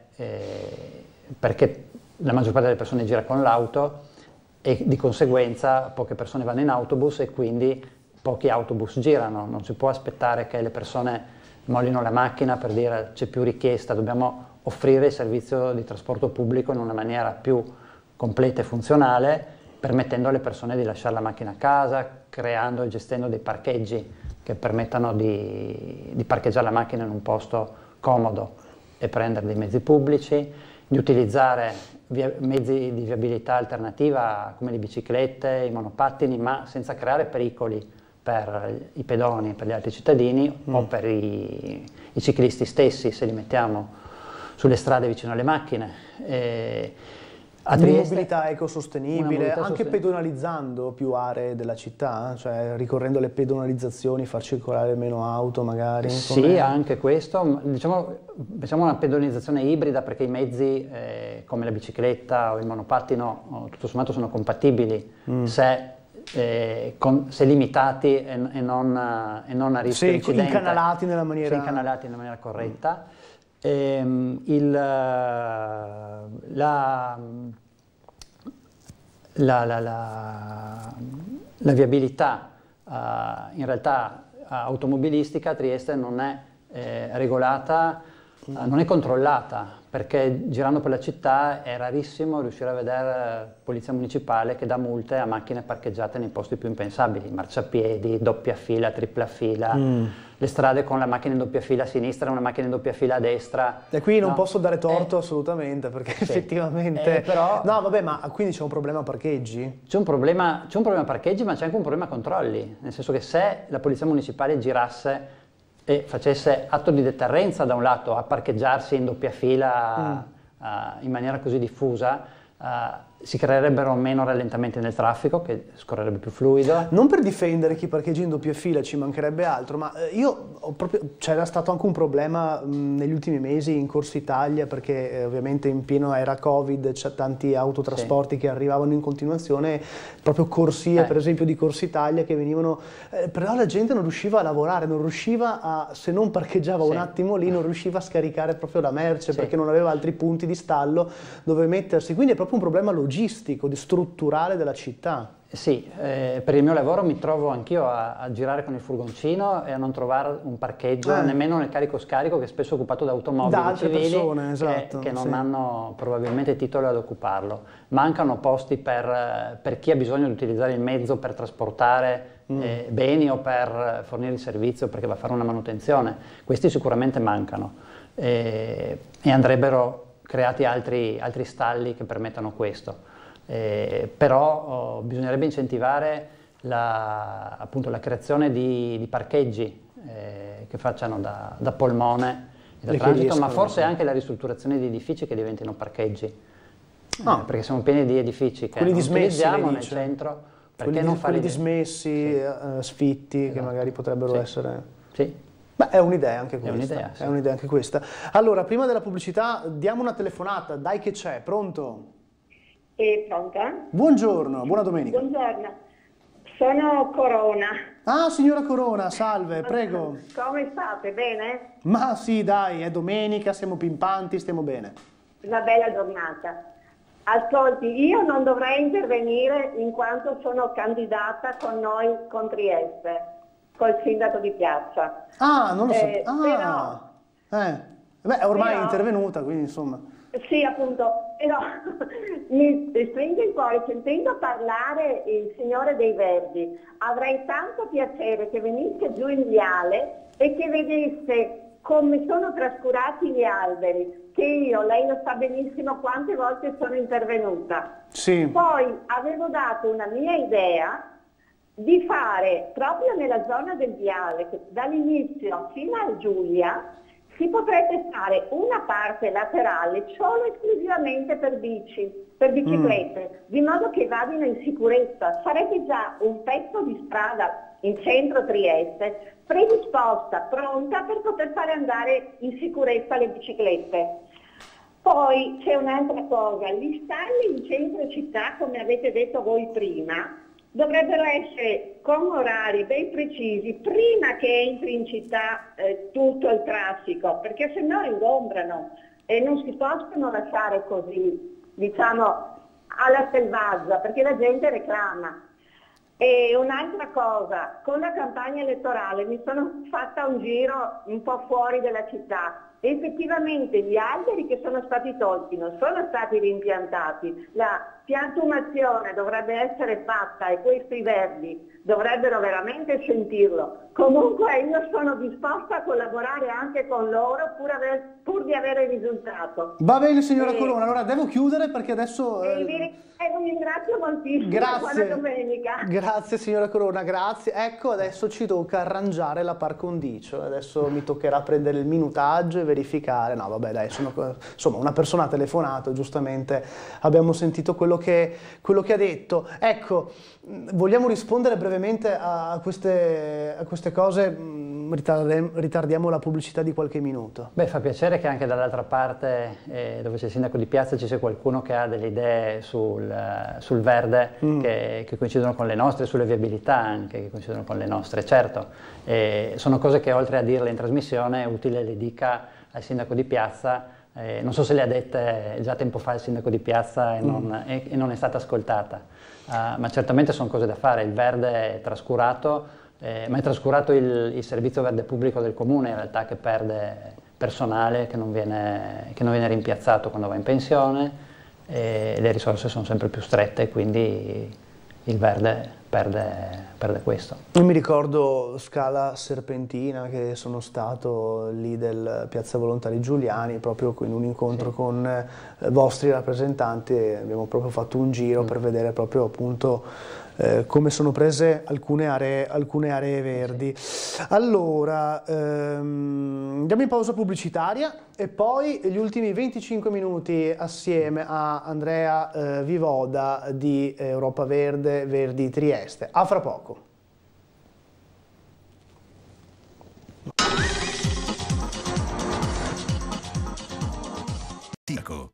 la maggior parte delle persone gira con l'auto e di conseguenza poche persone vanno in autobus e quindi pochi autobus girano. Non si può aspettare che le persone mollino la macchina per dire c'è più richiesta, dobbiamo offrire il servizio di trasporto pubblico in una maniera più completa e funzionale, permettendo alle persone di lasciare la macchina a casa, creando e gestendo dei parcheggi che permettano di parcheggiare la macchina in un posto comodo e prendere dei mezzi pubblici, di utilizzare mezzi di viabilità alternativa come le biciclette, i monopattini, ma senza creare pericoli per i pedoni, per gli altri cittadini o per i ciclisti stessi se li mettiamo sulle strade vicino alle macchine. Una mobilità ecosostenibile, anche pedonalizzando più aree della città, cioè ricorrendo alle pedonalizzazioni, far circolare meno auto magari? Sì, anche questo. Diciamo a una pedonalizzazione ibrida perché i mezzi come la bicicletta o il monopattino tutto sommato sono compatibili se limitati e non a rischio di incidente. Incanalati nella maniera corretta. La viabilità in realtà automobilistica a Trieste non è regolata, non è controllata, perché girando per la città è rarissimo riuscire a vedere polizia municipale che dà multe a macchine parcheggiate nei posti più impensabili, marciapiedi, doppia fila, tripla fila, le strade con la macchina in doppia fila a sinistra e una macchina in doppia fila a destra. E qui non posso dare torto assolutamente, perché effettivamente... Però, no, vabbè, ma quindi c'è un problema parcheggi? C'è un problema parcheggi, ma c'è anche un problema controlli, nel senso che se la polizia municipale girasse e facesse atto di deterrenza da un lato a parcheggiarsi in doppia fila in maniera così diffusa, si creerebbero meno rallentamenti nel traffico, che scorrerebbe più fluido. Non per difendere chi parcheggia in doppia fila, ci mancherebbe altro, ma c'era stato anche un problema negli ultimi mesi in Corsa Italia, perché ovviamente in pieno era Covid, c'è tanti autotrasporti che arrivavano in continuazione, proprio corsie per esempio di Corsa Italia che venivano, però la gente non riusciva a lavorare, non riusciva se non parcheggiava un attimo lì, non riusciva a scaricare proprio la merce, perché non aveva altri punti di stallo dove mettersi, quindi è proprio un problema logistico, strutturale della città. Sì, per il mio lavoro mi trovo anch'io a girare con il furgoncino e a non trovare un parcheggio nemmeno nel carico-scarico, che è spesso occupato da automobili civili che non hanno probabilmente titolo ad occuparlo. Mancano posti per chi ha bisogno di utilizzare il mezzo per trasportare beni o per fornire il servizio perché va a fare una manutenzione. Questi sicuramente mancano e andrebbero creati altri stalli che permettano questo. Però bisognerebbe incentivare appunto la creazione di parcheggi che facciano da polmone da transito, ma forse anche la ristrutturazione di edifici che diventino parcheggi, perché siamo pieni di edifici che non utilizziamo nel centro. quelli dismessi, sfitti, che magari potrebbero essere... Sì. Beh, è un'idea anche questa. È un'idea anche questa. Allora, prima della pubblicità diamo una telefonata, dai che c'è, pronto? Pronta? Buongiorno, buona domenica. Buongiorno, sono Corona. Ah, signora Corona, salve, prego. Come state? Bene? Ma sì, dai, è domenica, siamo pimpanti, stiamo bene. Una bella giornata. Ascolti, io non dovrei intervenire in quanto sono candidata con noi con Trieste, col sindaco di piazza. Ah, non lo so. Beh, ormai è intervenuta, quindi insomma. Sì, appunto, però mi stringe il cuore sentendo parlare il signore dei Verdi. Avrei tanto piacere che venisse giù in viale e che vedesse come sono trascurati gli alberi, che io, lei lo sa benissimo quante volte sono intervenuta. Sì. Poi avevo dato una mia idea di fare proprio nella zona del viale, dall'inizio fino a Giulia, si potrebbe fare una parte laterale solo esclusivamente per biciclette, di modo che vadino in sicurezza. Sarebbe già un pezzo di strada in centro Trieste predisposta, pronta per poter fare andare in sicurezza le biciclette. Poi c'è un'altra cosa, gli stalli in centro città, come avete detto voi prima, dovrebbero essere con orari ben precisi prima che entri in città tutto il traffico, perché se no ingombrano e non si possono lasciare così, diciamo, alla selvaggia, perché la gente reclama. E un'altra cosa, con la campagna elettorale mi sono fatta un giro un po' fuori dalla città. Effettivamente gli alberi che sono stati tolti non sono stati rimpiantati, la piantumazione dovrebbe essere fatta e questi verdi dovrebbero veramente sentirlo. Comunque io sono disposta a collaborare anche con loro pur di avere il risultato. Va bene signora Corona, allora devo chiudere perché adesso... vi ringrazio moltissimo, grazie. Buona domenica. Grazie signora Corona, grazie. Ecco, adesso ci tocca arrangiare la par condicio, adesso mi toccherà prendere il minutaggio e verificare. No vabbè dai, insomma una persona ha telefonato, giustamente abbiamo sentito quello che ha detto. Ecco, vogliamo rispondere brevemente a queste cose, ritardiamo la pubblicità di qualche minuto. Beh, fa piacere che anche dall'altra parte, dove c'è il sindaco di piazza, ci sia qualcuno che ha delle idee sul verde che coincidono con le nostre, sulle viabilità anche che coincidono con le nostre. Certo, sono cose che oltre a dirle in trasmissione è utile le dica al sindaco di piazza. Non so se le ha dette già tempo fa il sindaco di piazza e non è stata ascoltata, ma certamente sono cose da fare. Il verde è trascurato, ma è trascurato il servizio verde pubblico del comune in realtà, che perde personale, che non viene rimpiazzato quando va in pensione, e le risorse sono sempre più strette, quindi il verde perde questo. Io mi ricordo Scala Serpentina, che sono stato lì del Piazza Volontari Giuliani, proprio in un incontro con vostri rappresentanti, e abbiamo proprio fatto un giro per vedere proprio appunto come sono prese alcune aree verdi. Allora, andiamo in pausa pubblicitaria e poi gli ultimi 25 minuti assieme a Andrea Vivoda di Europa Verde, Verdi Trieste. A fra poco. Tirco.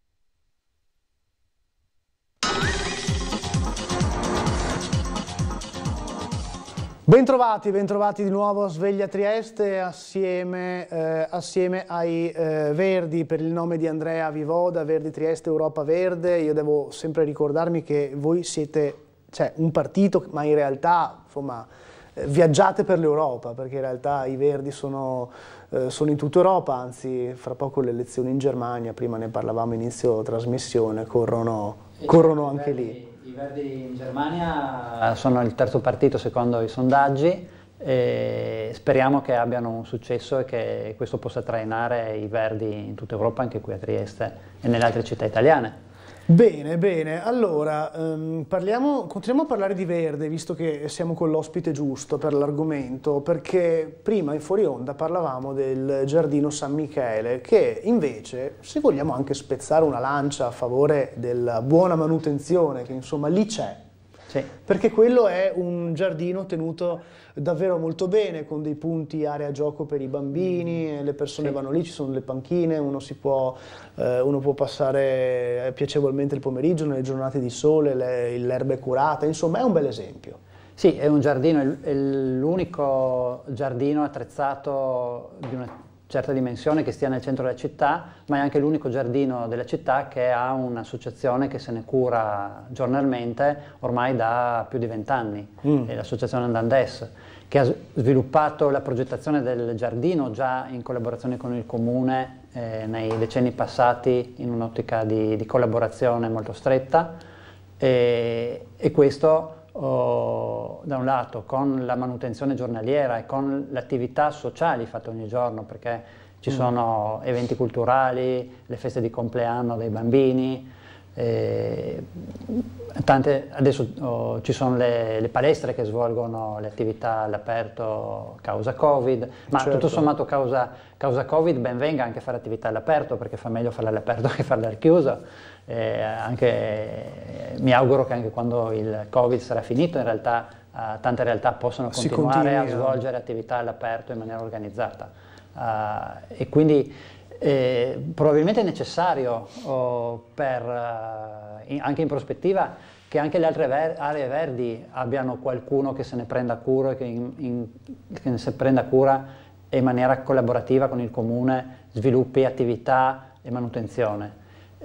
Bentrovati di nuovo a Sveglia Trieste assieme ai Verdi, per il nome di Andrea Vivoda, Verdi Trieste, Europa Verde. Io devo sempre ricordarmi che voi siete un partito, ma in realtà insomma viaggiate per l'Europa, perché in realtà i Verdi sono in tutta Europa, anzi fra poco le elezioni in Germania, prima ne parlavamo inizio trasmissione, corrono anche lì. I Verdi in Germania sono il terzo partito secondo i sondaggi e speriamo che abbiano un successo e che questo possa trainare i Verdi in tutta Europa, anche qui a Trieste e nelle altre città italiane. Bene, allora continuiamo a parlare di verde, visto che siamo con l'ospite giusto per l'argomento, perché prima in fuori onda parlavamo del giardino San Michele, che invece, se vogliamo anche spezzare una lancia a favore della buona manutenzione, che insomma lì c'è, perché quello è un giardino tenuto davvero molto bene, con dei punti area gioco per i bambini, le persone vanno lì, ci sono le panchine, uno può passare piacevolmente il pomeriggio nelle giornate di sole, l'erba è curata, insomma è un bel esempio. Sì, è un giardino, è l'unico giardino attrezzato di una certa dimensione che stia nel centro della città, ma è anche l'unico giardino della città che ha un'associazione che se ne cura giornalmente ormai da più di 20 anni, è l'associazione Andandes, che ha sviluppato la progettazione del giardino già in collaborazione con il comune nei decenni passati in un'ottica di collaborazione molto stretta e questo da un lato con la manutenzione giornaliera e con le attività sociali fatte ogni giorno, perché ci sono eventi culturali, le feste di compleanno dei bambini, adesso ci sono le palestre che svolgono le attività all'aperto causa Covid, ma tutto sommato causa Covid ben venga anche fare attività all'aperto, perché fa meglio farle all'aperto che farle al chiuso. Mi auguro che anche quando il Covid sarà finito, in realtà tante realtà possano continuare a svolgere attività all'aperto in maniera organizzata. E quindi probabilmente è necessario anche in prospettiva che anche le altre aree verdi abbiano qualcuno che se ne prenda cura e che ne se prenda cura e in maniera collaborativa con il comune sviluppi attività e manutenzione.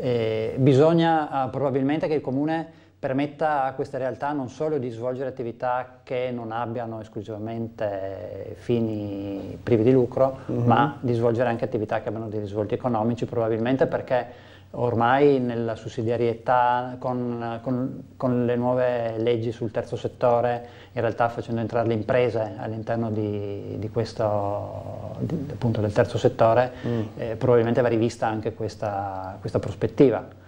Bisogna probabilmente che il comune permetta a queste realtà non solo di svolgere attività che non abbiano esclusivamente fini privi di lucro, ma di svolgere anche attività che abbiano dei risvolti economici, probabilmente perché ormai nella sussidiarietà, con le nuove leggi sul terzo settore, in realtà facendo entrare le imprese all'interno di questo, appunto del terzo settore, probabilmente va rivista anche questa prospettiva.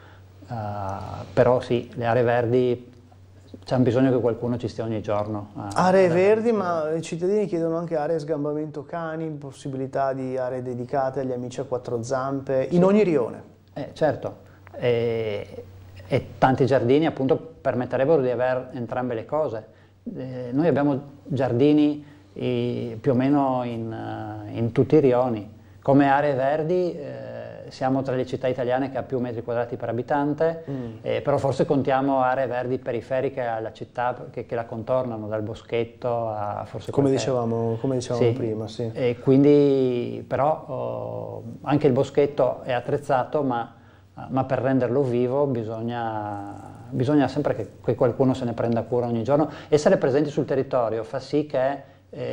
Però sì, le aree verdi c'è bisogno che qualcuno ci stia ogni giorno. Aree verdi, ma i cittadini chiedono anche aree sgambamento cani, possibilità di aree dedicate agli amici a quattro zampe, in ogni rione. Certo, e tanti giardini appunto permetterebbero di avere entrambe le cose. Noi abbiamo giardini più o meno in tutti i rioni. Come aree verdi siamo tra le città italiane che ha più metri quadrati per abitante, però forse contiamo aree verdi periferiche alla città che la contornano, dal boschetto a forse come dicevamo prima. Sì. E quindi però anche il boschetto è attrezzato, ma per renderlo vivo bisogna sempre che qualcuno se ne prenda cura ogni giorno. Essere presenti sul territorio fa sì che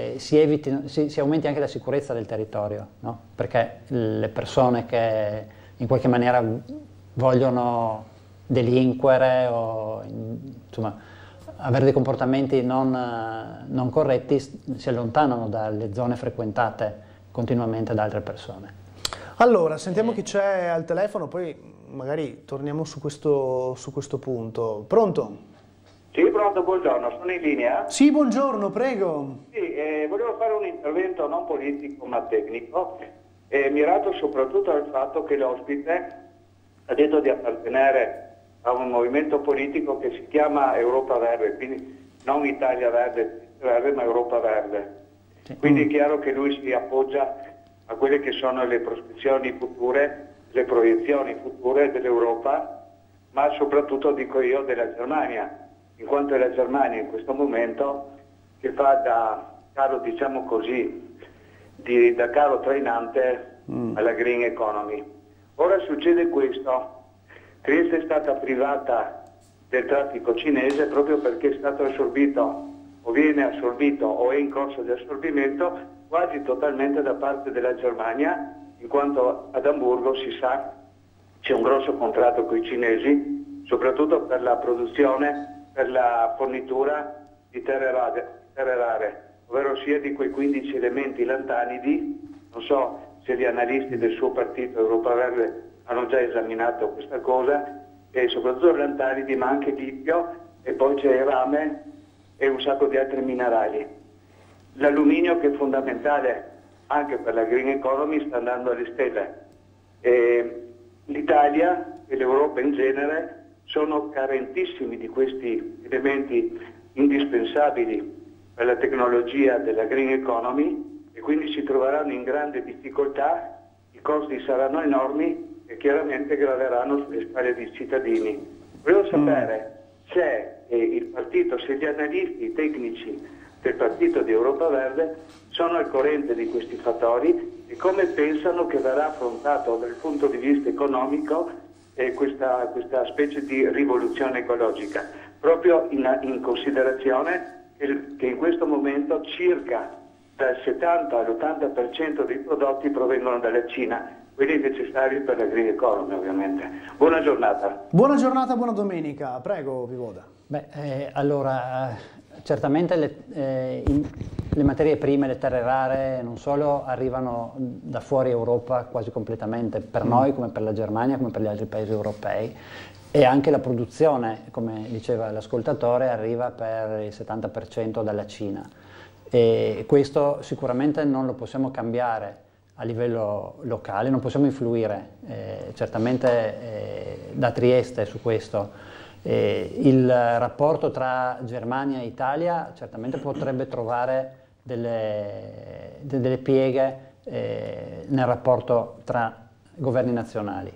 si aumenti anche la sicurezza del territorio, no? Perché le persone che in qualche maniera vogliono delinquere o insomma avere dei comportamenti non corretti si allontanano dalle zone frequentate continuamente da altre persone. Allora, sentiamo chi c'è al telefono, poi magari torniamo su questo punto. Pronto? Sì, pronto, buongiorno, sono in linea? Sì, buongiorno, prego. Sì, volevo fare un intervento non politico ma tecnico, mirato soprattutto al fatto che l'ospite ha detto di appartenere a un movimento politico che si chiama Europa Verde, quindi non Italia Verde, ma Europa Verde. Quindi è chiaro che lui si appoggia a quelle che sono le prospezioni future, le proiezioni future dell'Europa, ma soprattutto, dico io, della Germania, in quanto è la Germania in questo momento che fa da carro, diciamo così, da carro trainante alla green economy. Ora succede questo: Trieste è stata privata del traffico cinese proprio perché è stato assorbito o viene assorbito o è in corso di assorbimento quasi totalmente da parte della Germania, in quanto ad Amburgo, si sa, c'è un grosso contratto con i cinesi, soprattutto per la produzione, per la fornitura di terre rare, ovvero sia di quei 15 elementi lantanidi. Non so se gli analisti del suo partito Europa Verde hanno già esaminato questa cosa, e soprattutto lantanidi, ma anche lippio, e poi c'è il rame e un sacco di altri minerali. L'alluminio, che è fondamentale anche per la green economy, sta andando alle stelle. L'Italia e l'Europa in genere sono carentissimi di questi elementi indispensabili per la tecnologia della green economy e quindi si troveranno in grande difficoltà, i costi saranno enormi e chiaramente graveranno sulle spalle dei cittadini. Volevo sapere se se gli analisti tecnici del partito di Europa Verde sono al corrente di questi fattori e come pensano che verrà affrontato dal punto di vista economico questa specie di rivoluzione ecologica, proprio in considerazione che in questo momento circa dal 70 all'80% dei prodotti provengono dalla Cina, quelli necessari per la green economy ovviamente. Buona giornata. Buona giornata, buona domenica. Prego, Vivoda. Allora, certamente le materie prime, le terre rare, non solo arrivano da fuori Europa quasi completamente, per noi come per la Germania, come per gli altri paesi europei, e anche la produzione, come diceva l'ascoltatore, arriva per il 70% dalla Cina. E questo sicuramente non lo possiamo cambiare a livello locale, non possiamo influire certamente da Trieste su questo. Il rapporto tra Germania e Italia certamente potrebbe trovare delle pieghe nel rapporto tra governi nazionali.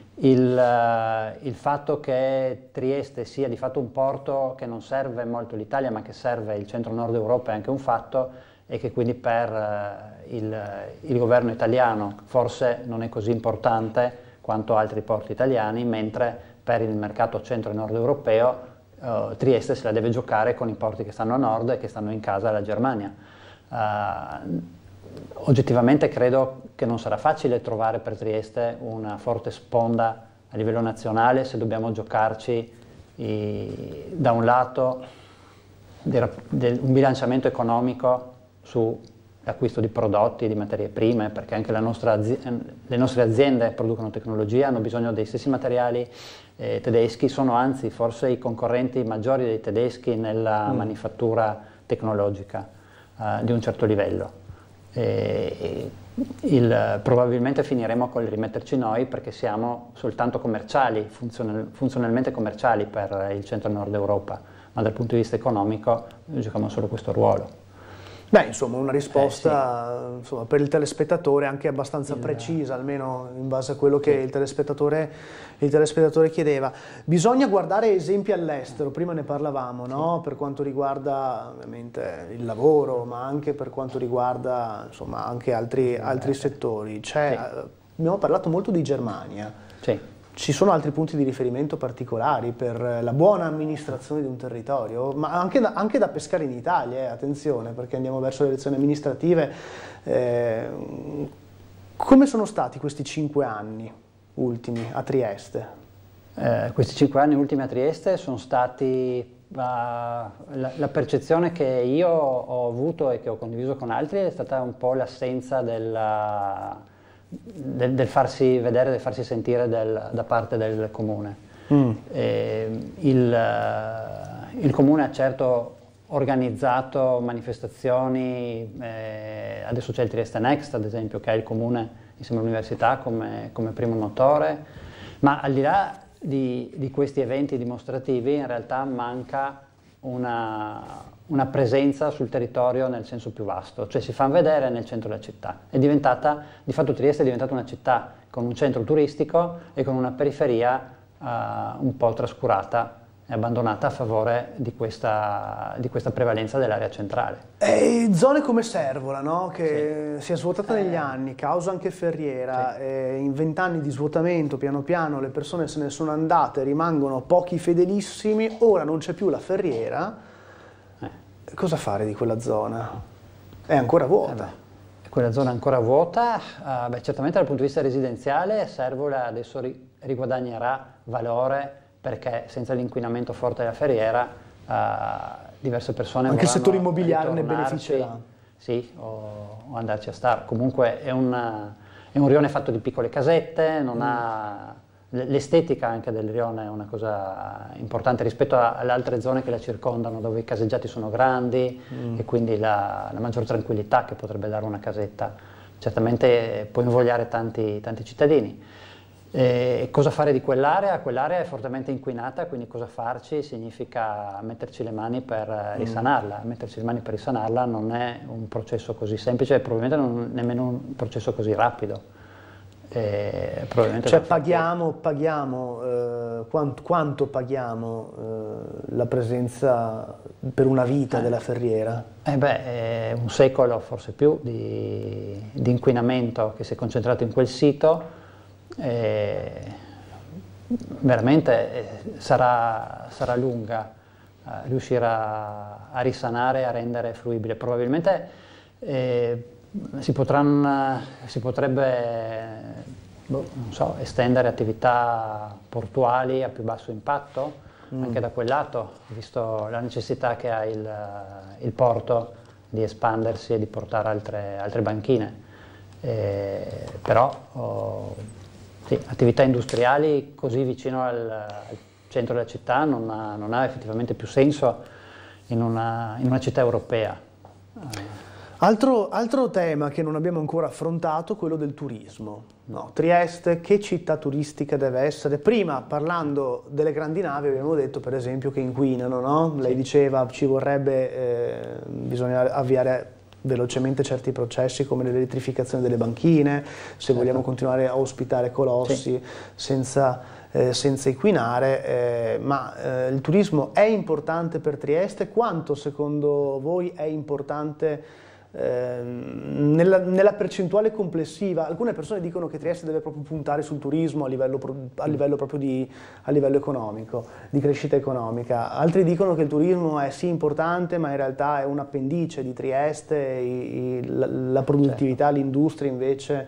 Il fatto che Trieste sia di fatto un porto che non serve molto l'Italia ma che serve il centro-nord Europa è anche un fatto, e che quindi per il governo italiano forse non è così importante quanto altri porti italiani, mentre per il mercato centro e nord europeo Trieste se la deve giocare con i porti che stanno a nord e che stanno in casa alla Germania. Oggettivamente credo che non sarà facile trovare per Trieste una forte sponda a livello nazionale se dobbiamo giocarci da un lato un bilanciamento economico sull'acquisto di prodotti, di materie prime, perché anche le nostre aziende producono tecnologia, hanno bisogno dei stessi materiali tedeschi, sono anzi forse i concorrenti maggiori dei tedeschi nella manifattura tecnologica di un certo livello. Probabilmente finiremo col rimetterci noi perché siamo soltanto commerciali, funzionalmente commerciali per il centro-nord Europa, ma dal punto di vista economico giochiamo solo questo ruolo. Beh, insomma, una risposta insomma, per il telespettatore anche abbastanza precisa, almeno in base a quello che il telespettatore chiedeva. Bisogna guardare esempi all'estero, prima ne parlavamo, no? Per quanto riguarda ovviamente il lavoro, ma anche per quanto riguarda insomma, anche altri settori. Abbiamo parlato molto di Germania. Ci sono altri punti di riferimento particolari per la buona amministrazione di un territorio, ma anche da pescare in Italia, attenzione, perché andiamo verso le elezioni amministrative. Come sono stati questi 5 anni ultimi a Trieste? Questi 5 anni ultimi a Trieste sono stati, la percezione che io ho avuto e che ho condiviso con altri è stata un po' l'assenza del farsi vedere, del farsi sentire da parte del Comune. Il Comune ha certo organizzato manifestazioni, adesso c'è il Trieste Next ad esempio, che è il Comune insieme all'università come primo motore, ma al di là di questi eventi dimostrativi in realtà manca una presenza sul territorio nel senso più vasto, cioè si fanno vedere nel centro della città. Di fatto Trieste è diventata una città con un centro turistico e con una periferia un po' trascurata e abbandonata a favore di questa prevalenza dell'area centrale. E zone come Servola, no? Che si è svuotata negli anni, causa anche Ferriera, in 20 anni di svuotamento piano piano le persone se ne sono andate, rimangono pochi fedelissimi, ora non c'è più la Ferriera. Cosa fare di quella zona? È ancora vuota. Quella zona è ancora vuota, certamente dal punto di vista residenziale Servola adesso riguadagnerà valore perché senza l'inquinamento forte della Ferriera diverse persone anche il settore immobiliare ne beneficerà. Sì, o andarci a stare. Comunque è un rione fatto di piccole casette, non ha... L'estetica anche del rione è una cosa importante rispetto alle altre zone che la circondano, dove i caseggiati sono grandi e quindi la maggior tranquillità che potrebbe dare una casetta certamente può invogliare tanti cittadini. Cosa fare di quell'area? Quell'area è fortemente inquinata, quindi cosa farci significa metterci le mani per risanarla. Metterci le mani per risanarla non è un processo così semplice e probabilmente non nemmeno un processo così rapido. Cioè paghiamo quanto paghiamo la presenza per una vita della Ferriera? Un secolo, forse più, di inquinamento che si è concentrato in quel sito. Veramente sarà lunga riuscire a risanare e a rendere fruibile. Probabilmente si potrebbe non so, estendere attività portuali a più basso impatto anche da quel lato, visto la necessità che ha il porto di espandersi e di portare altre banchine. Però sì, attività industriali così vicino al centro della città non ha effettivamente più senso in una città europea. Altro tema che non abbiamo ancora affrontato, quello del turismo. No, Trieste, che città turistica deve essere? Prima, parlando delle grandi navi, abbiamo detto per esempio che inquinano, no? Lei diceva ci vorrebbe, bisogna avviare velocemente certi processi come l'elettrificazione delle banchine, se vogliamo continuare a ospitare colossi senza inquinare, ma il turismo è importante per Trieste? Quanto secondo voi è importante nella percentuale complessiva? Alcune persone dicono che Trieste deve proprio puntare sul turismo a livello economico, di crescita economica. Altri dicono che il turismo è sì importante, ma in realtà è un appendice di Trieste, la produttività, l'industria invece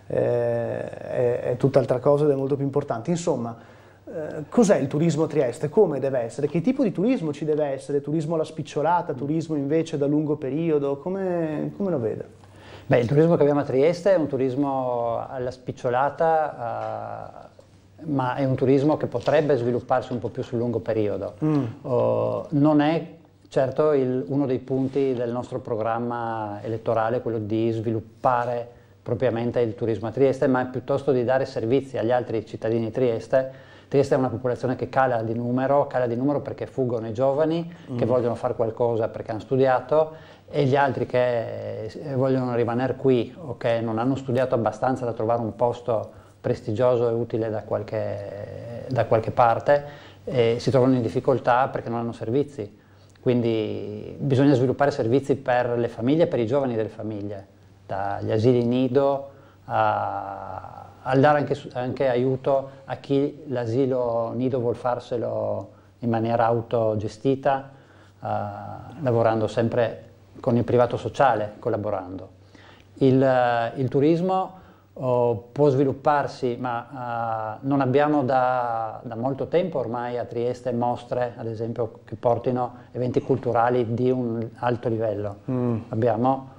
è tutt'altra cosa ed è molto più importante. Insomma, cos'è il turismo a Trieste? Come deve essere? Che tipo di turismo ci deve essere? Turismo alla spicciolata, turismo invece da lungo periodo? Come lo vede? Il turismo che abbiamo a Trieste è un turismo alla spicciolata, ma è un turismo che potrebbe svilupparsi un po' più sul lungo periodo. Non è certo uno dei punti del nostro programma elettorale quello di sviluppare propriamente il turismo a Trieste, ma è piuttosto di dare servizi agli altri cittadini di Trieste. Trieste è una popolazione che cala di numero perché fuggono i giovani che vogliono fare qualcosa perché hanno studiato, e gli altri che vogliono rimanere qui o che non hanno studiato abbastanza da trovare un posto prestigioso e utile da qualche parte, si trovano in difficoltà perché non hanno servizi. Quindi bisogna sviluppare servizi per le famiglie e per i giovani delle famiglie, dagli asili nido a dare anche aiuto a chi l'asilo nido vuol farselo in maniera autogestita, lavorando sempre con il privato sociale, collaborando. Il turismo può svilupparsi, ma non abbiamo da molto tempo ormai a Trieste mostre, ad esempio, che portino eventi culturali di un alto livello. Abbiamo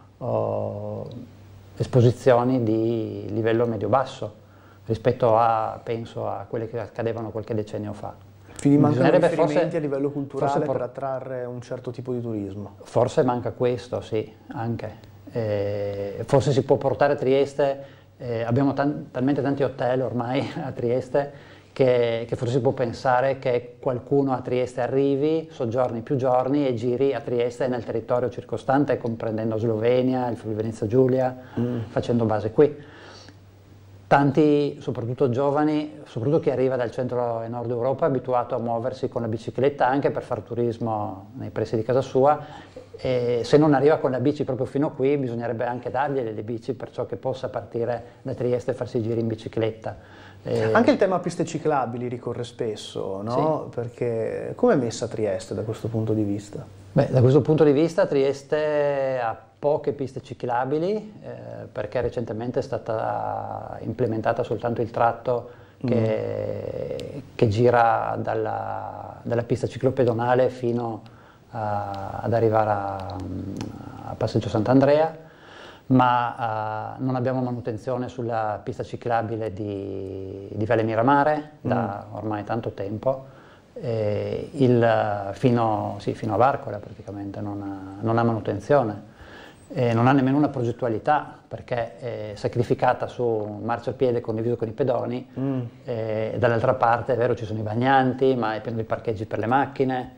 esposizioni di livello medio-basso rispetto penso a quelle che accadevano qualche decennio fa. Quindi mancano riferimenti a livello culturale per attrarre un certo tipo di turismo? Forse manca questo, sì, anche. Forse si può portare a Trieste, abbiamo talmente tanti hotel ormai a Trieste, che forse si può pensare che qualcuno a Trieste arrivi, soggiorni più giorni e giri a Trieste nel territorio circostante, comprendendo Slovenia, il Friuli Venezia Giulia, facendo base qui. Tanti, soprattutto giovani, soprattutto chi arriva dal centro e nord Europa, è abituato a muoversi con la bicicletta anche per fare turismo nei pressi di casa sua, e se non arriva con la bici proprio fino qui bisognerebbe anche dargliele le bici, perciò che possa partire da Trieste e farsi i giri in bicicletta. Anche il tema piste ciclabili ricorre spesso, no? Sì. Perché come è messa Trieste da questo punto di vista? Da questo punto di vista Trieste ha poche piste ciclabili, perché recentemente è stata implementata soltanto il tratto che gira dalla pista ciclopedonale fino ad arrivare a Passeggio Sant'Andrea, ma non abbiamo manutenzione sulla pista ciclabile di Valle Miramare da ormai tanto tempo, fino a Varcola praticamente non ha manutenzione. non ha nemmeno una progettualità, perché è sacrificata su un marciapiede condiviso con i pedoni, e dall'altra parte è vero ci sono i bagnanti, ma è pieno di parcheggi per le macchine.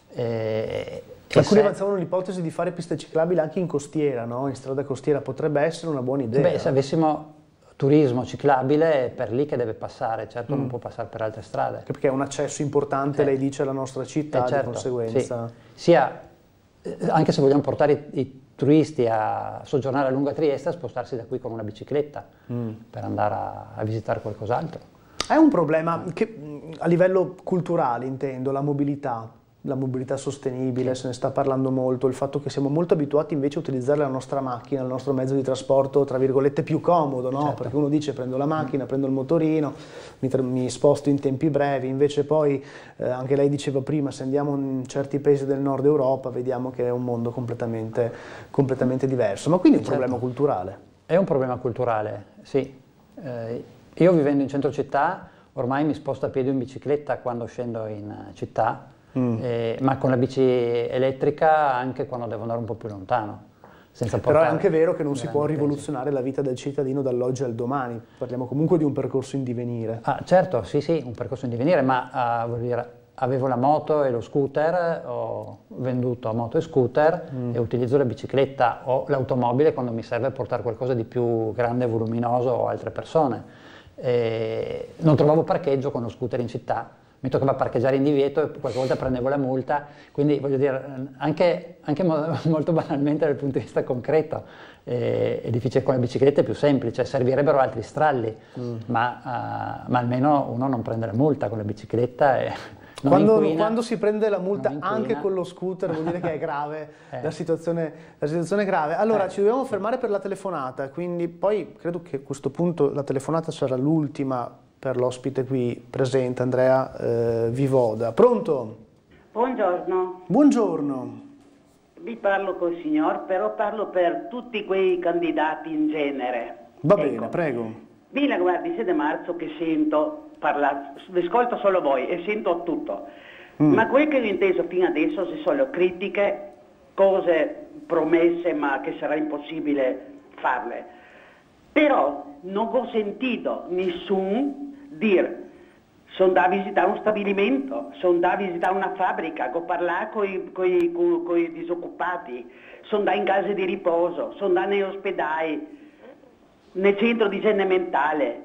Alcuni avanzavano l'ipotesi di fare piste ciclabili anche in costiera, no? In strada costiera potrebbe essere una buona idea. Beh, se avessimo turismo ciclabile è per lì che deve passare, certo non può passare per altre strade. Anche perché è un accesso importante, lei dice, alla nostra città, certo, di conseguenza. Sì. Sia, anche se vogliamo portare i turisti a soggiornare a lungo a Trieste, a spostarsi da qui con una bicicletta per andare a visitare qualcos'altro. È un problema che a livello culturale, intendo, la mobilità sostenibile, se ne sta parlando molto, il fatto che siamo molto abituati invece a utilizzare la nostra macchina, il nostro mezzo di trasporto, tra virgolette, più comodo, no? Certo. Perché uno dice prendo la macchina, prendo il motorino, mi sposto in tempi brevi, invece poi, anche lei diceva prima, se andiamo in certi paesi del nord Europa vediamo che è un mondo completamente diverso, ma quindi è un problema culturale. È un problema culturale, sì. Io vivendo in centro città ormai mi sposto a piedi o in bicicletta quando scendo in città, ma con la bici elettrica anche quando devo andare un po' più lontano. Però è anche vero che non si può rivoluzionare la vita del cittadino dall'oggi al domani, parliamo comunque di un percorso in divenire. Certo, sì, un percorso in divenire, ma voglio dire, avevo la moto e lo scooter, ho venduto moto e scooter e utilizzo la bicicletta o l'automobile quando mi serve portare qualcosa di più grande e voluminoso o altre persone. Non trovavo parcheggio con lo scooter in città, mi toccava parcheggiare in divieto e qualche volta prendevo la multa, quindi voglio dire, anche molto banalmente dal punto di vista concreto, è difficile. Con la bicicletta è più semplice, servirebbero altri stralli, ma almeno uno non prende la multa con la bicicletta. Quando si prende la multa anche con lo scooter vuol dire che è grave, la situazione è grave. Allora ci dobbiamo fermare per la telefonata, quindi poi credo che a questo punto la telefonata sarà l'ultima per l'ospite qui presente, Andrea Vivoda. Pronto? Buongiorno. Buongiorno. Vi parlo col signor, però parlo per tutti quei candidati in genere. Va bene, prego. Villa, guardi, 7 marzo che sento parlare, vi ascolto solo voi e sento tutto. Ma quel che ho inteso fino adesso sono solo critiche, cose promesse ma che sarà impossibile farle. Però non ho sentito nessun dire sono da visitare un stabilimento, sono da visitare una fabbrica, ho parlato con i disoccupati, sono da in case di riposo, sono da nei ospedali, nel centro di igiene mentale.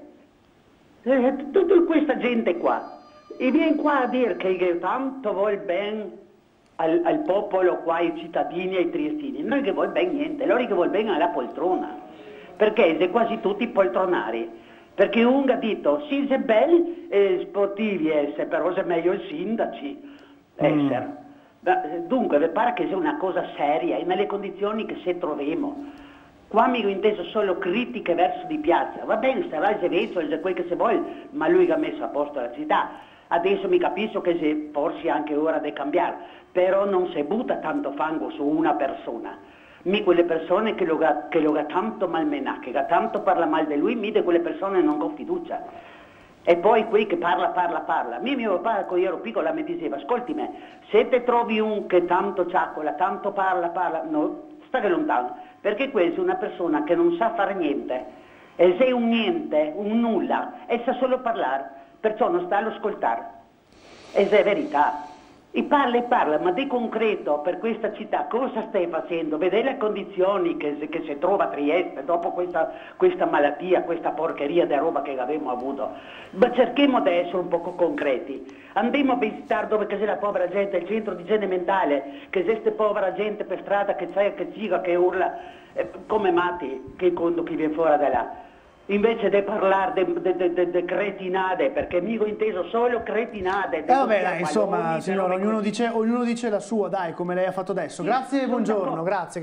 Tutta questa gente qua, e viene qua a dire che tanto vuol bene al popolo qua, ai cittadini e ai triestini. Noi che vuol bene niente, loro che vuol bene alla poltrona, perché siamo quasi tutti poltronari. Perché un ha detto, sì, è bello sportivi essere, però è meglio i sindaci essere. Dunque, vi pare che sia una cosa seria e nelle condizioni che se troviamo. Qua mi ho inteso solo critiche verso di piazza. Va bene, sarà il Zevezzo, il quel che si vuole, ma lui che ha messo a posto la città. Adesso mi capisco che forse è anche ora di cambiare, però non si butta tanto fango su una persona. Mi quelle persone che lo ha tanto malmenato, che tanto parla male di lui, mi di quelle persone non ho fiducia. E poi qui che parla. Mio papà, quando io ero piccola, mi diceva, ascolti me, se te trovi un che tanto ciaccola, tanto parla, no, stai lontano, perché questa è una persona che non sa fare niente, e se è un niente, un nulla, e sa solo parlare, perciò non sta ad ascoltare. E se è verità. E parla, ma di concreto per questa città cosa stai facendo? Vedete le condizioni che si trova a Trieste dopo questa malattia, questa porcheria di roba che abbiamo avuto. Ma cerchiamo di essere un poco concreti. Andiamo a visitare dove c'è la povera gente, il centro di igiene mentale, che c'è questa povera gente per strada che c'è, che giga, che urla come matti, che quando chi viene fuori da là. Invece di parlare di cretinade, perché mi ho inteso solo cretinade. Vabbè, dai, insomma, signora, ognuno dice la sua, dai, come lei ha fatto adesso. Sì, grazie, buongiorno, grazie.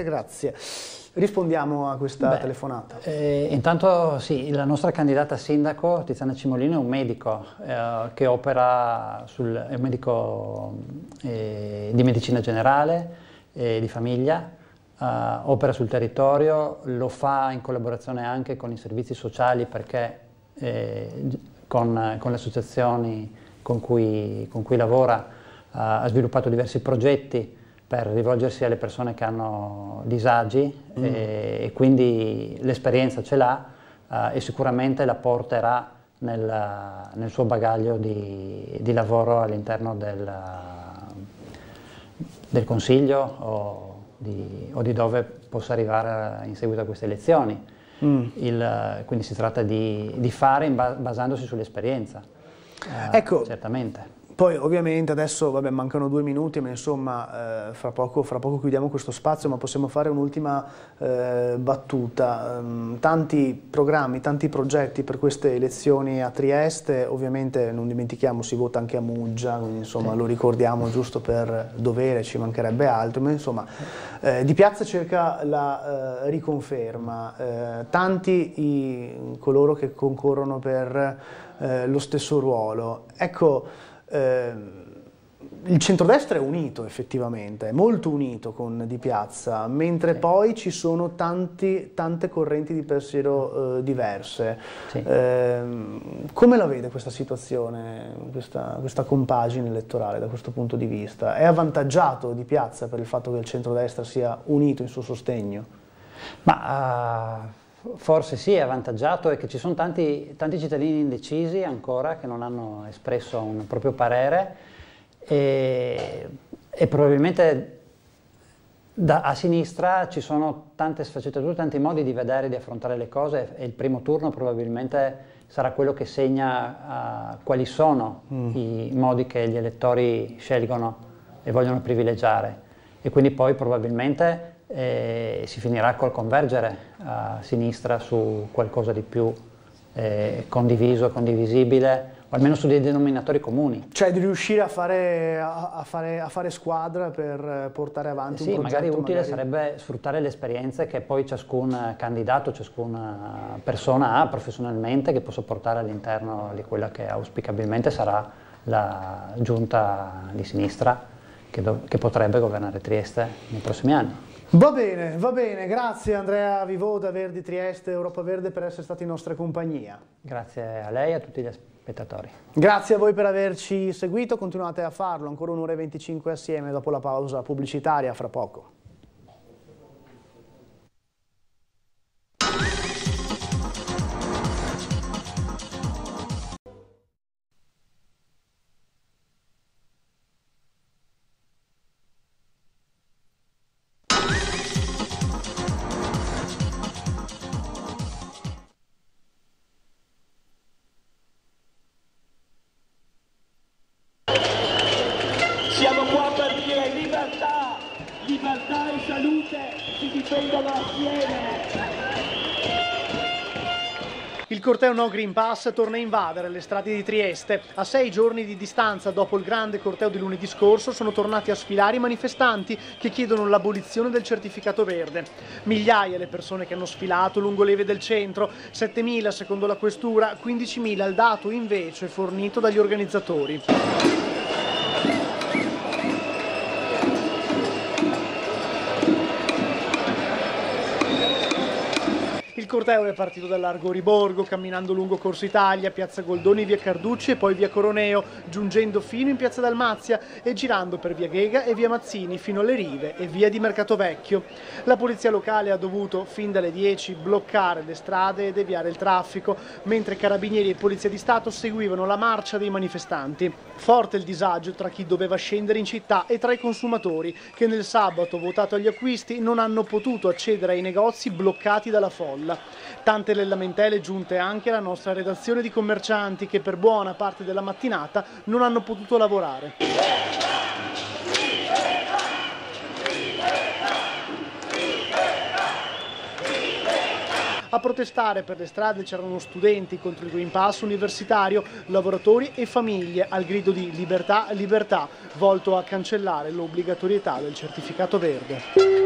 Rispondiamo a questa telefonata. Intanto sì, la nostra candidata a sindaco, Tiziana Cimolino, è un medico che opera, è un medico di medicina generale, di famiglia. Opera sul territorio, lo fa in collaborazione anche con i servizi sociali, perché con le associazioni con cui lavora ha sviluppato diversi progetti per rivolgersi alle persone che hanno disagi e quindi l'esperienza ce l'ha e sicuramente la porterà nel suo bagaglio di lavoro all'interno del Consiglio o di dove possa arrivare in seguito a queste elezioni. Quindi si tratta di fare basandosi sull'esperienza, ecco, certamente. Poi ovviamente adesso mancano 2 minuti, ma insomma fra poco chiudiamo questo spazio, ma possiamo fare un'ultima battuta. Tanti programmi, tanti progetti per queste elezioni a Trieste, ovviamente non dimentichiamo si vota anche a Muggia, quindi insomma lo ricordiamo giusto per dovere, ci mancherebbe altro, ma insomma Di Piazza cerca la riconferma, tanti coloro che concorrono per lo stesso ruolo. Ecco, il centrodestra è unito effettivamente, è molto unito con Di Piazza, mentre poi ci sono tante correnti di pensiero diverse. Come la vede questa situazione, questa compagine elettorale da questo punto di vista? È avvantaggiato Di Piazza per il fatto che il centrodestra sia unito in suo sostegno? Ma forse sì, è avvantaggiato, e che ci sono tanti cittadini indecisi ancora che non hanno espresso un proprio parere e probabilmente a sinistra ci sono tante sfaccettature, tanti modi di vedere, di affrontare le cose, e il primo turno probabilmente sarà quello che segna quali sono i modi che gli elettori scelgono e vogliono privilegiare, e quindi poi probabilmente si finirà col convergere a sinistra su qualcosa di più condiviso, condivisibile, o almeno su dei denominatori comuni. Cioè di riuscire a fare squadra per portare avanti un progetto. Sì, magari utile sarebbe sfruttare le esperienze che poi ciascun candidato, ciascuna persona ha professionalmente, che possa portare all'interno di quella che auspicabilmente sarà la giunta di sinistra che potrebbe governare Trieste nei prossimi anni. Va bene, grazie Andrea Vivoda, Verdi Trieste, Europa Verde, per essere stati in nostra compagnia. Grazie a lei e a tutti gli spettatori. Grazie a voi per averci seguito, continuate a farlo, ancora 1 ora e 25 assieme dopo la pausa pubblicitaria, fra poco. Siamo qua per dire libertà, libertà e salute si difendono assieme. Il corteo No Green Pass torna a invadere le strade di Trieste. A 6 giorni di distanza dopo il grande corteo di lunedì scorso sono tornati a sfilare i manifestanti che chiedono l'abolizione del certificato verde. Migliaia le persone che hanno sfilato lungo le vie del centro, 7.000 secondo la questura, 15.000 il dato invece fornito dagli organizzatori. Il corteo è partito da Largo Riborgo, camminando lungo Corso Italia, Piazza Goldoni, via Carducci e poi via Coroneo, giungendo fino in Piazza Dalmazia e girando per via Ghega e via Mazzini fino alle Rive e via di Mercato Vecchio. La polizia locale ha dovuto, fin dalle 10, bloccare le strade e deviare il traffico, mentre carabinieri e polizia di Stato seguivano la marcia dei manifestanti. Forte il disagio tra chi doveva scendere in città e tra i consumatori, che nel sabato, votato agli acquisti, non hanno potuto accedere ai negozi bloccati dalla folla. Tante le lamentele giunte anche alla nostra redazione di commercianti che per buona parte della mattinata non hanno potuto lavorare. A protestare per le strade c'erano studenti contro il Green Pass universitario, lavoratori e famiglie al grido di libertà, libertà, volto a cancellare l'obbligatorietà del certificato verde.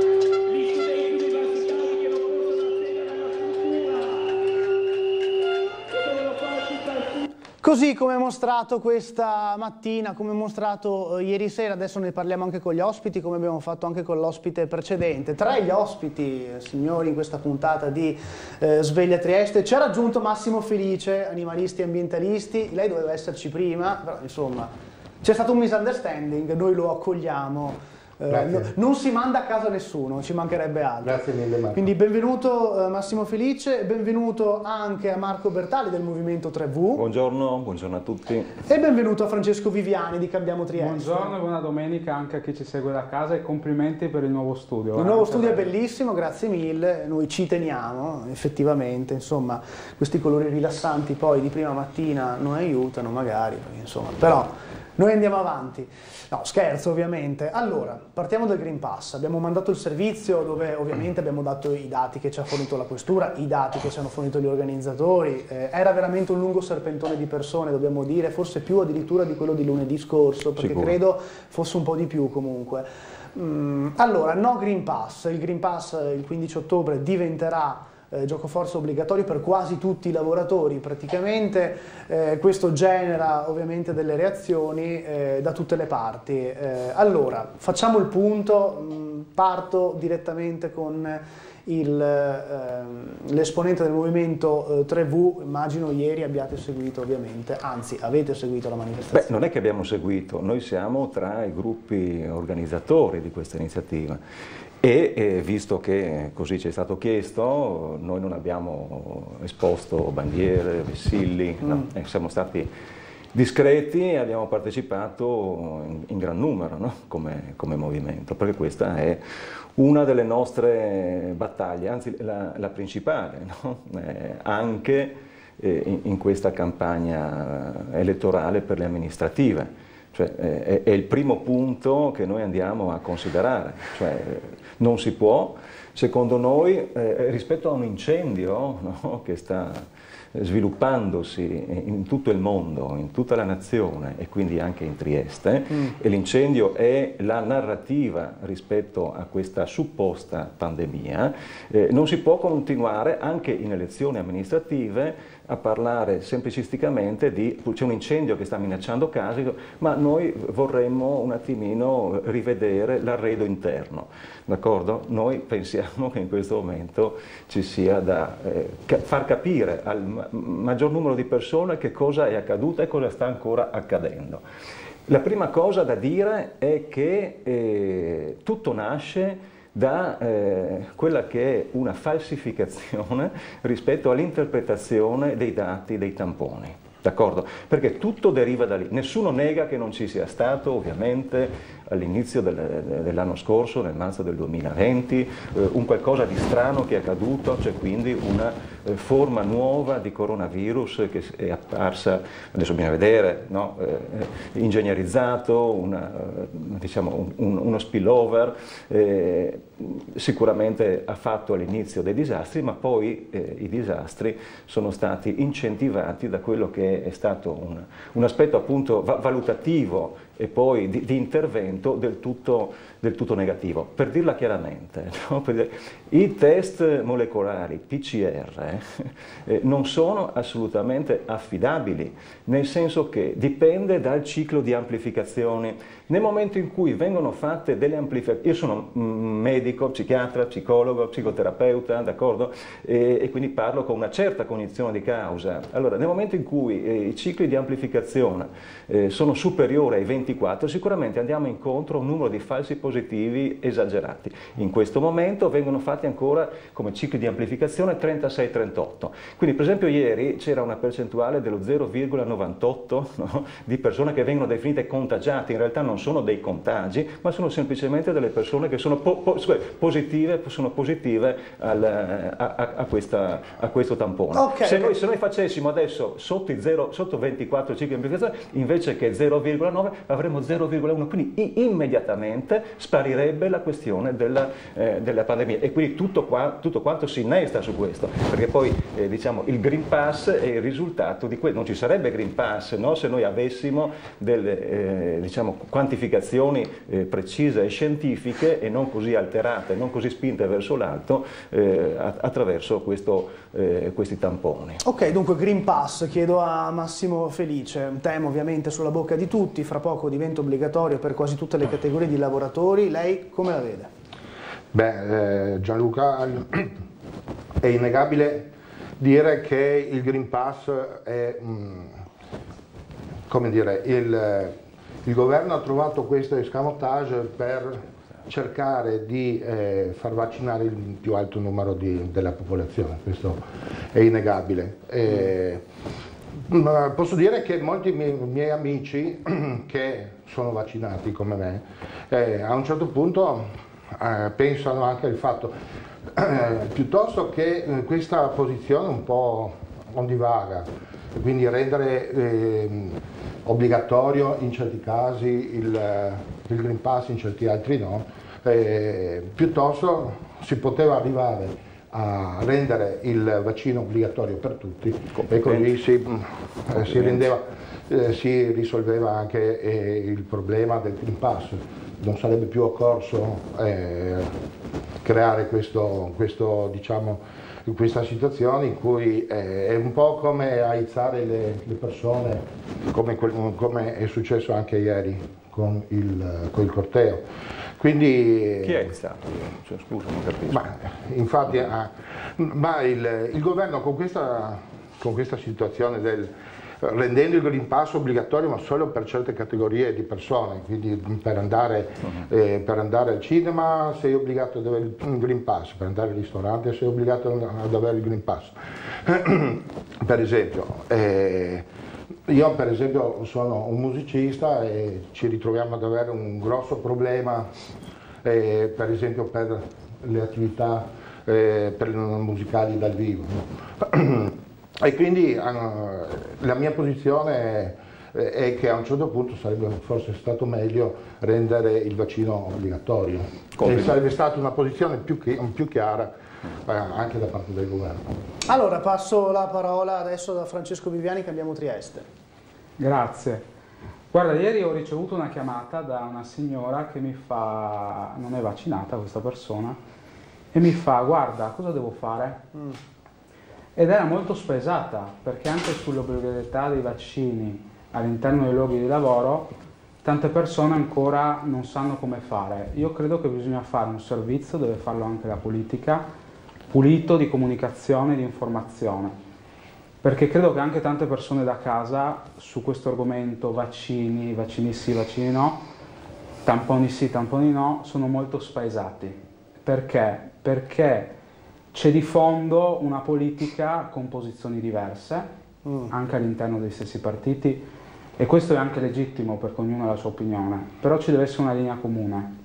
Così come mostrato questa mattina, come mostrato ieri sera, adesso ne parliamo anche con gli ospiti, come abbiamo fatto anche con l'ospite precedente. Tra gli ospiti, signori, in questa puntata di Sveglia Trieste, ci ha raggiunto Massimo Felice, animalisti e ambientalisti. Lei doveva esserci prima, però insomma c'è stato un misunderstanding, noi lo accogliamo non si manda a casa nessuno, ci mancherebbe altro. Grazie mille Marco. Quindi benvenuto Massimo Felice, benvenuto anche a Marco Bertali del Movimento 3V. Buongiorno, buongiorno a tutti. E benvenuto a Francesco Viviani di Cambiamo Trieste. Buongiorno e buona domenica anche a chi ci segue da casa e complimenti per il nuovo studio. Il nuovo studio è bellissimo, grazie mille, noi ci teniamo effettivamente, insomma questi colori rilassanti poi di prima mattina non aiutano magari, insomma, però noi andiamo avanti. No, scherzo ovviamente. Allora, partiamo dal Green Pass. Abbiamo mandato il servizio dove ovviamente abbiamo dato i dati che ci ha fornito la Questura, i dati che ci hanno fornito gli organizzatori. Era veramente un lungo serpentone di persone, dobbiamo dire, forse più addirittura di quello di lunedì scorso, perché credo fosse un po' di più comunque. Allora, no Green Pass. Il Green Pass il 15 ottobre diventerà giocoforza obbligatorio per quasi tutti i lavoratori praticamente, questo genera ovviamente delle reazioni da tutte le parti. Allora, facciamo il punto, parto direttamente con l'esponente del Movimento 3V, immagino ieri abbiate seguito ovviamente, anzi avete seguito la manifestazione. Beh, non è che abbiamo seguito, noi siamo tra i gruppi organizzatori di questa iniziativa. E visto che così ci è stato chiesto, noi non abbiamo esposto bandiere, vessilli, no? Siamo stati discreti e abbiamo partecipato in gran numero, no? come movimento, perché questa è una delle nostre battaglie, anzi la principale, no? Anche in questa campagna elettorale per le amministrative. Cioè, è il primo punto che noi andiamo a considerare, cioè, non si può, secondo noi, rispetto a un incendio, no, che sta sviluppandosi in tutto il mondo, in tutta la nazione e quindi anche in Trieste, e l'incendio è la narrativa rispetto a questa supposta pandemia, non si può continuare anche in elezioni amministrative a parlare semplicisticamente di c'è un incendio che sta minacciando case, ma noi vorremmo un attimino rivedere l'arredo interno, d'accordo? Noi pensiamo che in questo momento ci sia da far capire al maggior numero di persone che cosa è accaduto e cosa sta ancora accadendo. La prima cosa da dire è che tutto nasce da quella che è una falsificazione rispetto all'interpretazione dei dati dei tamponi, d'accordo? Perché tutto deriva da lì. Nessuno nega che non ci sia stato, ovviamente, all'inizio dell'anno scorso, nel marzo del 2020, un qualcosa di strano che è accaduto, c'è quindi una forma nuova di coronavirus che è apparsa, adesso bisogna vedere, no? Ingegnerizzato, diciamo uno spillover, sicuramente ha fatto all'inizio dei disastri, ma poi i disastri sono stati incentivati da quello che è stato un aspetto appunto valutativo e poi di intervento del tutto negativo. Per dirla chiaramente, no? I test molecolari PCR non sono assolutamente affidabili, nel senso che dipende dal ciclo di amplificazione. Nel momento in cui vengono fatte delle amplificazioni, io sono medico, psichiatra, psicologo, psicoterapeuta, d'accordo? E quindi parlo con una certa cognizione di causa. Allora, nel momento in cui i cicli di amplificazione sono superiori ai 24, sicuramente andiamo incontro a un numero di falsi positivi esagerati. In questo momento vengono fatti ancora come cicli di amplificazione 36-38. Quindi per esempio ieri c'era una percentuale dello 0,98, no? Di persone che vengono definite contagiate, in realtà non sono dei contagi, ma sono semplicemente delle persone che sono positive a questo tampone. Okay, se noi facessimo adesso sotto 24 cicli di amplificazione, invece che 0,9 avremo 0,1, quindi immediatamente sparirebbe la questione della pandemia, e quindi tutto quanto si innesta su questo, perché poi diciamo il Green Pass è il risultato di questo. Non ci sarebbe Green Pass, no, se noi avessimo delle diciamo quantificazioni precise e scientifiche e non così alterate, non così spinte verso l'alto attraverso questi tamponi. Ok, dunque Green Pass, chiedo a Massimo Felice, un tema ovviamente sulla bocca di tutti, fra poco diventa obbligatorio per quasi tutte le categorie di lavoratori, lei come la vede? Beh, Gianluca, è innegabile dire che il Green Pass è, come dire, il governo ha trovato questo escamotage per cercare di far vaccinare il più alto numero della popolazione, questo è innegabile. Posso dire che molti miei amici che sono vaccinati come me, a un certo punto pensano anche al fatto, piuttosto che questa posizione un po' ondivaga, quindi rendere obbligatorio in certi casi il Green Pass, in certi altri no, piuttosto si poteva arrivare a rendere il vaccino obbligatorio per tutti e così si risolveva anche il problema del Green Pass. Non sarebbe più occorso creare questa situazione in cui è un po' come aizzare le persone, come è successo anche ieri con il corteo. Quindi, chi è aizato? Cioè, scusa, non capisco. Infatti, il governo con questa situazione rendendo il Green Pass obbligatorio ma solo per certe categorie di persone, quindi per andare al cinema sei obbligato ad avere il Green Pass, per andare al ristorante sei obbligato ad avere il Green Pass. Per esempio, io per esempio sono un musicista e ci ritroviamo ad avere un grosso problema per esempio per le attività musicali dal vivo. E quindi la mia posizione è che a un certo punto sarebbe forse stato meglio rendere il vaccino obbligatorio. E sarebbe stata una posizione più chiara anche da parte del governo. Allora passo la parola adesso da Francesco Viviani, cambiamo Trieste. Grazie. Guarda, ieri ho ricevuto una chiamata da una signora che mi fa, non è vaccinata questa persona, e mi fa: guarda, cosa devo fare? Ed era molto spesata, perché anche sull'obbligatorietà dei vaccini all'interno dei luoghi di lavoro tante persone ancora non sanno come fare. Io credo che bisogna fare un servizio, deve farlo anche la politica, pulito di comunicazione, di informazione, perché credo che anche tante persone da casa su questo argomento vaccini, vaccini sì, vaccini no, tamponi sì, tamponi no, sono molto spaesati. Perché? Perché c'è di fondo una politica con posizioni diverse, anche all'interno dei stessi partiti, e questo è anche legittimo perché ognuno ha la sua opinione, però ci deve essere una linea comune.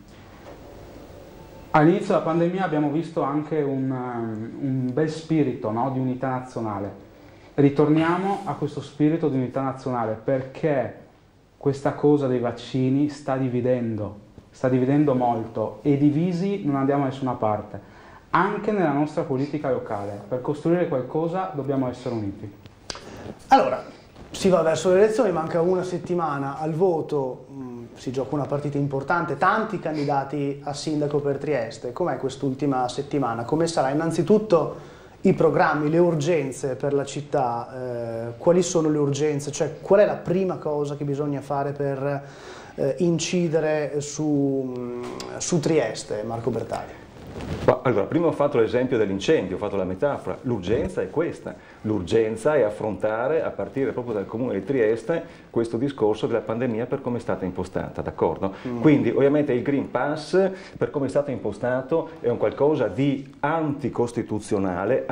All'inizio della pandemia abbiamo visto anche un bel spirito, no, di unità nazionale. Ritorniamo a questo spirito di unità nazionale perché questa cosa dei vaccini sta dividendo molto e divisi non andiamo da nessuna parte. Anche nella nostra politica locale, per costruire qualcosa dobbiamo essere uniti. Allora, si va verso le elezioni, manca una settimana al voto, si gioca una partita importante, tanti candidati a sindaco per Trieste. Com'è quest'ultima settimana? Come sarà? Innanzitutto i programmi, le urgenze per la città, quali sono le urgenze? Cioè, qual è la prima cosa che bisogna fare per incidere su Trieste, Marco Bertaglia? Allora, prima ho fatto l'esempio dell'incendio, ho fatto la metafora, l'urgenza è questa, l'urgenza è affrontare a partire proprio dal Comune di Trieste questo discorso della pandemia per come è stata impostata, d'accordo? Quindi ovviamente il Green Pass per come è stato impostato è un qualcosa di anticostituzionale,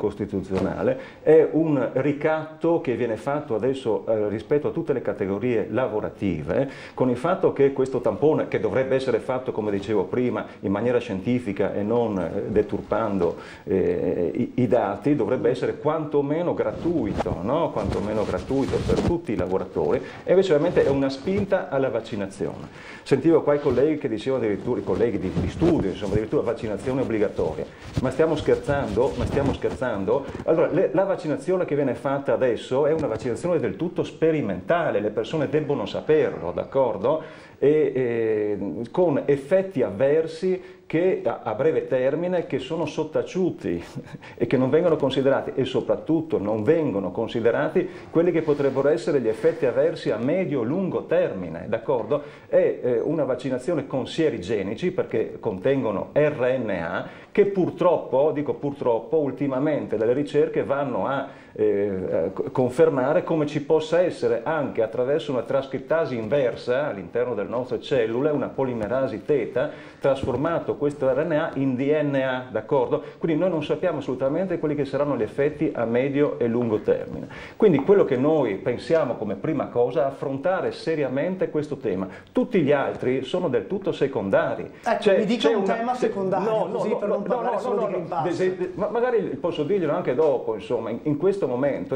è un ricatto che viene fatto adesso rispetto a tutte le categorie lavorative, con il fatto che questo tampone, che dovrebbe essere fatto come dicevo prima in maniera scientifica e non deturpando i dati, dovrebbe essere quantomeno gratuito, no? Quantomeno gratuito per tutti i lavoratori, e invece ovviamente è una spinta alla vaccinazione. Sentivo qua i colleghi che dicevano addirittura, i colleghi di studio, insomma, addirittura vaccinazione obbligatoria. Ma stiamo scherzando? Allora, la vaccinazione che viene fatta adesso è una vaccinazione del tutto sperimentale, le persone debbono saperlo, d'accordo? E con effetti avversi che a breve termine che sono sottaciuti e che non vengono considerati, e soprattutto non vengono considerati quelli che potrebbero essere gli effetti avversi a medio-lungo termine, d'accordo? È una vaccinazione con sieri genici, perché contengono RNA, che purtroppo, dico purtroppo, ultimamente dalle ricerche vanno a confermare come ci possa essere anche attraverso una trascrittasi inversa all'interno delle nostre cellule, una polimerasi teta, trasformato questo RNA in DNA, d'accordo? Quindi noi non sappiamo assolutamente quelli che saranno gli effetti a medio e lungo termine. Quindi quello che noi pensiamo come prima cosa è affrontare seriamente questo tema. Tutti gli altri sono del tutto secondari. Ecco, mi dica un tema secondario, così per non parlare solo di Green Pass. Magari posso dirglielo anche dopo, insomma, in questo momento,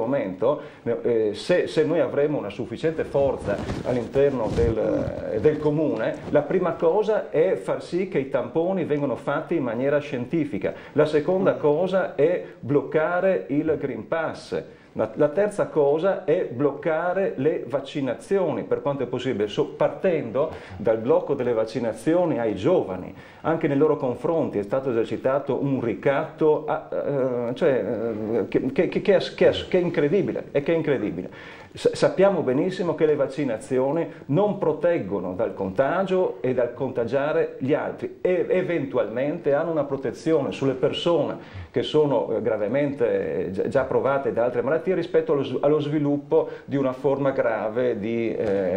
se noi avremo una sufficiente forza all'interno del comune, la prima cosa è far sì che i tamponi vengano fatti in maniera scientifica. La seconda cosa è bloccare il Green Pass. La terza cosa è bloccare le vaccinazioni per quanto è possibile, partendo dal blocco delle vaccinazioni ai giovani. Anche nei loro confronti è stato esercitato un ricatto che è incredibile, Sappiamo benissimo che le vaccinazioni non proteggono dal contagio e dal contagiare gli altri, e eventualmente hanno una protezione sulle persone che sono gravemente già provate da altre malattie rispetto allo sviluppo di una forma grave di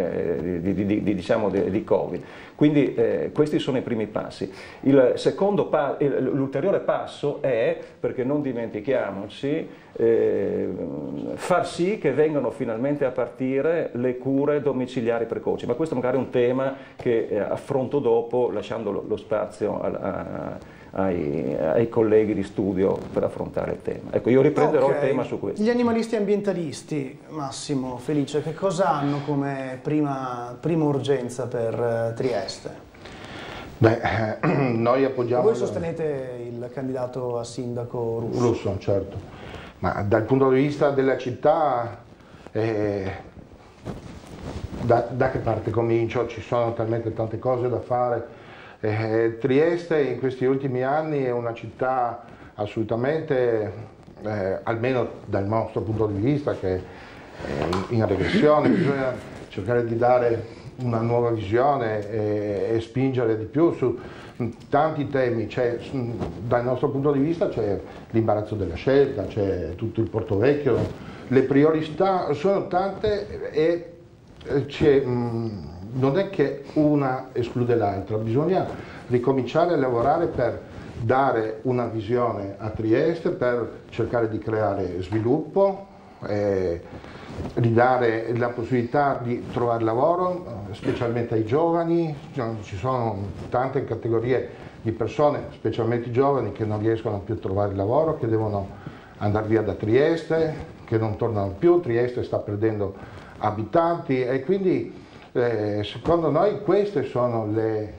Covid. Quindi questi sono i primi passi. L'ulteriore passo è, perché non dimentichiamoci, far sì che vengano finalmente a partire le cure domiciliari precoci, ma questo magari è un tema che affronto dopo, lasciando lo spazio ai colleghi di studio per affrontare il tema. Ecco, io riprenderò il tema su questo. Gli animalisti ambientalisti, Massimo, Felice, che cosa hanno come prima urgenza per Trieste? Beh, noi appoggiamo... Voi sostenete il candidato a sindaco Russo? Russo, certo. Ma dal punto di vista della città, da che parte comincio? Ci sono talmente tante cose da fare. Trieste in questi ultimi anni è una città assolutamente, almeno dal nostro punto di vista, che è in regressione. Bisogna cercare di dare una nuova visione e spingere di più su tanti temi. Dal nostro punto di vista c'è l'imbarazzo della scelta, c'è tutto il Portovecchio, le priorità sono tante e non è che una esclude l'altra, bisogna ricominciare a lavorare per dare una visione a Trieste, per cercare di creare sviluppo, ridare la possibilità di trovare lavoro, specialmente ai giovani. Ci sono tante categorie di persone, specialmente i giovani, che non riescono più a trovare lavoro, che devono andare via da Trieste, che non tornano più. Trieste sta perdendo abitanti e quindi secondo noi queste sono le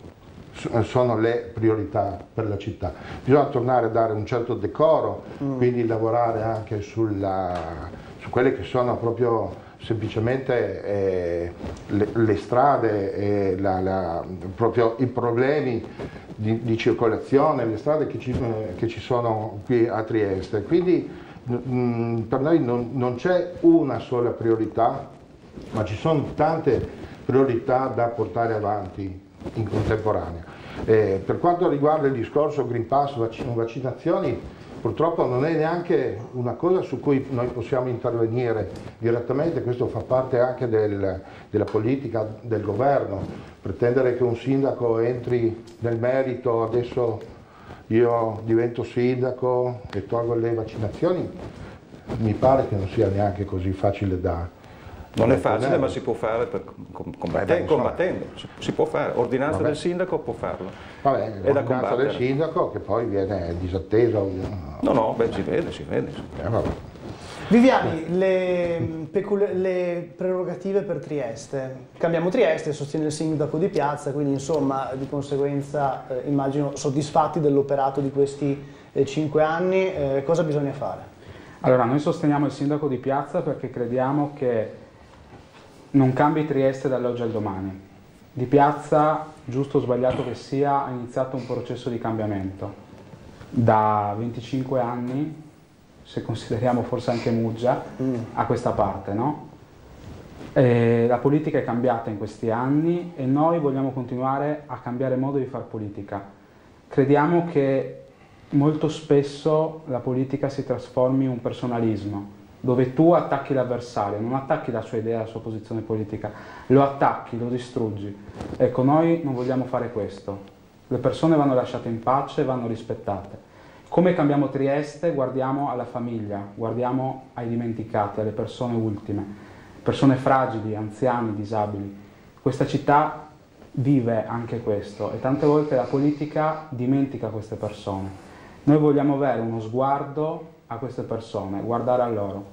priorità per la città. Bisogna tornare a dare un certo decoro, quindi lavorare anche su quelle che sono proprio semplicemente le strade, proprio i problemi di circolazione, le strade che ci sono qui a Trieste. Quindi per noi non c'è una sola priorità, ma ci sono tante priorità da portare avanti in contemporanea. Per quanto riguarda il discorso Green Pass, vaccinazioni, purtroppo non è neanche una cosa su cui noi possiamo intervenire direttamente. Questo fa parte anche della politica del governo. Pretendere che un sindaco entri nel merito, adesso io divento sindaco e tolgo le vaccinazioni, mi pare che non sia neanche così facile da... Non è facile, ma si può fare combattendo, si può fare. Ordinanza del sindaco può farlo. Vabbè, l'ordinanza del sindaco che poi viene disattesa. No, si vede. Viviani, le prerogative per Trieste. Cambiamo Trieste, sostiene il sindaco di piazza, quindi insomma di conseguenza immagino soddisfatti dell'operato di questi 5 anni. Cosa bisogna fare? Allora, noi sosteniamo il sindaco di piazza perché crediamo che non cambi Trieste dall'oggi al domani. Di piazza giusto o sbagliato che sia, ha iniziato un processo di cambiamento. Da 25 anni, se consideriamo forse anche Muggia, a questa parte, no? La politica è cambiata in questi anni e noi vogliamo continuare a cambiare modo di fare politica. Crediamo che molto spesso la politica si trasformi in un personalismo, dove tu attacchi l'avversario, non attacchi la sua idea, la sua posizione politica, lo attacchi, lo distruggi. Ecco, noi non vogliamo fare questo. Le persone vanno lasciate in pace, vanno rispettate. Come cambiamo Trieste? Guardiamo alla famiglia, guardiamo ai dimenticati, alle persone ultime, persone fragili, anziani, disabili. Questa città vive anche questo e tante volte la politica dimentica queste persone. Noi vogliamo avere uno sguardo a queste persone, guardare a loro.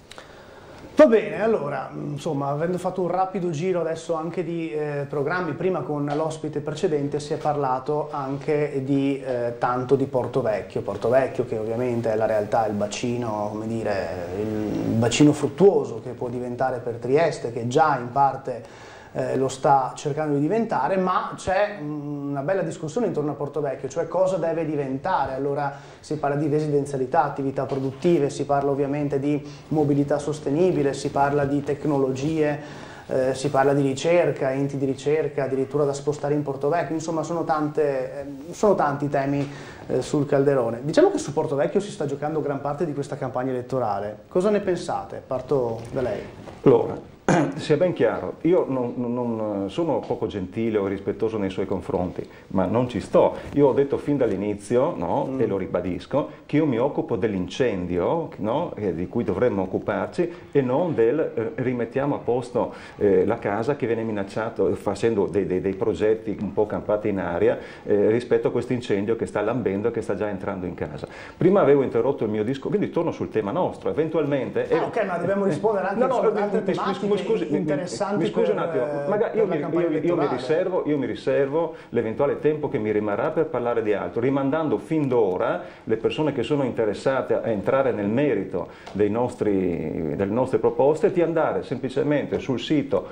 Va bene, allora, insomma, avendo fatto un rapido giro adesso anche di programmi, prima con l'ospite precedente si è parlato anche di tanto di Portovecchio. Portovecchio che ovviamente è la realtà, il bacino, come dire, il bacino fruttuoso che può diventare per Trieste, che già in parte lo sta cercando di diventare, ma c'è una bella discussione intorno a Portovecchio, cioè cosa deve diventare. Allora si parla di residenzialità, attività produttive, si parla ovviamente di mobilità sostenibile, si parla di tecnologie, si parla di ricerca, enti di ricerca, addirittura da spostare in Portovecchio, insomma sono tanti temi sul calderone. Diciamo che su Portovecchio si sta giocando gran parte di questa campagna elettorale. Cosa ne pensate? Parto da lei. Allora, sia ben chiaro, io non sono poco gentile o rispettoso nei suoi confronti, ma non ci sto. Io ho detto fin dall'inizio, no, e lo ribadisco, che io mi occupo dell'incendio, no, di cui dovremmo occuparci, e non del rimettiamo a posto la casa che viene minacciato facendo dei progetti un po' campati in aria rispetto a questo incendio che sta lambendo e che sta già entrando in casa. Prima avevo interrotto il mio discorso, quindi torno sul tema nostro, eventualmente... ok, ma dobbiamo rispondere anche ad altre tematiche interessanti. Mi scusi un attimo, magari io mi riservo l'eventuale tempo che mi rimarrà per parlare di altro, rimandando fin d'ora le persone che sono interessate a entrare nel merito delle nostre proposte di andare semplicemente sul sito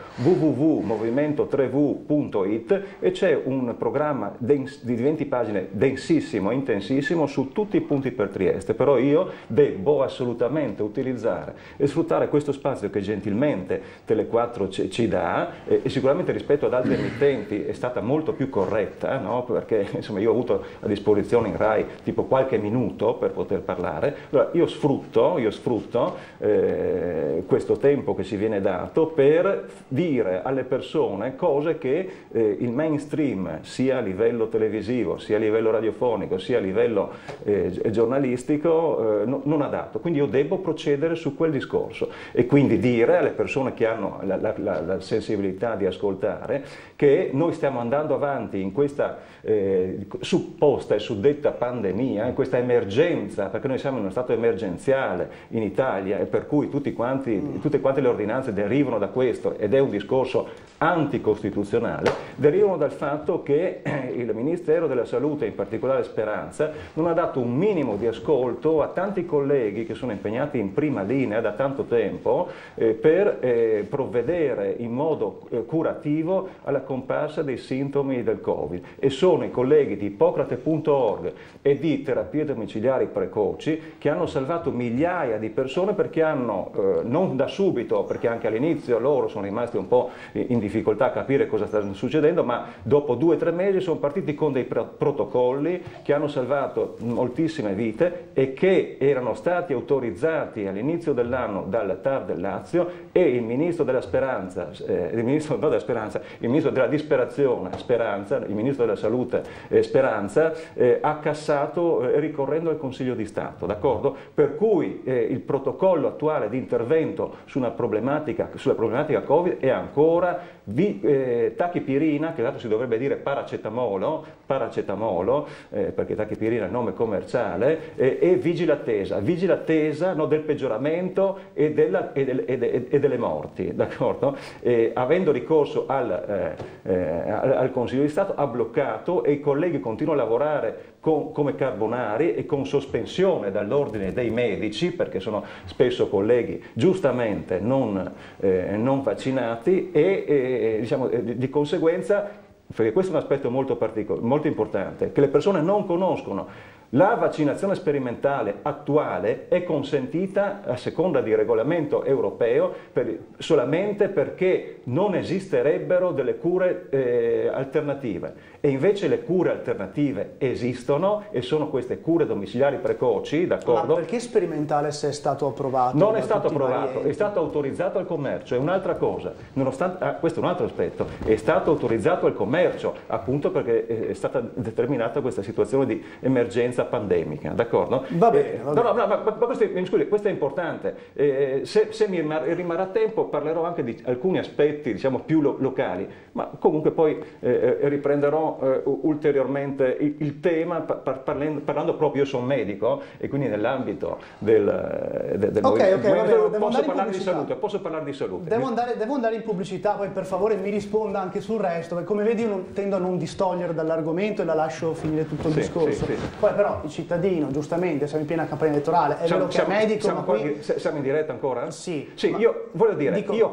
www.movimento3v.it e c'è un programma di 20 pagine densissimo, intensissimo su tutti i punti per Trieste, però io devo assolutamente utilizzare e sfruttare questo spazio che gentilmente Tele4 ci dà e sicuramente rispetto ad altri emittenti è stata molto più corretta, no? Perché insomma io ho avuto a disposizione in Rai tipo qualche minuto per poter parlare. Allora io sfrutto questo tempo che ci viene dato per dire alle persone cose che il mainstream sia a livello televisivo, sia a livello radiofonico, sia a livello giornalistico non ha dato. Quindi io devo procedere su quel discorso e quindi dire alle persone che hanno la sensibilità di ascoltare che noi stiamo andando avanti in questa supposta e suddetta pandemia, in questa emergenza, perché noi siamo in uno stato emergenziale in Italia e per cui tutte quante le ordinanze derivano da questo ed è un discorso anticostituzionale, derivano dal fatto che il Ministero della Salute, in particolare Speranza, non ha dato un minimo di ascolto a tanti colleghi che sono impegnati in prima linea da tanto tempo per provvedere in modo curativo alla comparsa dei sintomi del Covid, e sono i colleghi di Ippocrate.org e di terapie domiciliari precoci che hanno salvato migliaia di persone perché hanno, non da subito, perché anche all'inizio loro sono rimasti un po' in difficoltà a capire cosa sta succedendo, ma dopo 2 o 3 mesi sono partiti con dei protocolli che hanno salvato moltissime vite e che erano stati autorizzati all'inizio dell'anno dal TAR del Lazio, e il ministro della Speranza, il ministro della disperazione Speranza, il ministro della Salute Speranza, ha cassato ricorrendo al Consiglio di Stato, d'accordo? Per cui il protocollo attuale di intervento sulla problematica Covid è ancora tachipirina, che dato si dovrebbe dire paracetamolo, perché tachipirina è il nome commerciale, e vigila attesa del peggioramento e delle morti, d'accordo? Avendo ricorso al Consiglio di Stato ha bloccato, e i colleghi continuano a lavorare come carbonari e con sospensione dall'ordine dei medici, perché sono spesso colleghi giustamente non vaccinati, e diciamo, di conseguenza perché questo è un aspetto molto importante, che le persone non conoscono. La vaccinazione sperimentale attuale è consentita a seconda di regolamento europeo solamente perché non esisterebbero delle cure alternative, e invece le cure alternative esistono e sono queste cure domiciliari precoci, d'accordo? Ma perché sperimentale se è stato approvato? Non è stato approvato, è stato autorizzato al commercio, è un'altra cosa, nonostante, questo è un altro aspetto, è stato autorizzato al commercio appunto perché è stata determinata questa situazione di emergenza pandemica, d'accordo? Va bene, va bene. No, ma questo è importante. Se mi rimarrà tempo parlerò anche di alcuni aspetti, diciamo, più locali, ma comunque poi riprenderò ulteriormente il tema parlando proprio, io sono medico e quindi nell'ambito del movimento posso parlare di salute. Devo andare in pubblicità, poi per favore mi risponda anche sul resto, perché come vedi io tendo a non distogliere dall'argomento e la lascio finire tutto il discorso. Poi però il cittadino, giustamente, siamo in piena campagna elettorale, è vero che è medico, ma qui... Siamo in diretta ancora? Sì. Io voglio dire, io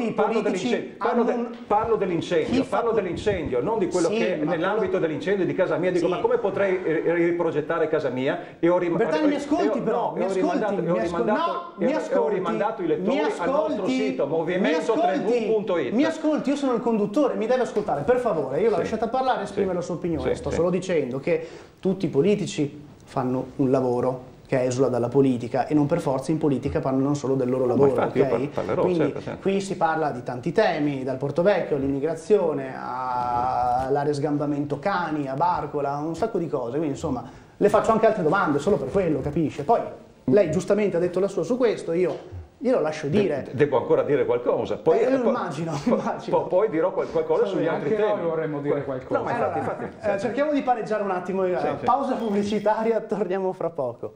parlo dell'incendio, non di quello che è nell'ambito dell'incendio di casa mia, dico ma come potrei riprogettare casa mia? E ho Bertani, mi ascolti però, ho rimandato i lettori al nostro sito movimento3v.it. Mi ascolti, io sono il conduttore, mi deve ascoltare, per favore, io l'ho lasciata parlare e esprimere la sua opinione, sto solo dicendo che tutti i politici fanno un lavoro che esula dalla politica e non per forza in politica parlano solo del loro lavoro, ok? Quindi qui si parla di tanti temi, dal Porto Vecchio all'immigrazione, all'aresgambamento cani, a Barcola, un sacco di cose, quindi insomma le faccio anche altre domande solo per quello, capisce? Poi lei giustamente ha detto la sua su questo, io lo lascio dire. Devo ancora dire qualcosa. Poi, immagino. Poi dirò qualcosa sugli altri temi. Noi vorremmo dire qualcosa. No, ma infatti, cerchiamo di pareggiare un attimo. Pausa pubblicitaria, torniamo fra poco.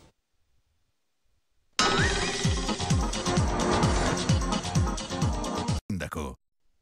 Sindaco.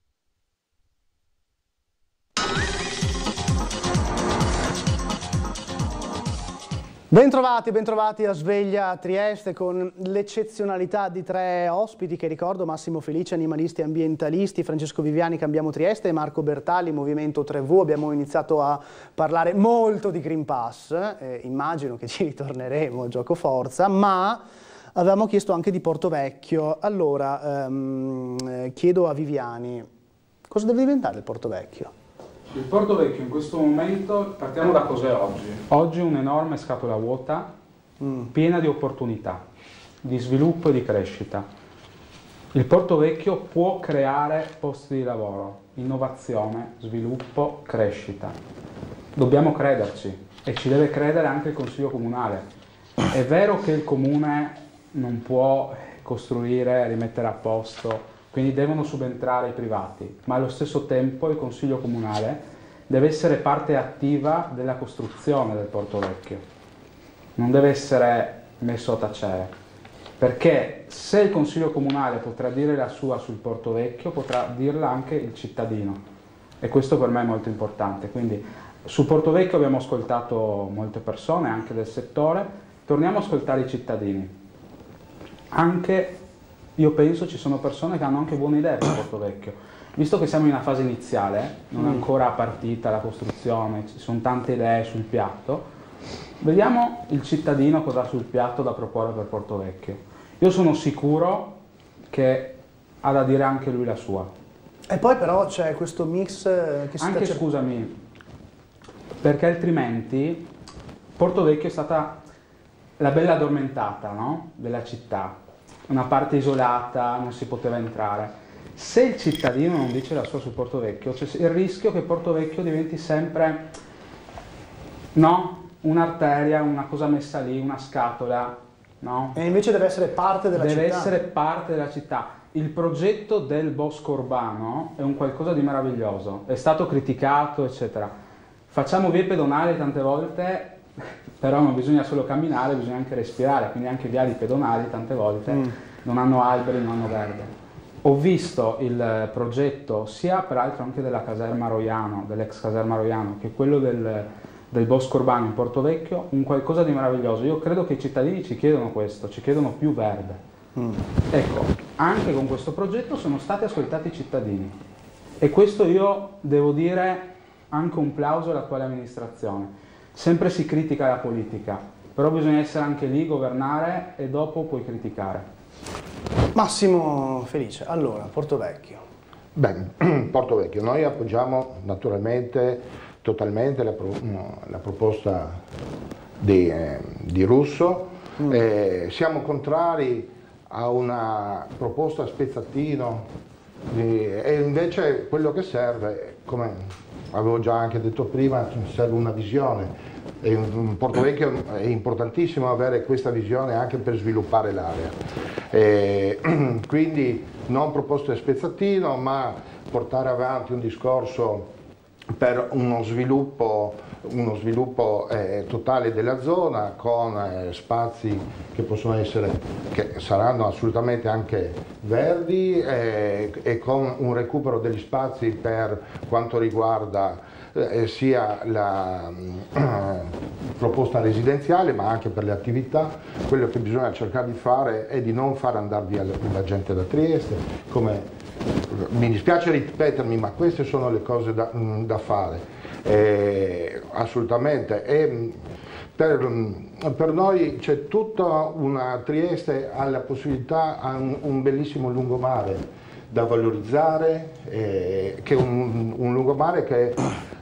Bentrovati a Sveglia Trieste con l'eccezionalità di 3 ospiti che ricordo: Massimo Felice, animalisti e ambientalisti, Francesco Viviani, Cambiamo Trieste, e Marco Bertali, Movimento 3V. Abbiamo iniziato a parlare molto di Green Pass, immagino che ci ritorneremo, gioco forza, ma avevamo chiesto anche di Porto Vecchio. Allora, chiedo a Viviani, cosa deve diventare il Porto Vecchio? Il Porto Vecchio in questo momento, partiamo da cos'è oggi. Oggi è un'enorme scatola vuota, piena di opportunità, di sviluppo e di crescita. Il Porto Vecchio può creare posti di lavoro, innovazione, sviluppo, crescita. Dobbiamo crederci e ci deve credere anche il Consiglio Comunale. È vero che il Comune non può costruire, rimettere a posto, quindi devono subentrare i privati, ma allo stesso tempo il Consiglio Comunale deve essere parte attiva della costruzione del Porto Vecchio, non deve essere messo a tacere, perché se il Consiglio Comunale potrà dire la sua sul Porto Vecchio, potrà dirla anche il cittadino, e questo per me è molto importante. Quindi sul Porto Vecchio abbiamo ascoltato molte persone, anche del settore, torniamo ad ascoltare i cittadini. Anche io penso ci sono persone che hanno anche buone idee per Porto Vecchio. Visto che siamo in una fase iniziale, non è ancora partita la costruzione, ci sono tante idee sul piatto, vediamo il cittadino cosa ha sul piatto da proporre per Porto Vecchio. Io sono sicuro che ha da dire anche lui la sua. E poi però c'è questo mix che si anche, scusami, perché altrimenti Porto Vecchio è stata la bella addormentata, no? Della città. Una parte isolata, non si poteva entrare. Se il cittadino non dice la sua su Porto Vecchio, c'è il rischio che Porto Vecchio diventi sempre, no? Un'arteria, una cosa messa lì, una scatola, no? E invece deve essere parte della città. Deve essere parte della città. Il progetto del bosco urbano è un qualcosa di meraviglioso, è stato criticato, eccetera. Facciamo vie pedonali tante volte, però non bisogna solo camminare, bisogna anche respirare, quindi anche viali pedonali tante volte non hanno alberi, non hanno verde. Ho visto il progetto sia peraltro anche della caserma Roiano, dell'ex caserma Roiano, che quello del bosco urbano in Porto Vecchio, un qualcosa di meraviglioso. Io credo che i cittadini ci chiedono questo, ci chiedono più verde. Ecco, anche con questo progetto sono stati ascoltati i cittadini, e questo io devo dire anche un plauso all'attuale amministrazione. Sempre si critica la politica, però bisogna essere anche lì, governare e dopo puoi criticare. Massimo Felice, allora, Portovecchio. Beh, Portovecchio, noi appoggiamo naturalmente totalmente la proposta di Russo, siamo contrari a una proposta spezzatino e invece quello che serve, come avevo già anche detto prima, serve una visione. E in Portovecchio è importantissimo avere questa visione anche per sviluppare l'area. Quindi non proposte spezzatino, ma portare avanti un discorso per uno sviluppo totale della zona, con spazi che possono essere, che saranno assolutamente anche verdi, e con un recupero degli spazi per quanto riguarda sia la proposta residenziale ma anche per le attività. Quello che bisogna cercare di fare è di non far andare via la gente da Trieste, come mi dispiace ripetermi, ma queste sono le cose da fare, assolutamente. E per noi c'è tutta una Trieste, ha la possibilità, ha un bellissimo lungomare da valorizzare, che è un lungomare che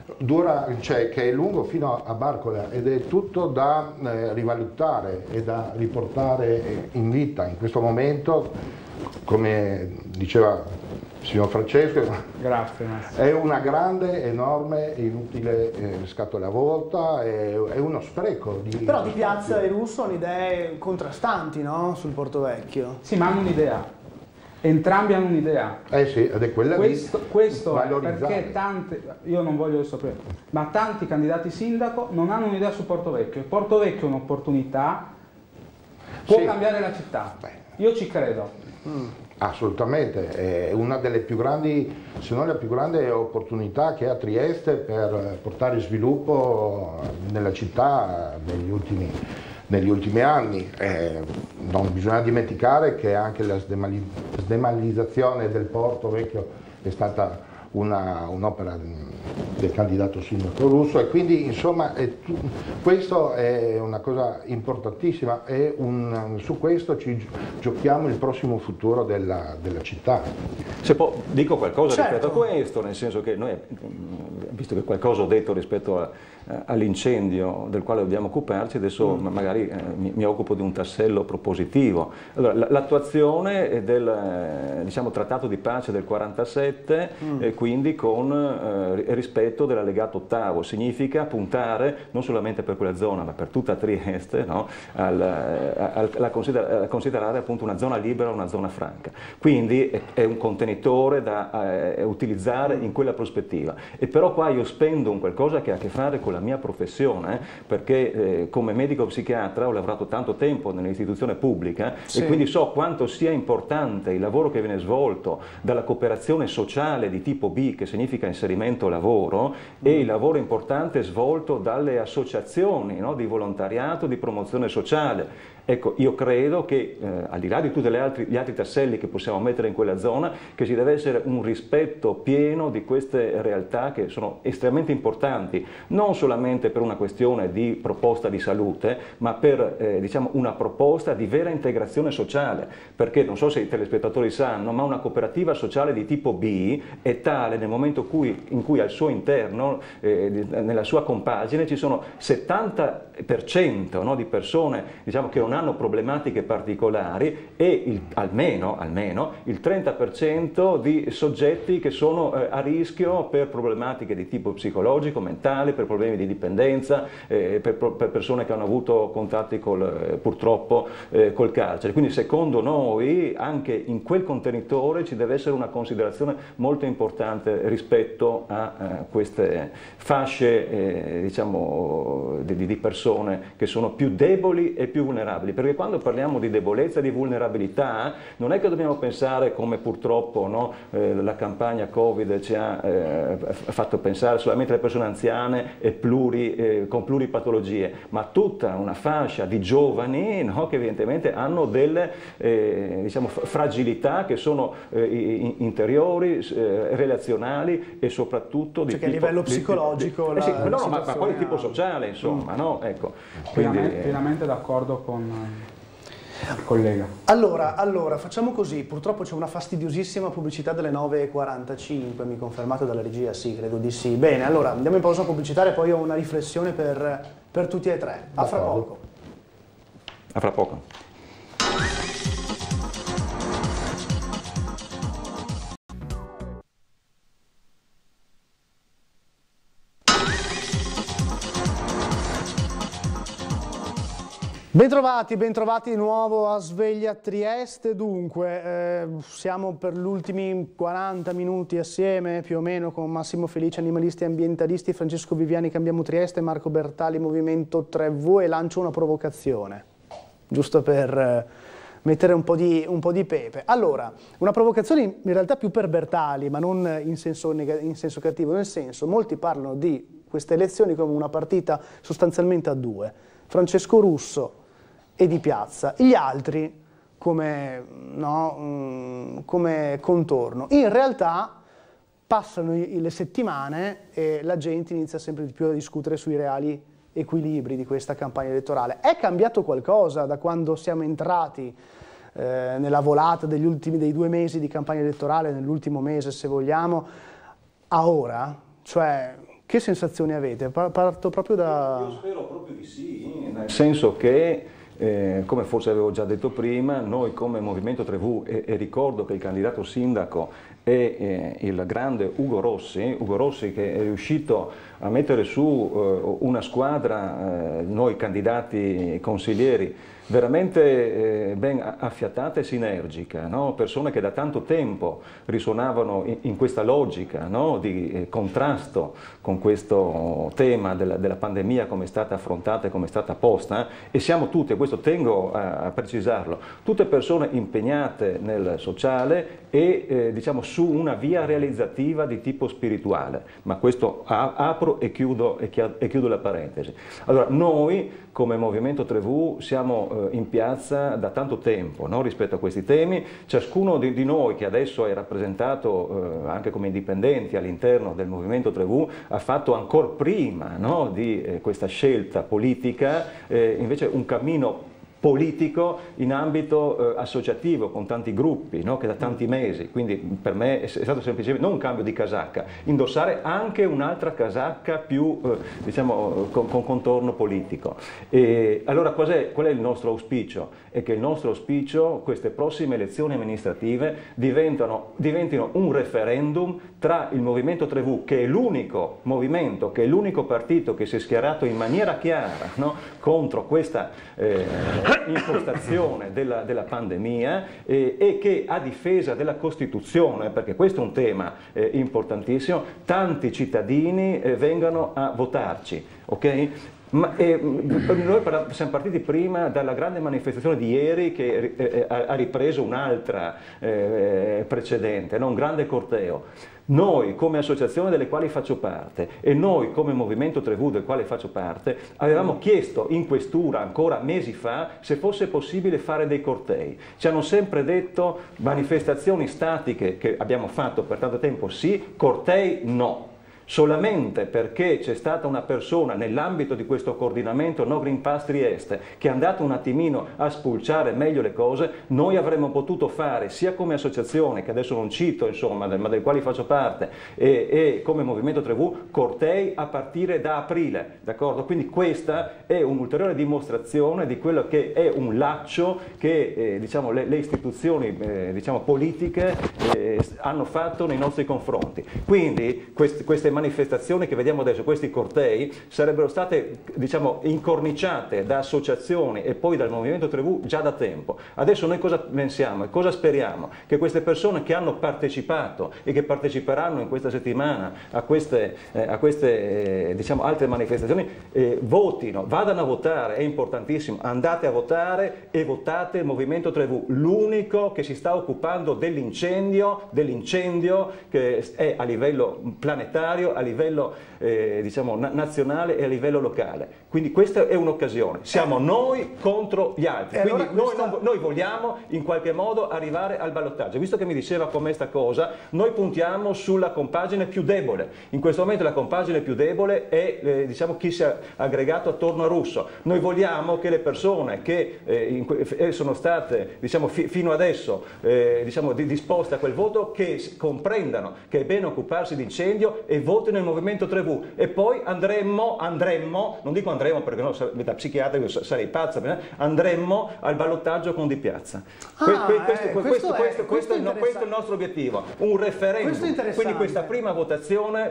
che è lungo fino a Barcola, ed è tutto da rivalutare e da riportare in vita. In questo momento, come diceva il signor Francesco, grazie, è una grande, enorme, inutile scatola vuota, è uno spreco. Però di Piazza e Russo hanno idee contrastanti, no? Sul Portovecchio. Sì, ma hanno un'idea. Entrambi hanno un'idea. Sì, ed è quella questo è perché io non voglio sapere, ma tanti candidati sindaco non hanno un'idea su Portovecchio. Portovecchio è un'opportunità, può cambiare la città. Io ci credo. Assolutamente, è una delle più grandi, se non la più grande opportunità che ha Trieste per portare sviluppo nella città negli ultimi anni. Non bisogna dimenticare che anche la sdemalizzazione del Porto Vecchio è stata un'opera del candidato sindaco Russo, e quindi insomma questo è una cosa importantissima, e su questo ci giochiamo il prossimo futuro della città. Se dico qualcosa rispetto a questo, nel senso che noi, visto che qualcosa ho detto rispetto all'incendio del quale dobbiamo occuparci, adesso magari mi occupo di un tassello propositivo. Allora, l'attuazione del trattato di pace del 47, quindi con rispetto dell'allegato ottavo, significa puntare non solamente per quella zona ma per tutta Trieste, no? a considerare appunto una zona libera, una zona franca. Quindi è un contenitore da utilizzare in quella prospettiva. E però qua io spendo un qualcosa che ha a che fare con la mia professione, perché come medico psichiatra ho lavorato tanto tempo nell'istituzione pubblica, e quindi so quanto sia importante il lavoro che viene svolto dalla cooperazione sociale di tipo B, che significa inserimento lavoro, e il lavoro importante svolto dalle associazioni, no, di volontariato, di promozione sociale. Ecco, io credo che al di là di tutti gli altri tasselli che possiamo mettere in quella zona, che ci deve essere un rispetto pieno di queste realtà che sono estremamente importanti, non solamente per una questione di proposta di salute, ma per una proposta di vera integrazione sociale, perché non so se i telespettatori sanno, ma una cooperativa sociale di tipo B è tale nel momento in cui al suo interno, nella sua compagine, ci sono 70% no, di persone che non hanno problematiche particolari, e almeno il 30% di soggetti che sono a rischio per problematiche di tipo psicologico, mentale, per problemi di dipendenza, per persone che hanno avuto contatti purtroppo col carcere. Quindi secondo noi anche in quel contenitore ci deve essere una considerazione molto importante rispetto a queste fasce di persone che sono più deboli e più vulnerabili. Perché quando parliamo di debolezza e di vulnerabilità non è che dobbiamo pensare, come purtroppo la campagna Covid ci ha fatto pensare, solamente alle persone anziane e con pluripatologie, ma tutta una fascia di giovani, no, che evidentemente hanno delle diciamo, fragilità che sono interiori, relazionali e soprattutto di cioè tipo, che a livello psicologico sì, ma poi di tipo sociale, insomma, no? Ecco. Pienamente d'accordo con il collega. Allora, facciamo così, purtroppo c'è una fastidiosissima pubblicità delle 9:45, mi confermate dalla regia? Sì, credo di sì. Bene, allora andiamo in pausa pubblicitaria e poi ho una riflessione per tutti e tre. A fra poco. A fra poco. Bentrovati di nuovo a Sveglia Trieste. Dunque, siamo per gli ultimi 40 minuti assieme, più o meno, con Massimo Felice, animalisti e ambientalisti, Francesco Viviani, Cambiamo Trieste, Marco Bertali, Movimento 3V, e lancio una provocazione, giusto per mettere un po' di pepe. Allora, una provocazione in realtà più per Bertali, ma non in senso cattivo, nel senso, molti parlano di queste elezioni come una partita sostanzialmente a due, Francesco Russo e Di Piazza, gli altri come contorno. In realtà passano le settimane e la gente inizia sempre di più a discutere sui reali equilibri di questa campagna elettorale. È cambiato qualcosa da quando siamo entrati nella volata dei 2 mesi di campagna elettorale, nell'ultimo mese se vogliamo, a ora? Cioè, che sensazioni avete? Parto proprio da... Io spero proprio di sì, nel senso che come forse avevo già detto prima, noi come Movimento 3V, e ricordo che il candidato sindaco è il grande Ugo Rossi che è riuscito a mettere su una squadra, noi candidati consiglieri, veramente ben affiatata e sinergica, no? Persone che da tanto tempo risuonavano in questa logica, no? Di contrasto con questo tema della pandemia, come è stata affrontata e come è stata posta, e siamo tutti, e questo tengo a precisarlo, tutte persone impegnate nel sociale e diciamo su una via realizzativa di tipo spirituale, ma questo apro e chiudo la parentesi. Allora, noi come Movimento 3V siamo in piazza da tanto tempo, no? Rispetto a questi temi, ciascuno di noi che adesso è rappresentato anche come indipendenti all'interno del Movimento 3V ha fatto ancora prima, no? Di questa scelta politica invece un cammino politico in ambito associativo con tanti gruppi, no? Che da tanti mesi, quindi per me è stato semplicemente non un cambio di casacca, indossare anche un'altra casacca più diciamo con contorno politico. E allora qual è il nostro auspicio? È che il nostro auspicio, queste prossime elezioni amministrative diventino un referendum tra il Movimento 3V, che è l'unico movimento, che è l'unico partito che si è schierato in maniera chiara, no? Contro questa impostazione della pandemia e che a difesa della Costituzione, perché questo è un tema importantissimo, tanti cittadini vengano a votarci, ok? Ma, noi siamo partiti prima dalla grande manifestazione di ieri che ha ripreso un'altra precedente, no? Un grande corteo. Noi come associazione delle quali faccio parte e noi come Movimento 3V del quale faccio parte avevamo chiesto in questura ancora mesi fa se fosse possibile fare dei cortei. Ci hanno sempre detto manifestazioni statiche che abbiamo fatto per tanto tempo sì, cortei no. Solamente perché c'è stata una persona nell'ambito di questo coordinamento No Green Pass Trieste che è andato un attimino a spulciare meglio le cose, noi avremmo potuto fare sia come associazione, che adesso non cito insomma, ma del quali faccio parte, e come Movimento 3V, cortei a partire da aprile, d'accordo? Quindi questa è un'ulteriore dimostrazione di quello che è un laccio che diciamo, le istituzioni diciamo, politiche hanno fatto nei nostri confronti. Quindi queste manifestazioni che vediamo adesso, questi cortei, sarebbero state diciamo, incorniciate da associazioni e poi dal Movimento 3V già da tempo. Adesso noi cosa pensiamo e cosa speriamo? Che queste persone che hanno partecipato e che parteciperanno in questa settimana a queste diciamo, altre manifestazioni votino, vadano a votare, è importantissimo, andate a votare e votate il Movimento 3V, l'unico che si sta occupando dell'incendio che è a livello planetario territorio a livello diciamo, nazionale e a livello locale. Quindi questa è un'occasione, siamo noi contro gli altri, quindi allora noi vogliamo in qualche modo arrivare al ballottaggio. Visto che mi diceva com'è sta cosa, noi puntiamo sulla compagine più debole. In questo momento la compagine più debole è diciamo, chi si è aggregato attorno a Russo. Noi vogliamo che le persone che sono state diciamo, fino adesso diciamo, disposte a quel voto, che comprendano che è bene occuparsi di incendio e votino il Movimento 3V. E poi andremmo, non dico andremo perché no, da psichiatrico sarei pazza, andremmo al ballottaggio con Di Piazza. Questo è il nostro obiettivo, un referendum. Quindi questa prima votazione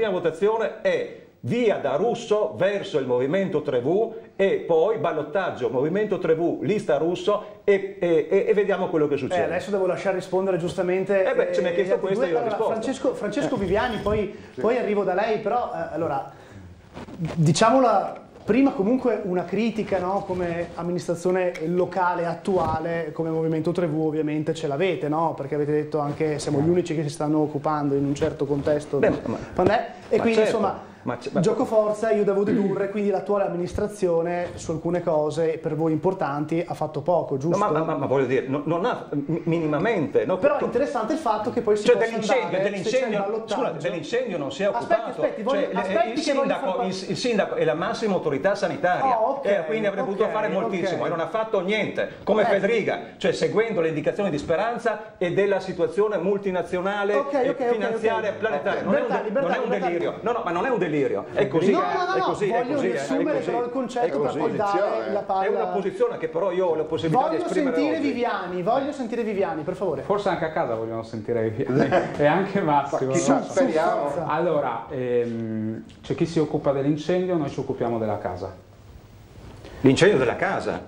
è via da Russo verso il Movimento 3V e poi ballottaggio Movimento 3V, lista Russo e vediamo quello che succede. Adesso devo lasciare rispondere giustamente. Se mi ha chiesto questo io ho risposto. Francesco Viviani, poi arrivo da lei, però allora diciamola prima, comunque una critica, no? Come amministrazione locale attuale, come Movimento 3V ovviamente ce l'avete, no? Perché avete detto anche siamo gli unici che si stanno occupando in un certo contesto di pandemia, e quindi certo. Insomma gioco forza, io devo dedurre, quindi l'attuale amministrazione su alcune cose per voi importanti ha fatto poco, giusto? Ma voglio dire, non ha minimamente. No? Però è interessante il fatto che poi si possa andare, dell'incendio non si è occupato. Il sindaco è la massima autorità sanitaria, quindi avrebbe potuto fare moltissimo e non ha fatto niente, come Federica, cioè seguendo le indicazioni di Speranza e della situazione multinazionale e finanziaria planetaria. Non è un delirio, ma non è un delirio. È così, è così. Voglio riassumere però il concetto per poi dare la palla. È una posizione che però io ho la possibilità di esprimere oggi. Voglio sentire Viviani, per favore. Forse anche a casa vogliono sentire Viviani e anche Massimo. Speriamo. Allora, c'è chi si occupa dell'incendio, noi ci occupiamo della casa. L'incendio della casa,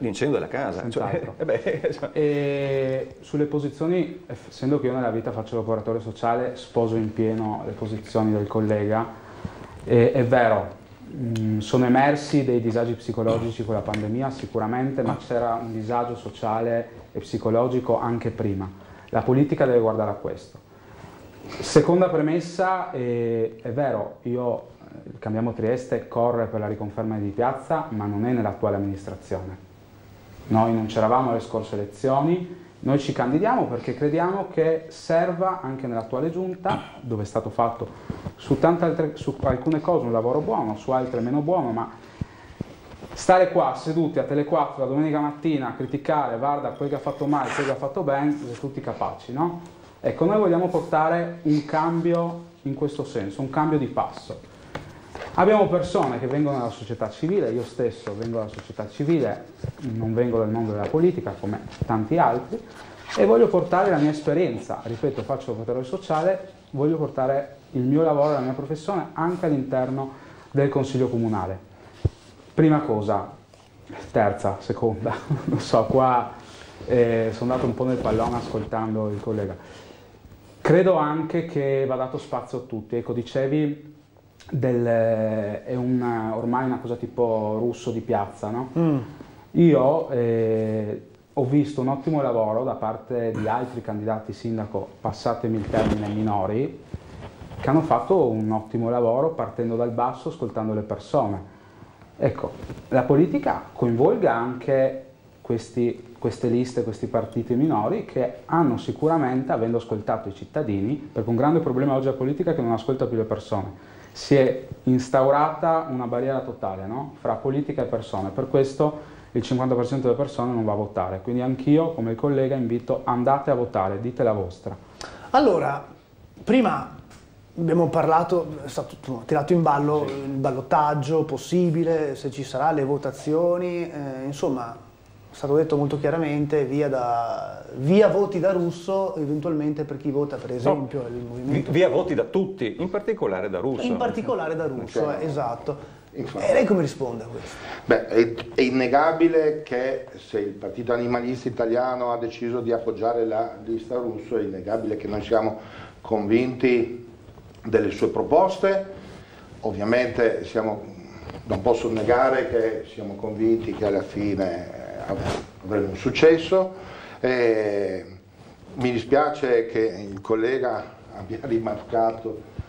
E sulle posizioni, essendo che io nella vita faccio l'operatore sociale, sposo in pieno le posizioni del collega. È vero, sono emersi dei disagi psicologici con la pandemia sicuramente, ma c'era un disagio sociale e psicologico anche prima. La politica deve guardare a questo. Seconda premessa, è vero, il Cambiamo Trieste corre per la riconferma di Piazza, ma non è nell'attuale amministrazione. Noi non c'eravamo alle scorse elezioni, noi ci candidiamo perché crediamo che serva anche nell'attuale giunta, dove è stato fatto su alcune cose un lavoro buono, su altre meno buono, ma stare qua seduti a Tele 4 la domenica mattina a criticare, guarda quel che ha fatto male, quel che ha fatto bene, siete tutti capaci, no? Ecco, noi vogliamo portare un cambio in questo senso, un cambio di passo. Abbiamo persone che vengono dalla società civile, io stesso vengo dalla società civile, non vengo dal mondo della politica come tanti altri, e voglio portare la mia esperienza, ripeto, faccio l'operatore sociale, voglio portare il mio lavoro, la mia professione anche all'interno del Consiglio Comunale. Prima cosa, seconda, non so, qua sono andato un po' nel pallone ascoltando il collega. Credo anche che va dato spazio a tutti, ecco, dicevi è ormai una cosa tipo Russo di Piazza, no? Io ho visto un ottimo lavoro da parte di altri candidati sindaco, passatemi il termine, minori, che hanno fatto un ottimo lavoro partendo dal basso, ascoltando le persone. Ecco, la politica coinvolga anche queste liste, questi partiti minori che hanno sicuramente, avendo ascoltato i cittadini, perché un grande problema oggi è la politica è che non ascolta più le persone. Si è instaurata una barriera totale, no? Fra politica e persone, per questo il 50% delle persone non va a votare, quindi anch'io come il collega invito, andate a votare, dite la vostra. Allora, prima abbiamo parlato, è stato tirato in ballo il ballottaggio possibile, se ci sarà, le votazioni, insomma è stato detto molto chiaramente via voti da Russo, eventualmente per chi vota per esempio il movimento. Via voti da tutti, in particolare da Russo. In particolare da Russo, esatto. E lei come risponde a questo? Beh, è innegabile che se il Partito Animalista Italiano ha deciso di appoggiare la lista Russo, è innegabile che noi siamo convinti delle sue proposte. Ovviamente non posso negare che siamo convinti che alla fine avremo un successo. Mi dispiace che il collega abbia rimarcato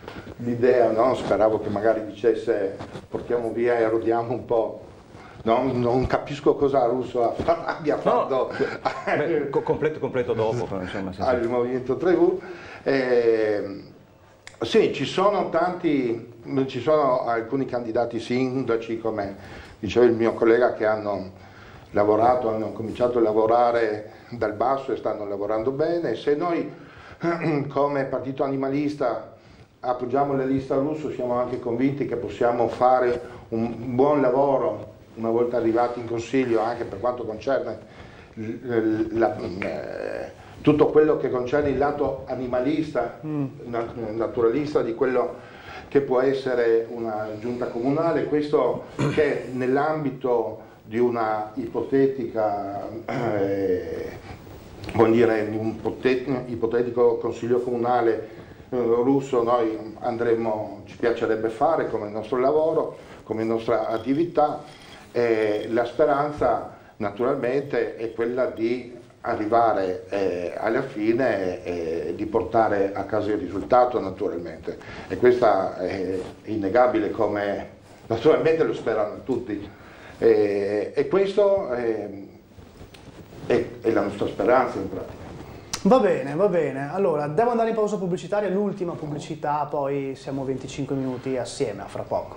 l'idea, no? Speravo che magari dicesse portiamo via e rodiamo un po'. No, non capisco cosa Russo abbia fatto completo dopo, insomma, al Movimento 3V. Sì, ci sono alcuni candidati sindaci, come diceva il mio collega, che hanno cominciato a lavorare dal basso e stanno lavorando bene. Se noi come partito animalista appoggiamo la lista Russo, siamo anche convinti che possiamo fare un buon lavoro una volta arrivati in Consiglio, anche per quanto concerne tutto quello che concerne il lato animalista, naturalista di quello che può essere una giunta comunale. Questo che nell'ambito di una ipotetica, vuol dire un ipotetico Consiglio comunale Russo, noi ci piacerebbe fare come nostro lavoro, come nostra attività. La speranza naturalmente è quella di arrivare alla fine di portare a casa il risultato, naturalmente, e questa è innegabile, come naturalmente lo sperano tutti, e questo è la nostra speranza in pratica. Va bene, allora devo andare in pausa pubblicitaria, l'ultima pubblicità, poi siamo 25 minuti assieme, a fra poco.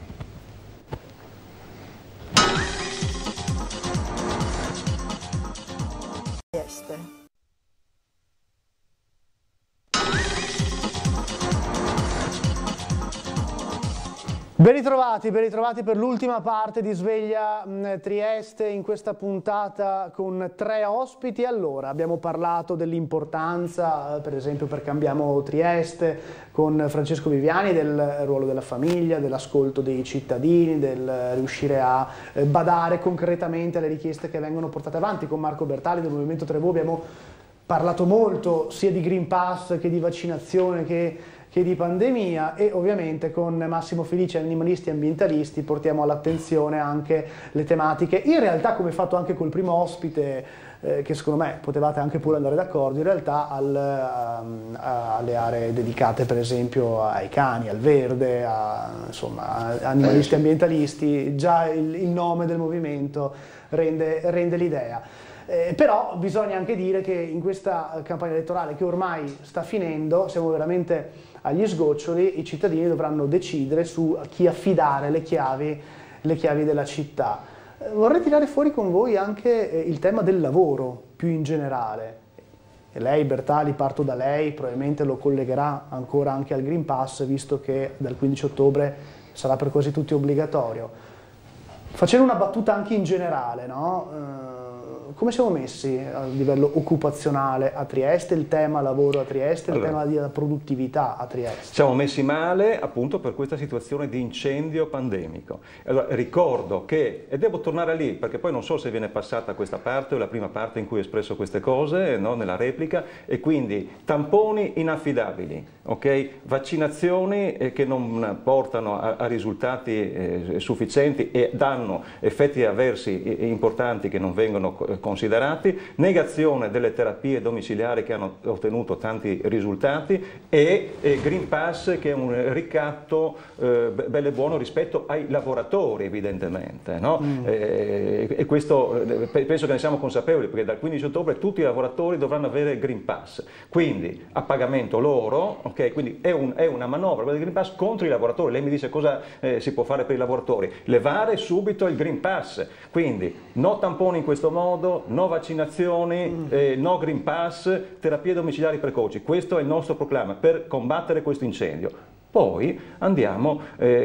Ben ritrovati per l'ultima parte di Sveglia Trieste, in questa puntata con 3 ospiti. Allora, abbiamo parlato dell'importanza, per esempio per Cambiamo Trieste, con Francesco Viviani, del ruolo della famiglia, dell'ascolto dei cittadini, del riuscire a badare concretamente alle richieste che vengono portate avanti. Con Marco Bertali del Movimento 3V abbiamo parlato molto sia di Green Pass che di vaccinazione che di pandemia, e ovviamente con Massimo Felice, animalisti e ambientalisti, portiamo all'attenzione anche le tematiche, in realtà come fatto anche col primo ospite, che secondo me potevate anche pure andare d'accordo, in realtà alle aree dedicate per esempio ai cani, al verde, insomma, animalisti e ambientalisti. Già il nome del movimento rende l'idea. Però bisogna anche dire che in questa campagna elettorale, che ormai sta finendo, siamo veramente agli sgoccioli, i cittadini dovranno decidere su a chi affidare le chiavi della città. Vorrei tirare fuori con voi anche il tema del lavoro più in generale. E lei, Bertali, parto da lei, probabilmente lo collegherà ancora anche al Green Pass, visto che dal 15 ottobre sarà per quasi tutti obbligatorio. Facendo una battuta anche in generale, no? Come siamo messi a livello occupazionale a Trieste, il tema lavoro a Trieste, il tema della produttività a Trieste? Siamo messi male appunto per questa situazione di incendio pandemico. Allora, ricordo che, e devo tornare lì perché poi non so se viene passata questa parte o la prima parte in cui ho espresso queste cose, no, nella replica, e quindi tamponi inaffidabili, ok? Vaccinazioni che non portano a risultati sufficienti e danno effetti avversi importanti che non vengono considerati, negazione delle terapie domiciliari che hanno ottenuto tanti risultati, e Green Pass, che è un ricatto bello e buono rispetto ai lavoratori, evidentemente, no? E questo penso che ne siamo consapevoli, perché dal 15 ottobre tutti i lavoratori dovranno avere Green Pass, quindi a pagamento loro, ok? Quindi è una manovra del Green Pass contro i lavoratori. Lei mi dice cosa si può fare per i lavoratori? Levare subito il Green Pass, quindi no tamponi in questo modo, no vaccinazioni, no Green Pass, terapie domiciliari precoci. Questo è il nostro proclama per combattere questo incendio. Poi andiamo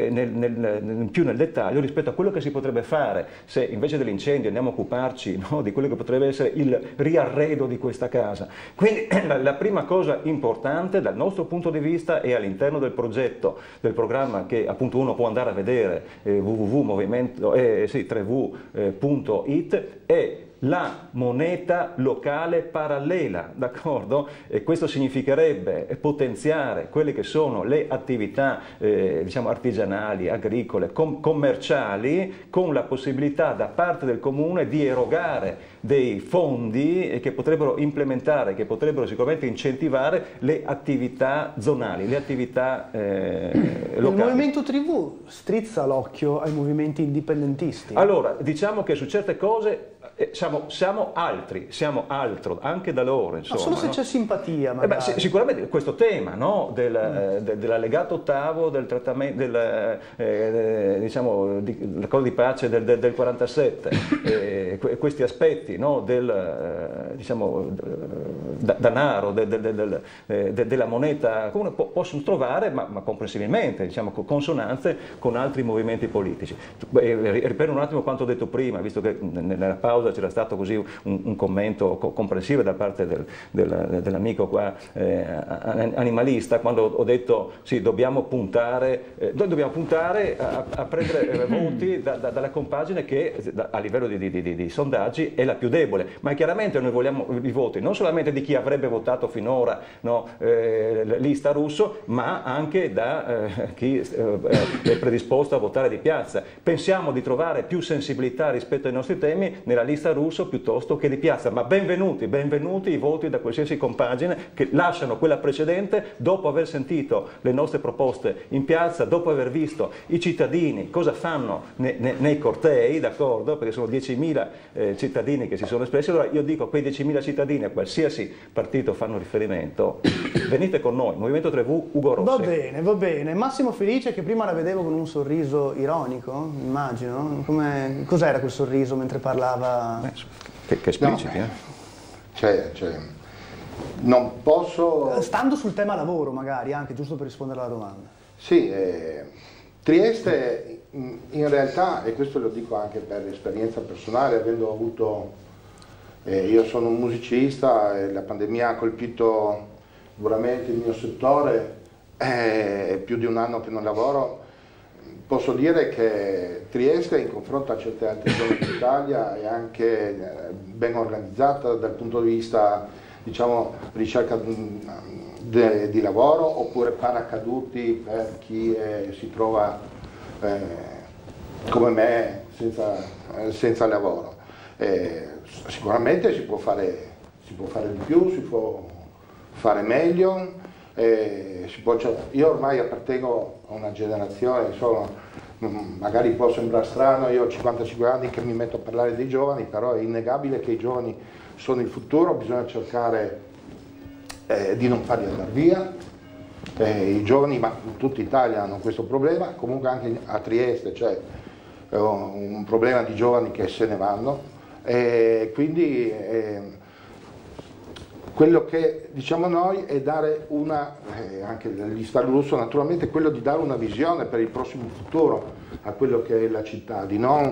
più nel dettaglio rispetto a quello che si potrebbe fare se invece dell'incendio andiamo a occuparci, no, di quello che potrebbe essere il riarredo di questa casa. Quindi la prima cosa importante dal nostro punto di vista è all'interno del progetto, del programma che appunto uno può andare a vedere, www.movimento3v.it, è la moneta locale parallela, d'accordo? E questo significherebbe potenziare quelle che sono le attività diciamo artigianali, agricole, commerciali, con la possibilità da parte del comune di erogare dei fondi che potrebbero implementare, che potrebbero sicuramente incentivare le attività zonali, le attività locali. Il movimento Tribù strizza l'occhio ai movimenti indipendentisti? Allora, diciamo che su certe cose siamo altro, anche da loro, insomma. Ma solo se c'è simpatia, magari. Sicuramente questo tema, no? Dell'allegato ottavo, del trattamento, diciamo, dell'accordo di pace del 47, questi aspetti, no? Del diciamo, danaro, della moneta comune, possono trovare, ma comprensibilmente, diciamo, consonanze con altri movimenti politici. Ripeto un attimo quanto ho detto prima, visto che nella pausa c'era stato così un commento comprensibile da parte dell'amico qua animalista, quando ho detto sì, dobbiamo puntare a prendere voti dalla compagine che a livello di sondaggi è la più debole, ma chiaramente noi vogliamo i voti non solamente di chi avrebbe votato finora, no, lista Russo, ma anche da chi è predisposto a votare di piazza. Pensiamo di trovare più sensibilità rispetto ai nostri temi nella lista Russo piuttosto che di piazza, ma benvenuti i voti da qualsiasi compagine che lasciano quella precedente dopo aver sentito le nostre proposte in piazza, dopo aver visto i cittadini cosa fanno nei cortei, d'accordo? Perché sono 10.000 cittadini che si sono espressi. Allora io dico a quei 10.000 cittadini, a qualsiasi partito fanno riferimento, venite con noi, Movimento 3V, Ugo Rossi. Va bene. Massimo Felice, che prima la vedevo con un sorriso ironico, immagino. Cos'era quel sorriso mentre parlava? Che espliciti, non posso... Stando sul tema lavoro, magari, anche giusto per rispondere alla domanda. Sì, Trieste in realtà, e questo lo dico anche per esperienza personale, avendo avuto, io sono un musicista e la pandemia ha colpito duramente il mio settore, è più di un anno che non lavoro. Posso dire che Trieste, in confronto a certe altre zone d'Italia, è anche ben organizzata dal punto di vista, diciamo, ricerca di lavoro, oppure paracaduti per chi si trova come me senza lavoro. Sicuramente si può fare di più, si può fare meglio. Io ormai appartengo a una generazione, magari può sembrare strano, io ho 55 anni che mi metto a parlare dei giovani, però è innegabile che i giovani sono il futuro, bisogna cercare di non farli andare via. I giovani, ma in tutta Italia, hanno questo problema, comunque anche a Trieste c'è un problema di giovani che se ne vanno, quindi quello che diciamo noi è dare anche l'Istar Russo naturalmente, quello di dare una visione per il prossimo futuro a quello che è la città, di non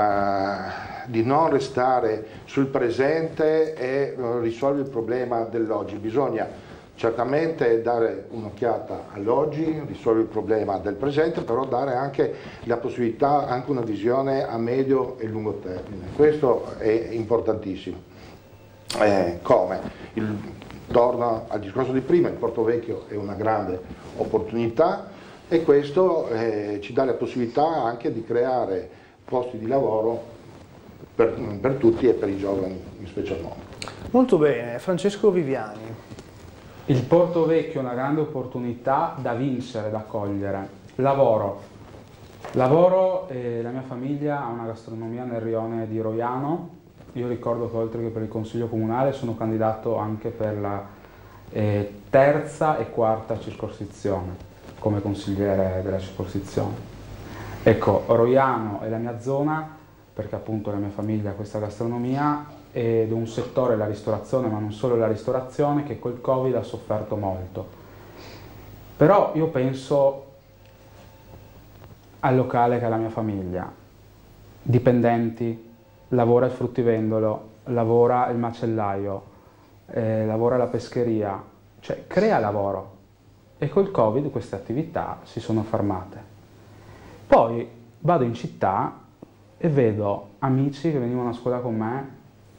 restare sul presente e risolvere il problema dell'oggi. Bisogna certamente dare un'occhiata all'oggi, risolvere il problema del presente, però dare anche la possibilità, anche una visione a medio e lungo termine. Questo è importantissimo. Torno al discorso di prima, il Porto Vecchio è una grande opportunità e questo ci dà la possibilità anche di creare posti di lavoro per tutti e per i giovani in special modo. Molto bene, Francesco Viviani. Il Porto Vecchio è una grande opportunità da vincere, da cogliere. Lavoro, la mia famiglia ha una gastronomia nel rione di Roiano. Io ricordo che oltre che per il Consiglio Comunale sono candidato anche per la terza e quarta circoscrizione, come consigliere della circoscrizione. Ecco, Roiano è la mia zona, perché appunto la mia famiglia ha questa gastronomia, ed è un settore, la ristorazione, ma non solo la ristorazione, che col Covid ha sofferto molto. Però io penso al locale che è la mia famiglia, dipendenti, lavora il fruttivendolo, lavora il macellaio, lavora la pescheria, cioè crea lavoro, e col Covid queste attività si sono fermate. Poi vado in città e vedo amici che venivano a scuola con me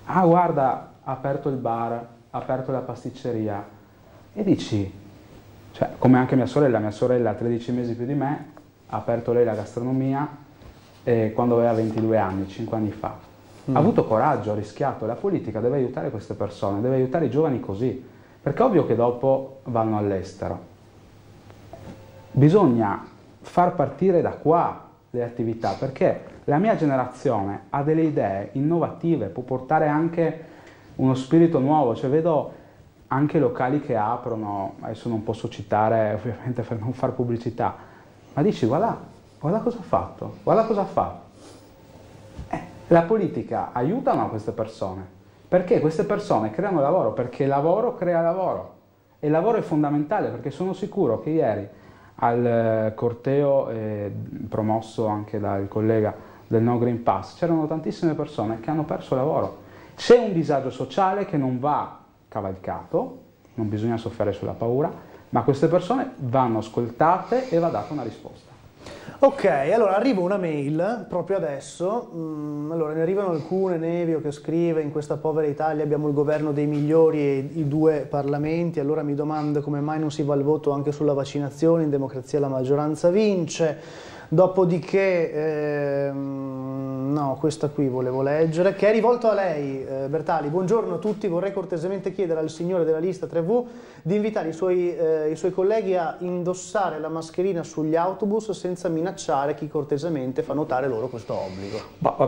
ah guarda, ha aperto il bar, ha aperto la pasticceria, e dici, cioè, come anche mia sorella ha 13 mesi più di me, ha aperto lei la gastronomia quando aveva 22 anni, 5 anni fa. Ha avuto coraggio, ha rischiato, la politica deve aiutare queste persone, deve aiutare i giovani così, perché è ovvio che dopo vanno all'estero. Bisogna far partire da qua le attività, perché la mia generazione ha delle idee innovative, può portare anche uno spirito nuovo, cioè vedo anche locali che aprono, adesso non posso citare ovviamente per non far pubblicità, ma dici guarda cosa ha fatto, guarda cosa fa. La politica aiuta o no queste persone? Perché queste persone creano lavoro, perché il lavoro crea lavoro, e il lavoro è fondamentale, perché sono sicuro che ieri al corteo promosso anche dal collega del No Green Pass c'erano tantissime persone che hanno perso lavoro. C'è un disagio sociale che non va cavalcato, non bisogna soffiare sulla paura, ma queste persone vanno ascoltate e va data una risposta. Ok, allora arriva una mail proprio adesso, allora ne arrivano alcune, Nevio che scrive: in questa povera Italia abbiamo il governo dei migliori e i 2 parlamenti, allora mi domando come mai non si va al voto anche sulla vaccinazione, in democrazia la maggioranza vince. Dopodiché, no, questa qui volevo leggere, che è rivolto a lei, Bertali. Buongiorno a tutti, vorrei cortesemente chiedere al signore della lista 3V di invitare i suoi colleghi a indossare la mascherina sugli autobus senza minacciare chi cortesemente fa notare loro questo obbligo.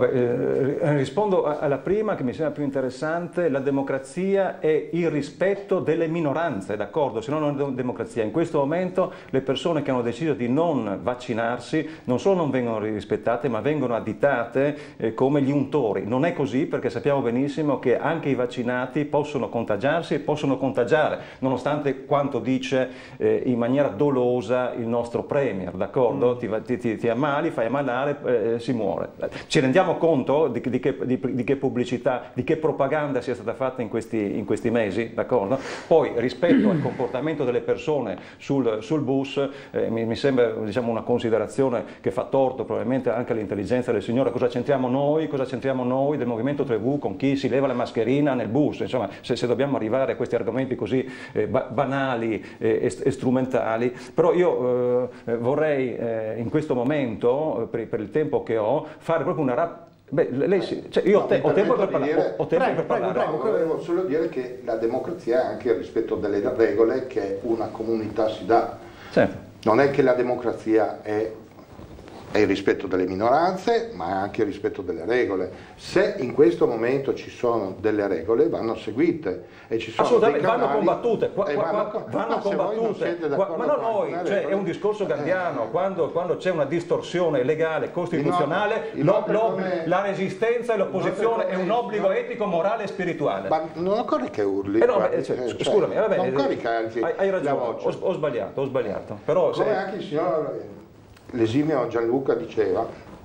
Rispondo alla prima, che mi sembra più interessante. La democrazia è il rispetto delle minoranze, d'accordo? Se no non è democrazia. In questo momento le persone che hanno deciso di non vaccinarsi non solo non vengono rispettate, ma vengono additate come gli untori. Non è così, perché sappiamo benissimo che anche i vaccinati possono contagiarsi e possono contagiare, nonostante quanto dice in maniera dolosa il nostro Premier, d'accordo? Ti ammali, fai ammalare, si muore. Ci rendiamo conto di che pubblicità, di che propaganda sia stata fatta in questi mesi, d'accordo? Poi rispetto al comportamento delle persone sul bus, mi sembra, diciamo, una considerazione che fa torto probabilmente anche all'intelligenza del signore. Cosa c'entriamo noi del Movimento 3V con chi si leva la mascherina nel bus? Insomma, se dobbiamo arrivare a questi argomenti così banali e strumentali. Però io vorrei in questo momento, per il tempo che ho, fare proprio una io ho tempo per parlare. Volevo solo dire che la democrazia è anche il rispetto delle regole che una comunità si dà. Certo. Non è che la democrazia è il rispetto delle minoranze, ma è anche il rispetto delle regole. Se in questo momento ci sono delle regole, vanno seguite, e ci sono assolutamente, vanno combattute, vanno combattute. Ma non noi, cioè, è un discorso gandhiano. Quando c'è una distorsione legale, costituzionale, la resistenza e l'opposizione è un obbligo etico, morale e spirituale. Ma non occorre che urli. Scusami, va bene, non carichi hai ragione, ho sbagliato. Però come anche il signor l'esimio Gianluca diceva,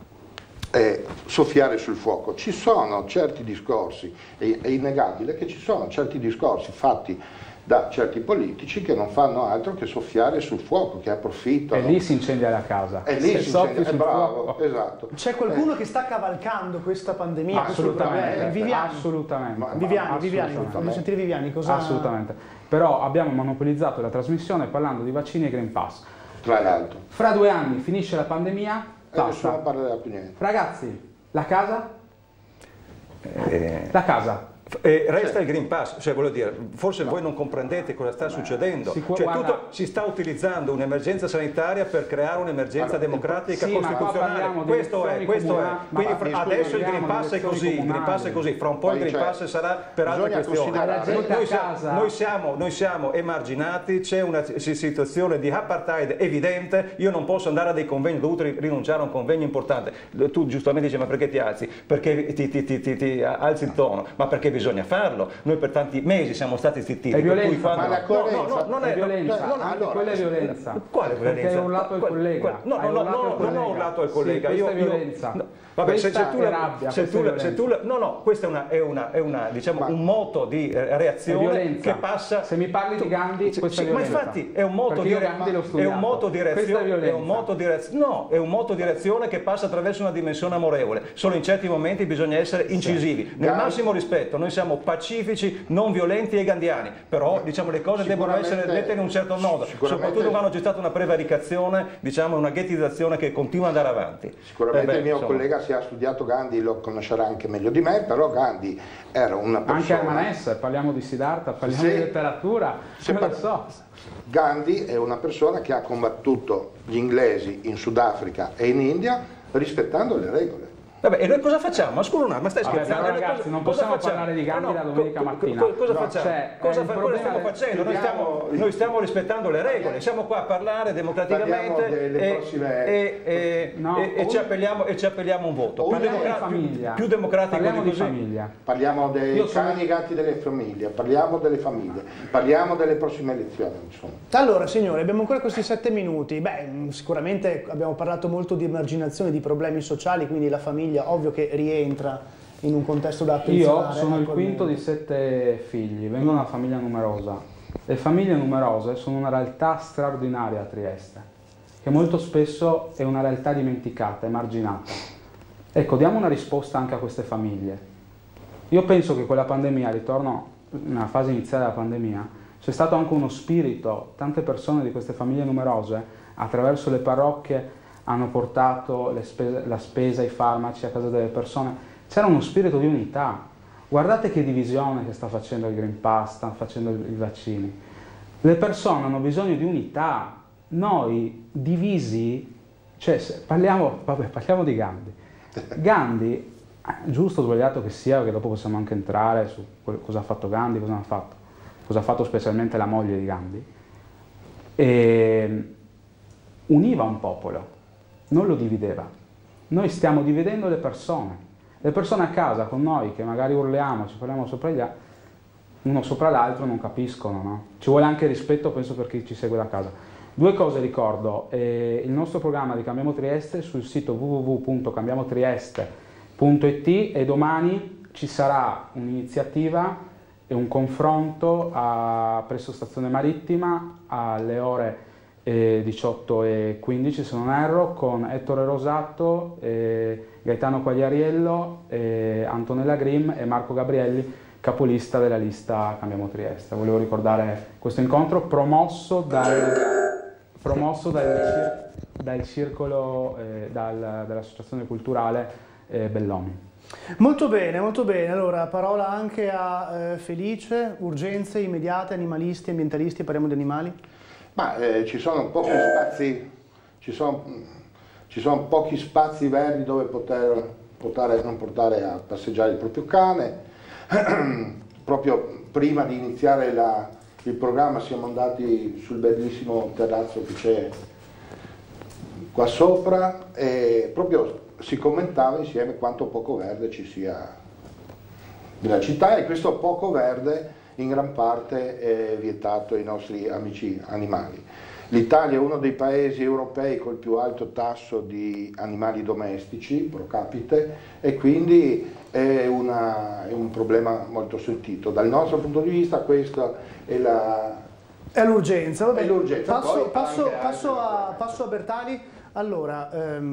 soffiare sul fuoco. Ci sono certi discorsi, è innegabile che ci sono certi discorsi fatti da certi politici che non fanno altro che soffiare sul fuoco, che approfittano. E lì si incendia la casa. E lì si incendia, bravo, esatto. C'è qualcuno che sta cavalcando questa pandemia? Assolutamente. Viviani. Assolutamente. Viviani, voglio sentire Viviani. Cosa... Assolutamente. Però abbiamo monopolizzato la trasmissione parlando di vaccini e Green Pass. Tra l'altro. Fra 2 anni finisce la pandemia, basta. Nessuno parlerà più niente. Ragazzi, la casa? La casa. Resta il Green Pass, cioè voglio dire, forse voi non comprendete cosa sta succedendo, si sta utilizzando un'emergenza sanitaria per creare un'emergenza democratica costituzionale, questo è, quindi adesso il Green Pass è così, fra un po' il Green Pass sarà per altre questioni. Noi siamo emarginati, c'è una situazione di apartheid evidente, io non posso andare a dei convegni, ho dovuto rinunciare a un convegno importante, tu giustamente dici ma perché ti alzi? Perché ti alzi il tono, ma perché bisogna farlo. Noi per tanti mesi siamo stati zittiti. È violenza. Ma la coerenza. Non è violenza. Quella è violenza. Quale violenza? Perché hai urlato al collega. Non ho urlato al collega. Questa è violenza. Vabbè, se tu no, questo è diciamo, un moto di reazione che passa. Se mi parli di Gandhi, questa è violenza. Ma infatti è un moto di reazione che passa attraverso una dimensione amorevole. Solo in certi momenti bisogna essere incisivi. Nel massimo rispetto, noi siamo pacifici, non violenti e gandiani, però diciamo le cose devono essere dette in un certo modo, soprattutto quando c'è stata una prevaricazione, diciamo una ghettizzazione che continua ad andare avanti. Sicuramente il mio collega, se ha studiato Gandhi, lo conoscerà anche meglio di me, però Gandhi era una persona... Anche Armanès, parliamo di Siddhartha, parliamo di letteratura, lo so. Gandhi è una persona che ha combattuto gli inglesi in Sudafrica e in India rispettando le regole. Vabbè, e noi cosa facciamo? Ma scusa un attimo, ma stai scherzando? Però, ragazzi, non possiamo parlare di Gandhi la domenica mattina. Cosa facciamo? Cosa stiamo facendo? Noi stiamo rispettando le regole, siamo qua a parlare democraticamente e ci appelliamo a un voto. Più democratico di così. Parliamo dei cani e gatti delle famiglie, parliamo delle famiglie, parliamo delle prossime elezioni. Insomma. Allora, signori, abbiamo ancora questi 7 minuti. Beh, sicuramente abbiamo parlato molto di emarginazione, di problemi sociali, quindi la famiglia ovvio che rientra in un contesto da attenzionare. Io sono il quinto di 7 figli, vengo da una famiglia numerosa. Le famiglie numerose sono una realtà straordinaria a Trieste, che molto spesso è una realtà dimenticata, emarginata. Ecco, diamo una risposta anche a queste famiglie. Io penso che quella pandemia, ritorno nella fase iniziale della pandemia, c'è stato anche uno spirito, tante persone di queste famiglie numerose, attraverso le parrocchie, hanno portato la spesa, i farmaci a casa delle persone. C'era uno spirito di unità. Guardate che divisione che sta facendo il Green Pass, stanno facendo i vaccini. Le persone hanno bisogno di unità. Noi divisi, cioè parliamo di Gandhi. Gandhi, giusto o sbagliato che sia, perché dopo possiamo anche entrare su cosa ha fatto Gandhi, cosa ha fatto specialmente la moglie di Gandhi, univa un popolo. Non lo divideva. Noi stiamo dividendo le persone a casa con noi che magari urliamo, ci parliamo uno sopra l'altro, non capiscono, no? Ci vuole anche rispetto, penso, per chi ci segue da casa. 2 cose ricordo: il nostro programma di Cambiamo Trieste sul sito www.cambiamotrieste.it, e domani ci sarà un'iniziativa e un confronto presso Stazione Marittima alle ore 18:15 se non erro, con Ettore Rosato, Gaetano Quagliariello, Antonella Grimm e Marco Gabrielli, capolista della lista Cambiamo Trieste. Volevo ricordare questo incontro promosso dal circolo, dall'associazione culturale Bellomi. Molto bene, molto bene. Allora, parola anche a Felice. Urgenze immediate, animalisti, ambientalisti, parliamo di animali? Ma ci sono pochi spazi, ci sono pochi spazi verdi dove non portare a passeggiare il proprio cane. Proprio prima di iniziare il programma siamo andati sul bellissimo terrazzo che c'è qua sopra e proprio si commentava insieme quanto poco verde ci sia nella città, e questo poco verde in gran parte è vietato ai nostri amici animali. L'Italia è uno dei paesi europei col più alto tasso di animali domestici pro capite, e quindi è un problema molto sentito. Dal nostro punto di vista questa è l'urgenza. Passo a Bertani. Allora,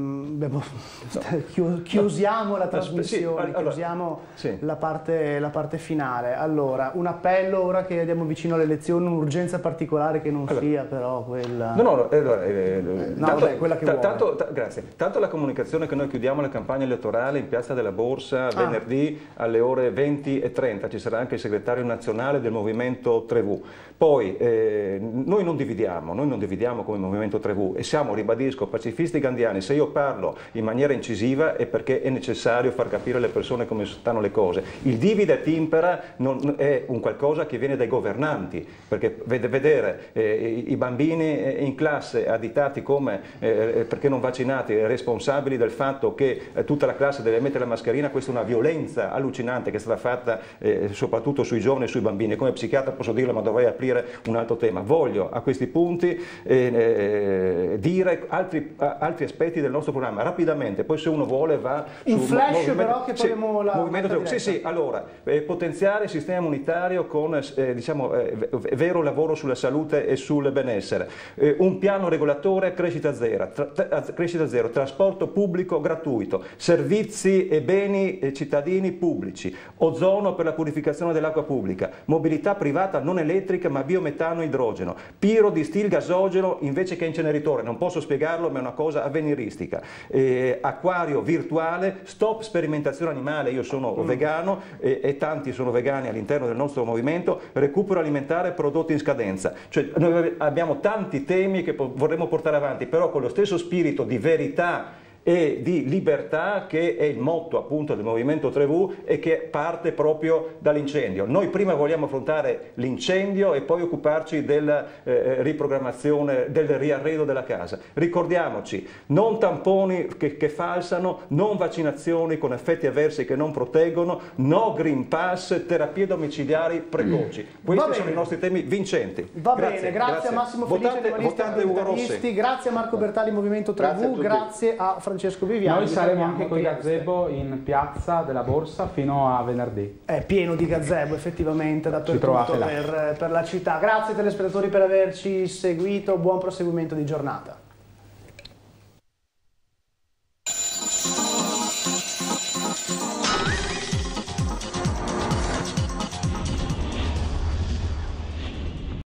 chiusiamo la trasmissione, chiusiamo la parte finale. Allora, un appello ora che andiamo vicino alle elezioni, un'urgenza particolare che non sia però quella... quella che grazie. Tanto la comunicazione che noi chiudiamo la campagna elettorale in Piazza della Borsa venerdì alle ore 20:30, ci sarà anche il segretario nazionale del Movimento 3V. Poi noi non dividiamo come Movimento 3V e siamo, ribadisco, pacifisti gandiani. Se io parlo in maniera incisiva è perché è necessario far capire alle persone come stanno le cose. Il divide et impera non è un qualcosa che viene dai governanti, perché vedere i bambini in classe additati come perché non vaccinati, responsabili del fatto che tutta la classe deve mettere la mascherina, questa è una violenza allucinante che è stata fatta soprattutto sui giovani e sui bambini. Come psichiatra posso dirlo, ma dovrei aprire un altro tema. Voglio a questi punti dire altri aspetti del nostro programma, rapidamente, poi se uno vuole va... Un flash però che faremo la movimento. Sì, allora, potenziare il sistema immunitario con vero lavoro sulla salute e sul benessere, un piano regolatore crescita zero, trasporto pubblico gratuito, servizi e beni cittadini pubblici, ozono per la purificazione dell'acqua pubblica, mobilità privata non elettrica ma biometano e idrogeno, piro di stil gasogeno invece che inceneritore, non posso spiegarlo ma è una cosa avveniristica, acquario virtuale, stop sperimentazione animale, io sono vegano e tanti sono vegani all'interno del nostro movimento, recupero alimentare prodotti in scadenza, cioè noi abbiamo tanti temi che vorremmo portare avanti, però con lo stesso spirito di verità e di libertà che è il motto appunto del Movimento 3V e che parte proprio dall'incendio. Noi prima vogliamo affrontare l'incendio e poi occuparci della riprogrammazione, del riarredo della casa. Ricordiamoci, non tamponi che falsano, non vaccinazioni con effetti avversi che non proteggono, no Green Pass, terapie domiciliari precoci. Questi sono i nostri temi vincenti. Va bene, grazie a Massimo Felice, votate Ugo Rossi. Grazie a Marco Bertali, Movimento 3V, grazie a Francesco Viviani. Noi saremo anche con i gazebo in piazza della Borsa fino a venerdì. È pieno di gazebo effettivamente dappertutto per la città. Grazie telespettatori per averci seguito, buon proseguimento di giornata.